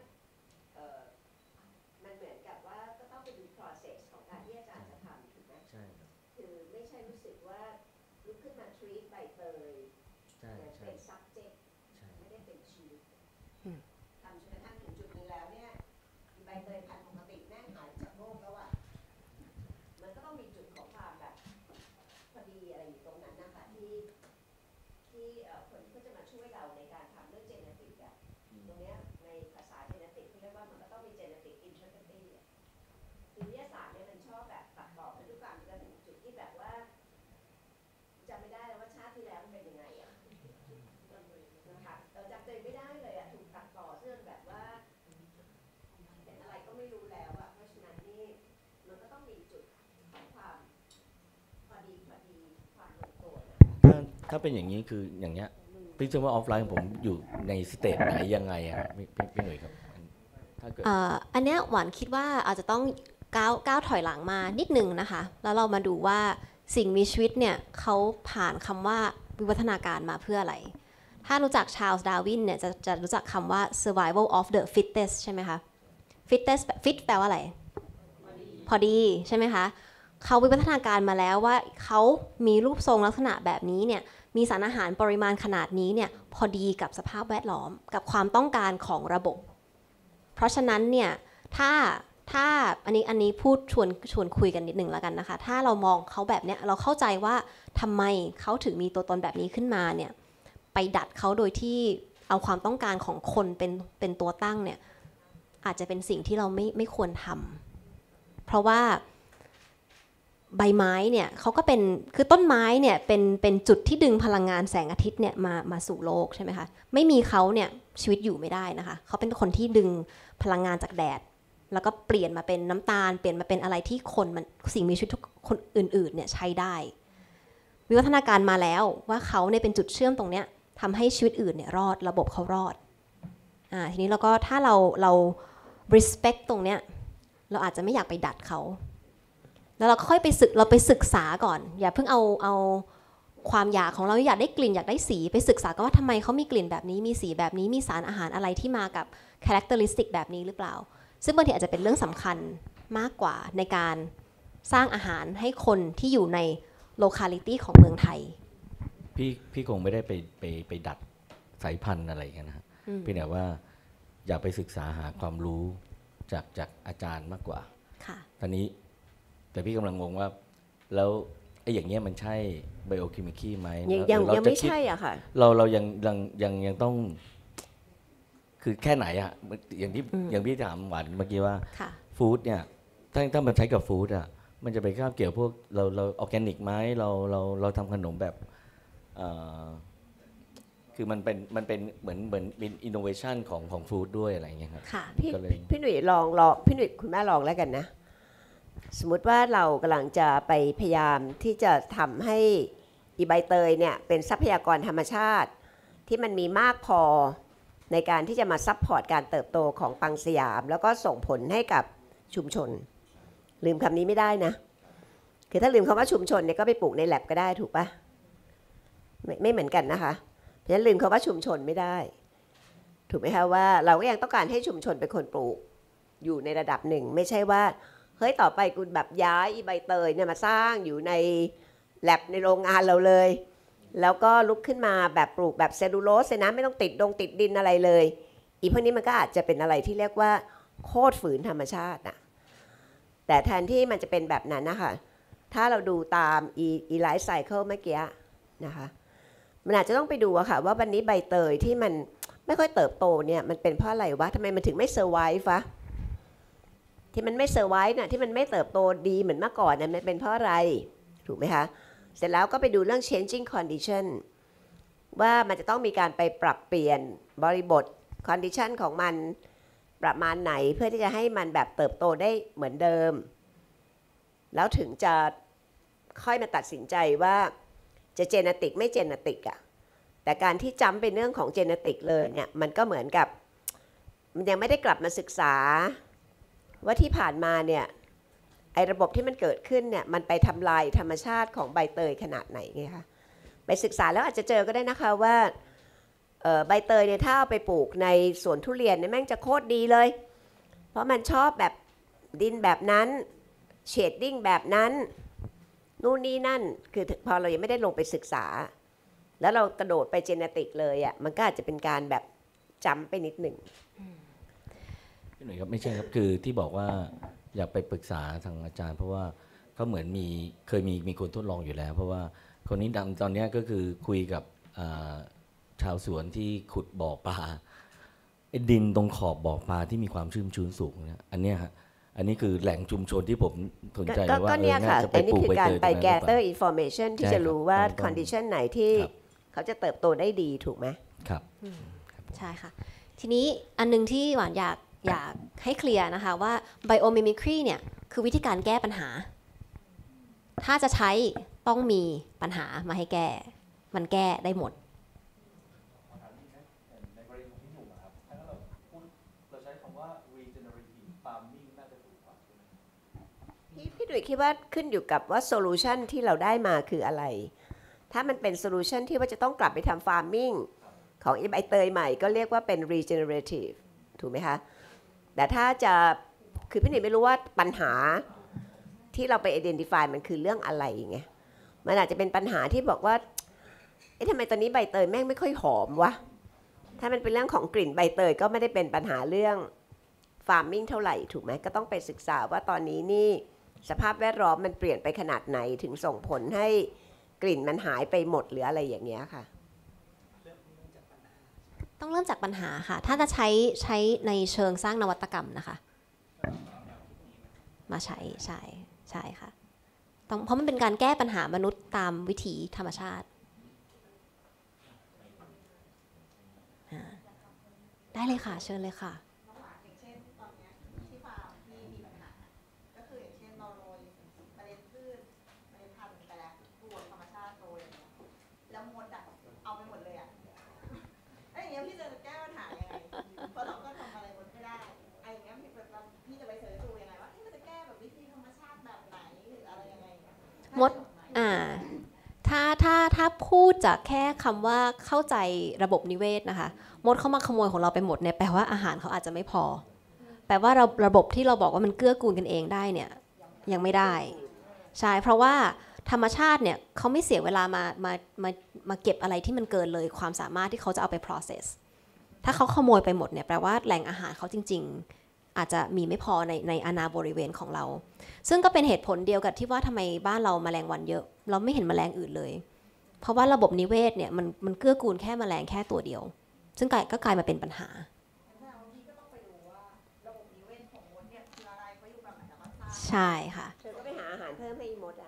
มันเหมือนกับว่าก็ต้องไปดู process ของการที่อาจารย์จะทำถูกไหมใช่ครับคือไม่ใช่รู้สึกว่าลุกขึ้นมา treat ใบเตยเป็น subject ไม่ได้เป็นชีวิตทำจนกระทั่งถึงจุดนึงแล้วเนี่ยใบเตยพันธุ์ปกติแม่งหายจากโลกแล้วอ่ะมันก็ต้องมีจุดของความแบบพอดีอะไรอยู่ตรงนั้นนะคะที่คนที่จะมาช่วยเราในการทำเรื่อง genetic อะตรงเนี้ยในภาษา genetic ที่เรียกว่ามันก็ต้องมี genetic integrity คือวิทยาศาสตร์เนี่ยมันชอบแบบตัดต่อพันธุกรรมจนถึงจุดที่แบบว่าจำไม่ได้แล้วว่าชาติที่แล้วมันเป็นยังไงอะนะคะเราจำตัวไม่ได้เลยอะถูกตัดต่อเรื่องแบบว่าเป็นอะไรก็ไม่รู้แล้วอะเพราะฉะนั้นนี่มันก็ต้องมีจุดของความพอดีความลงตัวนะถ้าเป็นอย่างนี้คืออย่างเงี้ยพี่เชื่อว่าออฟไลน์ผมอยู่ในสเตจไหนยังไงอะพี่หนุ่ยครับถ้าเกิดอันเนี้ยหวานคิดว่าอาจจะต้องก้าวถอยหลังมานิดนึงนะคะแล้วเรามาดูว่าสิ่งมีชีวิตเนี่ยเขาผ่านคำว่าวิวัฒนาการมาเพื่ออะไรถ้ารู้จักชาร์ลส์ดาร์วินเนี่ยจะรู้จักคำว่า survival of the fittest ใช่ไหมคะ fittest fit แปลว่าอะไรพอดีใช่ไหมคะเขาวิวัฒนาการมาแล้วว่าเขามีรูปทรงลักษณะแบบนี้เนี่ยมีสารอาหารปริมาณขนาดนี้เนี่ยพอดีกับสภาพแวดล้อมกับความต้องการของระบบเพราะฉะนั้นเนี่ยถ้าอันนี้พูดชวนคุยกันนิดหนึ่งแล้วกันนะคะถ้าเรามองเขาแบบเนี้ยเราเข้าใจว่าทำไมเขาถึงมีตัวตนแบบนี้ขึ้นมาเนี่ยไปดัดเขาโดยที่เอาความต้องการของคนเป็นตัวตั้งเนี่ยอาจจะเป็นสิ่งที่เราไม่ควรทำเพราะว่าใบไม้เนี่ยเขาก็เป็นคือต้นไม้เนี่ยเป็นจุดที่ดึงพลังงานแสงอาทิตย์เนี่ยมาสู่โลกใช่ไหมคะไม่มีเขาเนี่ยชีวิตอยู่ไม่ได้นะคะเขาเป็นคนที่ดึงพลังงานจากแดดแล้วก็เปลี่ยนมาเป็นน้ำตาลเปลี่ยนมาเป็นอะไรที่คนมันสิ่งมีชีวิตทุกคนอื่นๆเนี่ยใช้ได้วิวัฒนาการมาแล้วว่าเขาเนี่ยเป็นจุดเชื่อมตรงเนี้ยทำให้ชีวิตอื่นเนี่ยรอดระบบเขารอดทีนี้เราก็ถ้าเรา respect ตรงเนี้ยเราอาจจะไม่อยากไปดัดเขาแล้วเราค่อยไปศึกษาก่อนอย่าเพิ่งเอาความอยากของเราอยากได้กลิ่นอยากได้สีไปศึกษากันว่าทำไมเขามีกลิ่นแบบนี้มีสีแบบนี้มีสารอาหารอะไรที่มากับ characteristic แบบนี้หรือเปล่าซึ่งบางทีอาจจะเป็นเรื่องสำคัญมากกว่าในการสร้างอาหารให้คนที่อยู่ใน locality ของเมืองไทยพี่คงไม่ได้ไปดัดสายพันธุ์อะไรกันนะเพียงแต่ว่าอยากไปศึกษาหาความรู้จากอาจารย์มากกว่าตอนนี้แต่พี่กำลังงงว่าแล้วไอ้อย่างเงี้ยมันใช่ไบโอเคมีไหมยังไม่ใช่อ่ะค่ะเรายังต้องคือแค่ไหนอะอย่างพี่ถามหวานเมื่อกี้ว่าฟู้ดเนี่ยถ้ามันใช้กับฟู้ดอะมันจะไปคาบเกี่ยวพวกเราออร์แกนิกไหมเราทำขนมแบบคือมันเป็นเหมือนเป็นอินโนเวชันของฟู้ดด้วยอะไรอย่างเงี้ยครับพี่หนุ่ยลองพี่หนุ่ยคุณแม่ลองแล้วกันนะสมมติว่าเรากำลังจะไปพยายามที่จะทำให้อีใบเตยเนี่ยเป็นทรัพยากรธรรมชาติที่มันมีมากพอในการที่จะมาซัพพอร์ตการเติบโตของปังสยามแล้วก็ส่งผลให้กับชุมชนลืมคำนี้ไม่ได้นะคือถ้าลืมคำว่าชุมชนเนี่ยก็ไปปลูกในแลบก็ได้ถูกปะไม่เหมือนกันนะคะเพราะฉะนั้นลืมคำว่าชุมชนไม่ได้ถูกไหมคะว่าเราก็ยังต้องการให้ชุมชนเป็นคนปลูกอยู่ในระดับหนึ่งไม่ใช่ว่าเฮ้ยต่อไปกูแบบย้ายอีใบเตยเนี่ยมาสร้างอยู่ในแลบในโรงงานเราเลยแล้วก็ลุกขึ้นมาแบบปลูกแบบเซลลูโลสเลยนะไม่ต้องติดดินอะไรเลยอีพวกนี้มันก็อาจจะเป็นอะไรที่เรียกว่าโคตรฝืนธรรมชาตินะแต่แทนที่มันจะเป็นแบบนั้นนะคะถ้าเราดูตามอีไลฟ์ไซเคิลเมื่อกี้นะคะมันอาจจะต้องไปดูอะค่ะว่าวันนี้ใบเตยที่มันไม่ค่อยเติบโตเนี่ยมันเป็นเพราะอะไรวะทำไมมันถึงไม่เซอร์ไวฟ์วะที่มันไม่เซอร์ไวฟ์น่ะที่มันไม่เติบโตดีเหมือนเมื่อก่อนเนี่ยมันเป็นเพราะอะไรถูกไหมคะเสร็จแล้วก็ไปดูเรื่อง changing condition ว่ามันจะต้องมีการไปปรับเปลี่ยนบริบท condition ของมันประมาณไหนเพื่อที่จะให้มันแบบเติบโตได้เหมือนเดิมแล้วถึงจะค่อยมาตัดสินใจว่าจะเจเนติกไม่เจเนติกอะแต่การที่จำเป็นเรื่องของเจเนติกเลยเนี่ยมันก็เหมือนกับมันยังไม่ได้กลับมาศึกษาว่าที่ผ่านมาเนี่ยไอ้ระบบที่มันเกิดขึ้นเนี่ยมันไปทำลายธรรมชาติของใบเตยขนาดไหนไงคะไปศึกษาแล้วอาจจะเจอก็ได้นะคะว่าใบเตยเนี่ยถ้าเอาไปปลูกในสวนทุเรียนเนี่ยแม่งจะโคตรดีเลยเพราะมันชอบแบบดินแบบนั้นเชดดิ้งแบบนั้นนู่นนี่นั่นคือพอเรายังไม่ได้ลงไปศึกษาแล้วเรากระโดดไปเจเนติกเลยอ่ะมันก็อาจจะเป็นการแบบจำไปนิดหนึ่งพี่หนุ่ยครับไม่ใช่ครับคือที่บอกว่าอยากไปปรึกษาทางอาจารย์เพราะว่าเขาเหมือนเคยมีคนทดลองอยู่แล้วเพราะว่าคนนี้ตอนนี้ก็คือคุยกับชาวสวนที่ขุดบ่อปลาดินตรงขอบบ่อปลาที่มีความชุ่มชื้นสูงนะอันนี้ฮะอันนี้คือแหล่งชุมชนที่ผมสนใจว่าน่าจะไปปลูกใบเตยตรงนั้นหรือเปล่าไป gather information ที่จะรู้ว่า condition ไหนที่เขาจะเติบโตได้ดีถูกไหมครับใช่ค่ะทีนี้อันนึงที่หวานอยากให้เคลียร์นะคะว่า biomimicry เนี่ยคือวิธีการแก้ปัญหาถ้าจะใช้ต้องมีปัญหามาให้แก้มันแก้ได้หมดในกรณีของพี่หนุ่มครับถ้าเราใช้คำว่า regenerative farming น่าจะถูกกว่าใช่ไหมพี่ดุยคิดว่าขึ้นอยู่กับว่า solution ที่เราได้มาคืออะไรถ้ามันเป็น solution ที่ว่าจะต้องกลับไปทำ farming ของใบเตยใหม่ก็เรียกว่าเป็น regenerative ถูกไหมคะแต่ถ้าจะคือพี่หนุ่ยไม่รู้ว่าปัญหาที่เราไป identify มันคือเรื่องอะไรไงมันอาจจะเป็นปัญหาที่บอกว่าทำไมตอนนี้ใบเตยแม่งไม่ค่อยหอมวะถ้ามันเป็นเรื่องของกลิ่นใบเตยก็ไม่ได้เป็นปัญหาเรื่อง farming เท่าไหร่ถูกไหมก็ต้องไปศึกษาว่าตอนนี้นี่สภาพแวดล้อมมันเปลี่ยนไปขนาดไหนถึงส่งผลให้กลิ่นมันหายไปหมดหรืออะไรอย่างเงี้ยค่ะต้องเริ่มจากปัญหาค่ะถ้าจะใช้ในเชิงสร้างนวัตกรรมนะคะมาใช่ค่ะเพราะมันเป็นการแก้ปัญหามนุษย์ตามวิถีธรรมชาติได้เลยค่ะเชิญเลยค่ะมดถ้าพูดจากแค่คำว่าเข้าใจระบบนิเวศนะคะมดเข้ามาขโมยของเราไปหมดเนี่ยแปลว่าอาหารเขาอาจจะไม่พอแปลว่าระบบที่เราบอกว่ามันเกื้อกูลกันเองได้เนี่ยยังไม่ได้ใช่เพราะว่าธรรมชาติเนี่ยเขาไม่เสียเวลามาเก็บอะไรที่มันเกินเลยความสามารถที่เขาจะเอาไป process ถ้าเขาขโมยไปหมดเนี่ยแปลว่าแหล่งอาหารเขาจริงๆอาจจะมีไม่พอในอาณาบริเวณของเราซึ่งก็เป็นเหตุผลเดียวกับที่ว่าทำไมบ้านเราแมลงวันเยอะเราไม่เห็นแมลงอื่นเลยเพราะว่าระบบนิเวศเนี่ยมันเกื้อกูลแค่แมลงแค่ตัวเดียวซึ่งก็กลายมาเป็นปัญหาใช่ค่ะเธอก็ไปหาอาหารเพิ่มให้อีมดอ่ะ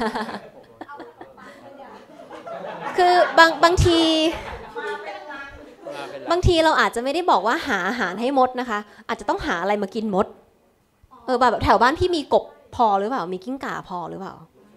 คือบางทีเราอาจจะไม่ได้บอกว่าหาอาหารให้มดนะคะอาจจะต้องหาอะไรมากินมดแบบแถวบ้านพี่มีกบพอหรือเปล่ามีกิ้งก่าพอหรือเปล่า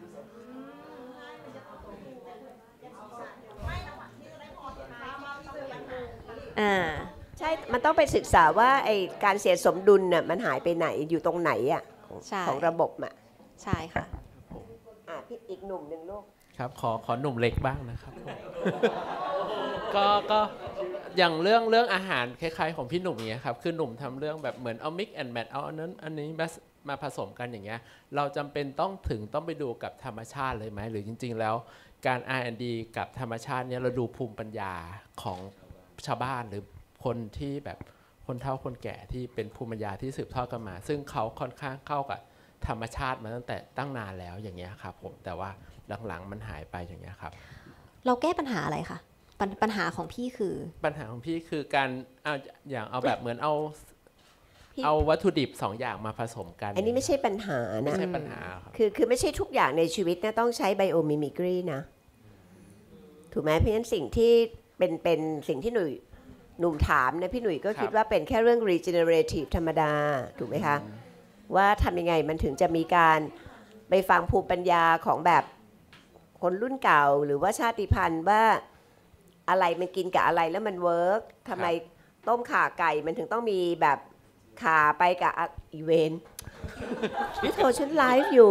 ใช่มันต้องไปศึกษาว่าไอการเสียสมดุลน่ะมันหายไปไหนอยู่ตรงไหนอ่ะของระบบอ่ะใช่ค่ะพี่อีกหนุ่มหนึ่งลูกครับขอหนุ่มเล็กบ้างนะครับก็อย่างเรื่องอาหารคล้ายๆของพี่หนุ่มเงี้ยครับคือหนุ่มทำเรื่องแบบเหมือนเอา mix and match เอาอันนั้นอันนี้มาผสมกันอย่างเงี้ยเราจำเป็นต้องไปดูกับธรรมชาติเลยไหมหรือจริงๆแล้วการ R&D กับธรรมชาติเนี่ยเราดูภูมิปัญญาของชาวบ้านหรือคนที่แบบคนเฒ่าคนแก่ที่เป็นภูมิปัญญาที่สืบทอดกันมาซึ่งเขาค่อนข้างเข้ากับธรรมชาติมาตั้งนานแล้วอย่างเงี้ยครับผมแต่ว่าหลังๆมันหายไปอย่างเงี้ยครับเราแก้ปัญหาอะไรคะปัญหาของพี่คือปัญหาของพี่คือการเอาแบบเหมือนเอาวัตถุดิบ2อย่างมาผสมกันอันนี้ไม่ใช่ปัญหานะไม่ใช่ปัญหาครับคือไม่ใช่ทุกอย่างในชีวิตนะต้องใช้ไบโอมิมิกรีนะถูกไหมเพราะฉะนั้นสิ่งที่เป็นสิ่งที่หนุ่มถามนะพี่หนุ่ยก็คิดว่าเป็นแค่เรื่อง regenerative ธรรมดาถูกไหมคะว่าทำยังไงมันถึงจะมีการไปฟังภูมิปัญญาของแบบคนรุ่นเก่าหรือว่าชาติพันธุ์ว่าอะไรมันกินกับอะไรแล้วมันเวิร์กทำไมต้มข่าไก่มันถึงต้องมีแบบข่าไปกับอีเวนต์นี่โทรฉันไลฟ์อยู่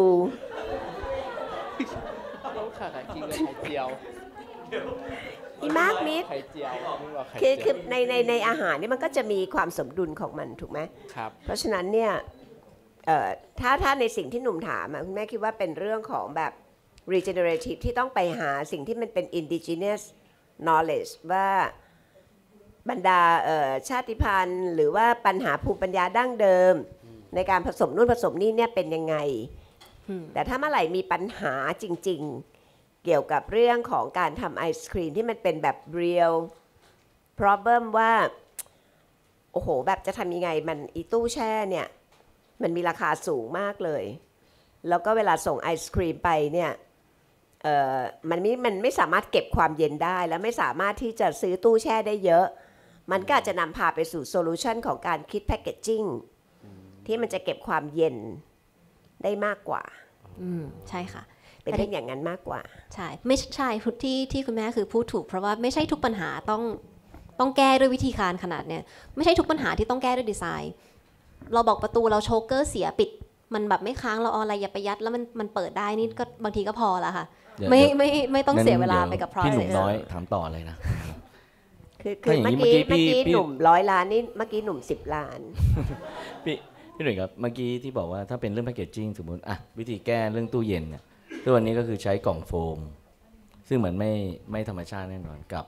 ต้มข่าไก่กินกับไข่เจียวอีมาร์กมิดคือในอาหารนี่มันก็จะมีความสมดุลของมันถูกไหมครับเพราะฉะนั้นเนี่ยถ้าในสิ่งที่หนุ่มถามคุณแม่คิดว่าเป็นเรื่องของแบบ regenerative ที่ต้องไปหาสิ่งที่มันเป็น indigenous knowledge ว่าบรรดาชาติพันธุ์หรือว่าปัญหาภูมิปัญญาดั้งเดิมในการผสมนู่นผสมนี่เนี่ยเป็นยังไงแต่ถ้าเมื่อไหร่มีปัญหาจริงๆเกี่ยวกับเรื่องของการทำไอศครีมที่มันเป็นแบบ real problem ว่าโอ้โหแบบจะทำยังไงมันอีตู้แช่เนี่ยมันมีราคาสูงมากเลยแล้วก็เวลาส่งไอศครีมไปเนี่ยมันไม่สามารถเก็บความเย็นได้และไม่สามารถที่จะซื้อตู้แช่ได้เยอะมันก็อาจจะนำพาไปสู่โซลูชันของการคิดแพคเกจจิ้งที่มันจะเก็บความเย็นได้มากกว่าใช่ค่ะเป็นเรื่องอย่างนั้นมากกว่าใช่ไม่ใช่ที่คุณแม่คือพูดถูกเพราะว่าไม่ใช่ทุกปัญหาต้องแก้ด้วยวิธีการขนาดเนี้ยไม่ใช่ทุกปัญหาที่ต้องแก้ด้วยดีไซน์เราบอกประตูเราโชเกอร์เสียปิดมันแบบไม่ค้างเราเอาอะไรอย่าไปยัดแล้วมันเปิดได้นี่ก็บางทีก็พอละค่ะไม่ต้องเสียเวลาไปกับ process พี่หนุ่มน้อยถามต่อเลยนะคือเมื่อกี้หนุ่ม100 ล้านนี่เมื่อกี้หนุ่ม10 ล้านพี่หนุ่ยครับเมื่อกี้ที่บอกว่าถ้าเป็นเรื่องแพคเกจจิ้งสมมติวิธีแก้เรื่องตู้เย็นเนี่ยตัววันนี้ก็คือใช้กล่องโฟมซึ่งเหมือนไม่ธรรมชาติแน่นอนกับ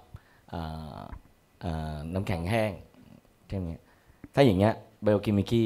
น้ำแข็งแห้งแค่นี้ถ้าอย่างเงี้ยไบโอเคมีคี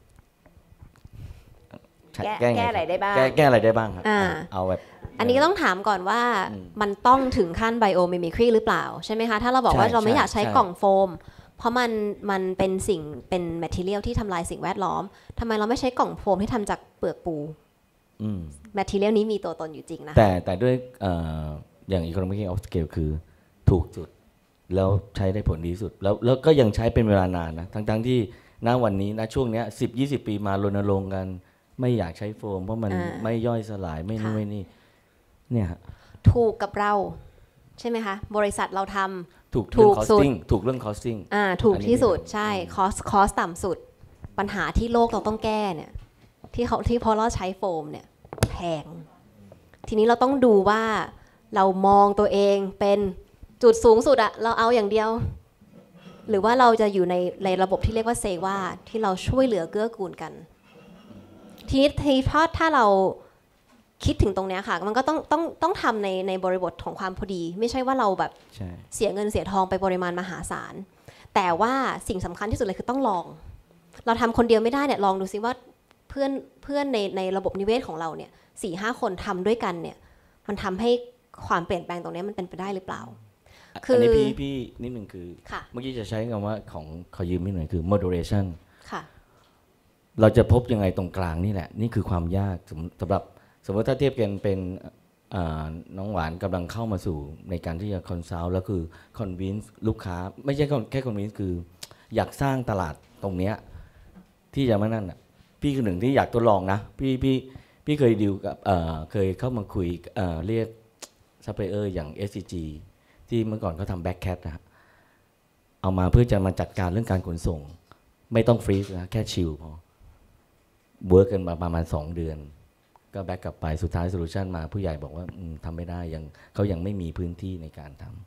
แก้อะไรได้บ้างแก้อะไรได้บ้างครับเอาแบบอันนี้ต้องถามก่อนว่ามันต้องถึงขั้นไบโอมิมิครีหรือเปล่าใช่ไหมคะถ้าเราบอกว่าเราไม่อยากใช้กล่องโฟมเพราะมันเป็นแมททีเรียลที่ทำลายสิ่งแวดล้อมทำไมเราไม่ใช้กล่องโฟมที่ทำจากเปลือกปูแมททีเรียลนี้มีตัวตนอยู่จริงนะแต่ด้วยอย่าง economic of scale คือถูกสุดแล้วใช้ได้ผลดีสุดแล้วก็ยังใช้เป็นเวลานานนะทั้งที่ณวันนี้ณช่วงนี้10-20 ปีมารณรงค์กันไม่อยากใช้โฟมเพราะมันไม่ย่อยสลายไม่นู่นไม่นี่เนี่ยถูกกับเราใช่ไหมคะบริษัทเราทำถูกเรื่อง costing ถูกเรื่อง costing ถูกที่สุดใช่คอสต่ำสุดปัญหาที่โลกเราต้องแก้เนี่ยที่พอเราใช้โฟมเนี่ยแพงทีนี้เราต้องดูว่าเรามองตัวเองเป็นจุดสูงสุดอะเราเอาอย่างเดียวหรือว่าเราจะอยู่ในระบบที่เรียกว่าเซว่าที่เราช่วยเหลือเกื้อกูลกันทีนี้ถ้าเราคิดถึงตรงนี้ค่ะมันก็ต้องทำในบริบทของความพอดีไม่ใช่ว่าเราแบบเสียเงินเสียทองไปปริมาณมหาศาลแต่ว่าสิ่งสำคัญที่สุดเลยคือต้องลองเราทำคนเดียวไม่ได้เนี่ยลองดูซิว่าเพื่อนในระบบนิเวศของเราเนี่ย 4-5 คนทำด้วยกันเนี่ยมันทำให้ความเปลี่ยนแปลงตรงนี้มันเป็นไปได้หรือเปล่าอันนี้พี่นิดนึงคือเมื่อกี้จะใช้คำว่าของขอยืมนิดหน่อยคือ moderation เราจะพบยังไงตรงกลางนี่แหละนี่คือความยากสำหรับสมมติถ้าเทียบกันเป็นน้องหวานกำลังเข้ามาสู่ในการที่จะคอนซัลท์แล้วคือคอนวินส์ลูกค้าไม่ใช่แค่คอนวินส์คืออยากสร้างตลาดตรงเนี้ยที่จะมานั่นอ่ะพี่คือหนึ่งที่อยากทดลองนะพี่เคยดีลกับเคยเข้ามาคุยเรียกซัพพลายเออร์อย่าง SCG ที่เมื่อก่อนเขาทำแบ็คแคทนะฮะเอามาเพื่อจะมาจัดการเรื่องการขนส่งไม่ต้องฟรีซนะแค่ชิลพอเวิร์กกันมาประมาณ2 เดือนก็แบ็กกลับไปสุดท้ายโซลูชันมาผู้ใหญ่บอกว่าทำไม่ได้เขายังไม่มีพื้นที่ในการท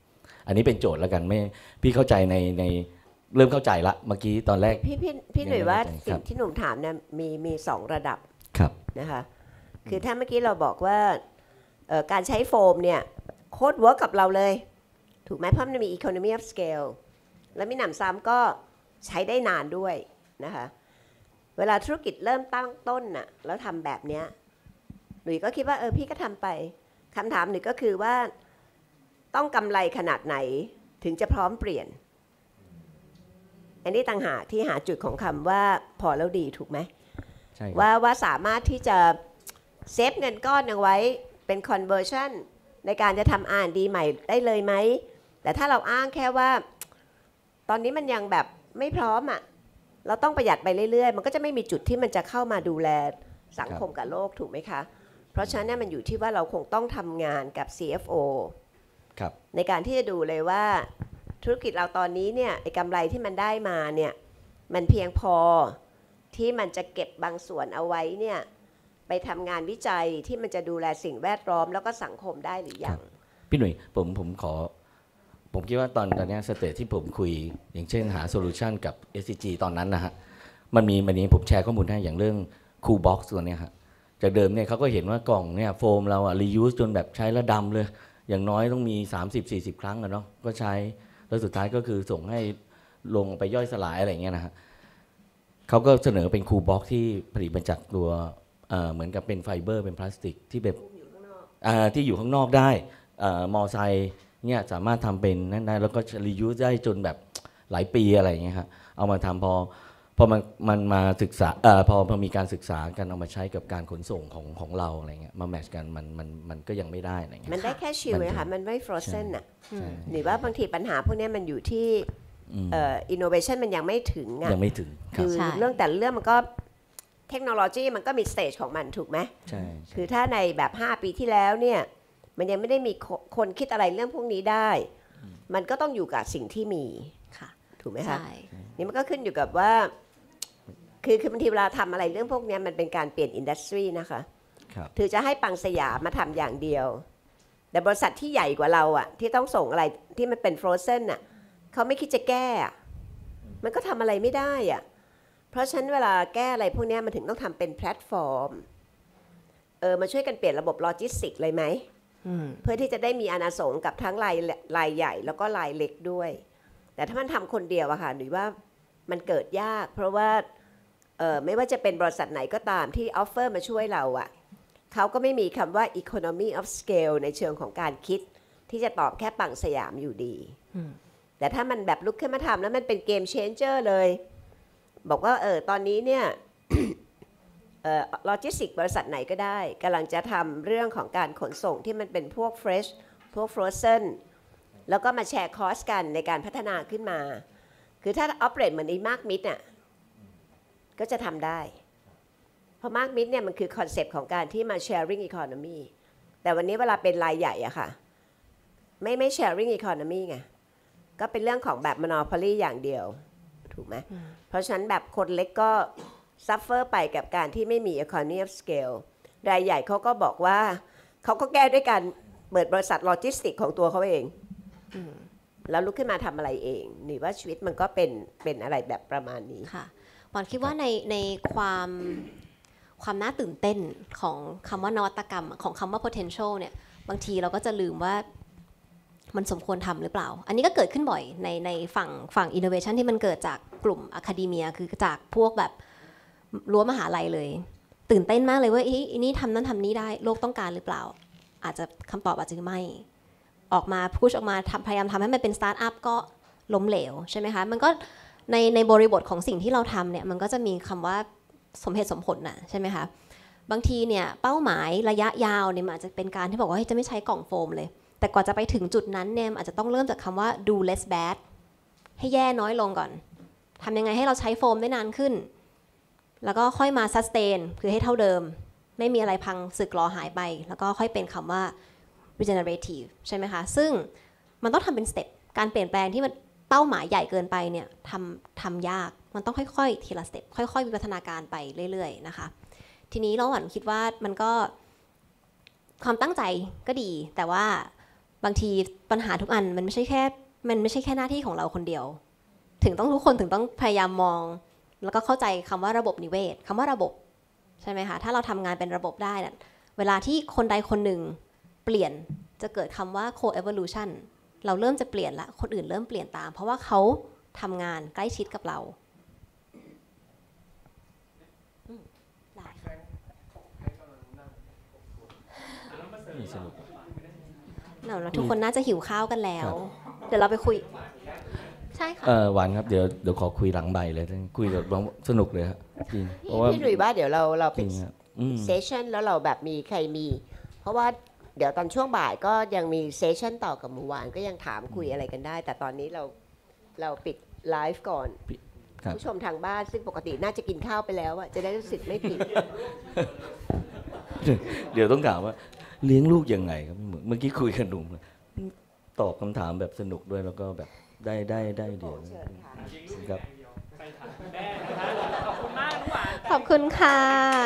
อันนี้เป็นโจทย์แล้วกันไม่พี่เข้าใจในเริ่มเข้าใจละเมื่อกี้ตอนแรกพี่หนุ่ยว่าสิ่งที่หนุ่มถามเนี่ยมี2 ระดับนะคะคือถ้าเมื่อกี้เราบอกว่าการใช้โฟมเนี่ยโคตรเวิร์กกับเราเลยถูกไหมเพราะมันมี economy of scale และมีหนำซ้ำก็ใช้ได้นานด้วยนะคะเวลาธุรกิจเริ่มตั้งต้นน่ะแล้วทำแบบเนี้ยหนุ่ยก็คิดว่าพี่ก็ทำไปคำถามหนุ่ยก็คือว่าต้องกำไรขนาดไหนถึงจะพร้อมเปลี่ยนอันนี้ต่างหากที่หาจุดของคำว่าพอแล้วดีถูกไหมว่าสามารถที่จะเซฟเงินก้อนเอาไว้เป็น conversion ในการจะทำ R&D ใหม่ได้เลยไหมแต่ถ้าเราอ้างแค่ว่าตอนนี้มันยังแบบไม่พร้อมอ่ะเราต้องประหยัดไปเรื่อยๆมันก็จะไม่มีจุดที่มันจะเข้ามาดูแลสังคมกับโลกถูกไหมคะเพราะฉะนั้นมันอยู่ที่ว่าเราคงต้องทำงานกับ CFO ในการที่จะดูเลยว่าธุรกิจเราตอนนี้เนี่ยไอ้กำไรที่มันได้มาเนี่ยมันเพียงพอที่มันจะเก็บบางส่วนเอาไว้เนี่ยไปทำงานวิจัยที่มันจะดูแลสิ่งแวดล้อมแล้วก็สังคมได้หรือยังพี่หนุ่ยผมคิดว่าตอนนี้สเตจที่ผมคุยอย่างเช่นหาโซลูชันกับ SCG ตอนนั้นนะฮะมันนี้ผมแชร์ข้อมูลให้อย่างเรื่อง Cool Box ตัวนี้ฮะจากเดิมเนี่ยเขาก็เห็นว่ากล่องเนี่ยโฟมเราreuse จนแบบใช้แล้วดำเลยอย่างน้อยต้องมี 30-40 ครั้งอะเนาะก็ใช้แล้วสุดท้ายก็คือส่งให้ลงไปย่อยสลายอะไรเงี้ยนะฮะเขาก็เสนอเป็น Cool Box ที่ผลิตมาจากตัวเหมือนกับเป็นไฟเบอร์เป็นพลาสติกที่แบบที่อยู่ข้างนอกได้มอไซค์เนี่ยสามารถทำเป็นนั่นได้แล้วก็รียูสได้จนแบบหลายปีอะไรอย่างเงี้ยครับเอามาทำพอมันมาศึกษาพอมีการศึกษากันเอามาใช้กับการขนส่งของเราอะไรเงี้ยมาแมทช์กันมันก็ยังไม่ได้อะไรเงี้ยมันได้แค่ชิลเลยค่ะมันไม่ฟรอสเซนอ่ะหรือว่าบางทีปัญหาพวกนี้มันอยู่ที่อินโนเวชันมันยังไม่ถึงอ่ะยังไม่ถึงคือเรื่องแต่เรื่องมันก็เทคโนโลยีมันก็มีสเตจของมันถูกไหมใช่คือถ้าในแบบ5 ปีที่แล้วเนี่ยมันยังไม่ได้มีคนคิดอะไรเรื่องพวกนี้ได้มันก็ต้องอยู่กับสิ่งที่มีถูกไหมคะนี่มันก็ขึ้นอยู่กับว่าคือบางทีเวลาทำอะไรเรื่องพวกนี้มันเป็นการเปลี่ยนอินดัสทรีนะคะถือจะให้ปังสยามมาทำอย่างเดียวแต่บริษัทที่ใหญ่กว่าเราอ่ะที่ต้องส่งอะไรที่มันเป็นฟรอสเซนอ่ะเขาไม่คิดจะแก้มันก็ทำอะไรไม่ได้อ่ะเพราะฉะนั้นเวลาแก้อะไรพวกนี้มันถึงต้องทำเป็นแพลตฟอร์มมาช่วยกันเปลี่ยนระบบโลจิสติกเลยไหมเพื่อที่จะได้มีอาณาสงฆ์กับทั้งรายใหญ่แล้วก็รายเล็กด้วยแต่ถ้ามันทำคนเดียวอะค่ะหรือว่ามันเกิดยากเพราะว่าไม่ว่าจะเป็นบริษัทไหนก็ตามที่ออฟเฟอร์มาช่วยเราอะเขาก็ไม่มีคำว่า economy of scale ในเชิงของการคิดที่จะตอบแค่ปังสยามอยู่ดีแต่ถ้ามันแบบลุกขึ้นมาทำแล้วมันเป็นเกมเชนเจอร์เลยบอกว่าตอนนี้เนี่ยโลจิสติกบริษัทไหนก็ได้กำลังจะทำเรื่องของการขนส่งที่มันเป็นพวก fresh พวก frozen แล้วก็มาแชร์คอสกันในการพัฒนาขึ้นมาคือถ้า operate เหมือนไอ้มาร์คมิดน่ะก็จะทำได้เพราะมาร์คมิดเนี่ยมันคือคอนเซปต์ของการที่มา sharing economy แต่วันนี้เวลาเป็นรายใหญ่อะค่ะไม่ sharing economy ไงก็เป็นเรื่องของแบบ monopoly อย่างเดียวถูกไหมเพราะฉะนั้นแบบคนเล็กก็ซัฟเฟอร์ไปกับการที่ไม่มี economy of scale รายใหญ่เขาก็บอกว่าเขาก็แก้ด้วยการเปิดบริษัทโลจิสติกของตัวเขาเองแล้วลุกขึ้นมาทำอะไรเองนี่ว่าชีวิตมันก็เป็นอะไรแบบประมาณนี้ค่ะปอนคิดว่าในความน่าตื่นเต้นของคำว่านวัตกรรมของคำว่า potential เนี่ยบางทีเราก็จะลืมว่ามันสมควรทำหรือเปล่าอันนี้ก็เกิดขึ้นบ่อยในฝั่ง innovation ที่มันเกิดจากกลุ่มอะคาเดเมียคือจากพวกแบบรั้วมหาลัยเลยตื่นเต้นมากเลยว่าอันนี้ทำนั้นทำนี้ได้โลกต้องการหรือเปล่าอาจจะคำตอบอาจจะไม่ออกมาพุชออกมาพยายามทำให้มันเป็นสตาร์ทอัพก็ล้มเหลวใช่ไหมคะมันก็ในบริบทของสิ่งที่เราทำเนี่ยมันก็จะมีคำว่าสมเหตุสมผลน่ะใช่ไหมคะบางทีเนี่ยเป้าหมายระยะยาวเนี่ยมันอาจจะเป็นการที่บอกว่าจะไม่ใช้กล่องโฟมเลยแต่กว่าจะไปถึงจุดนั้นเนี่ยอาจจะต้องเริ่มจากคำว่า do less bad ให้แย่น้อยลงก่อนทำยังไงให้เราใช้โฟมได้นานขึ้นแล้วก็ค่อยมา sustain คือให้เท่าเดิมไม่มีอะไรพังสึกหรอหายไปแล้วก็ค่อยเป็นคำว่า regenerative ใช่ไหมคะซึ่งมันต้องทำเป็นสเต็ปการเปลี่ยนแปลงที่มันเป้าหมายใหญ่เกินไปเนี่ยทำยากมันต้องค่อยๆทีละสเต็ปค่อยๆวิวัฒนาการไปเรื่อยๆนะคะทีนี้เราหวังคิดว่ามันก็ความตั้งใจก็ดีแต่ว่าบางทีปัญหาทุกอันมันไม่ใช่แค่หน้าที่ของเราคนเดียวถึงต้องทุกคนถึงต้องพยายามมองแล้วก็เข้าใจคำว่าระบบนิเวศคำว่าระบบใช่ไหมคะถ้าเราทำงานเป็นระบบได้เนี่ยเวลาที่คนใดคนหนึ่งเปลี่ยนจะเกิดคำว่า co-evolution เราเริ่มจะเปลี่ยนละคนอื่นเริ่มเปลี่ยนตามเพราะว่าเขาทำงานใกล้ชิดกับเราได้ค่ะเราทุกคนน่าจะหิวข้าวกันแล้วเดี๋ยวเราไปคุยใช่ค่ะหวานครับเดี๋ยวขอคุยหลังใบเลยคุยกับสนุกเลยครับจริงเพราะว่าพี่หลุยว่าเดี๋ยวเราเป็นเซสชั่นแล้วเราแบบมีใครมีเพราะว่าเดี๋ยวตอนช่วงบ่ายก็ยังมีเซสชั่นต่อกับหมู่หวานก็ยังถามคุยอะไรกันได้แต่ตอนนี้เราปิดไลฟ์ก่อนผู้ชมทางบ้านซึ่งปกติน่าจะกินข้าวไปแล้วอะจะได้รู้สึกไม่ผิดเดี๋ยวต้องถามว่าเลี้ยงลูกยังไงครับเมื่อกี้คุยกับหนุ่มตอบคำถามแบบสนุกด้วยแล้วก็แบบได้เดี๋ยวครับขอบคุณค่ะ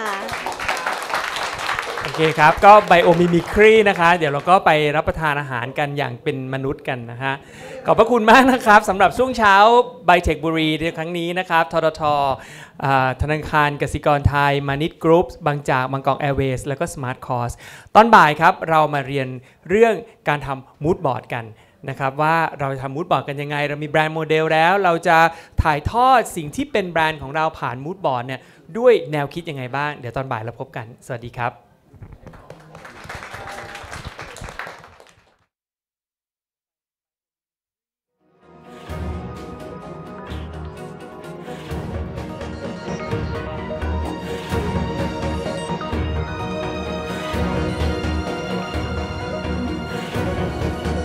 โอเคครับก็ไบโอมิมิครีนะคะเดี๋ยวเราก็ไปรับประทานอาหารกันอย่างเป็นมนุษย์กันนะฮะขอบพระคุณมากนะครับสำหรับช่วงเช้าไบเทคบุรีในครั้งนี้นะครับททท.ธนาคารกสิกรไทยมานิดกรุ๊ปบางจากบางกอกแอร์เวย์แล้วก็สมาร์ทคอร์สตอนบ่ายครับเรามาเรียนเรื่องการทำมูดบอร์ดกันนะครับว่าเราจะทำมูดบอร์ดกันยังไงเรามีแบรนด์โมเดลแล้วเราจะถ่ายทอดสิ่งที่เป็นแบรนด์ของเราผ่านมูดบอร์ดเนี่ยด้วยแนวคิดยังไงบ้างเดี๋ยวตอนบ่ายเราพบกันสวัสดีครับ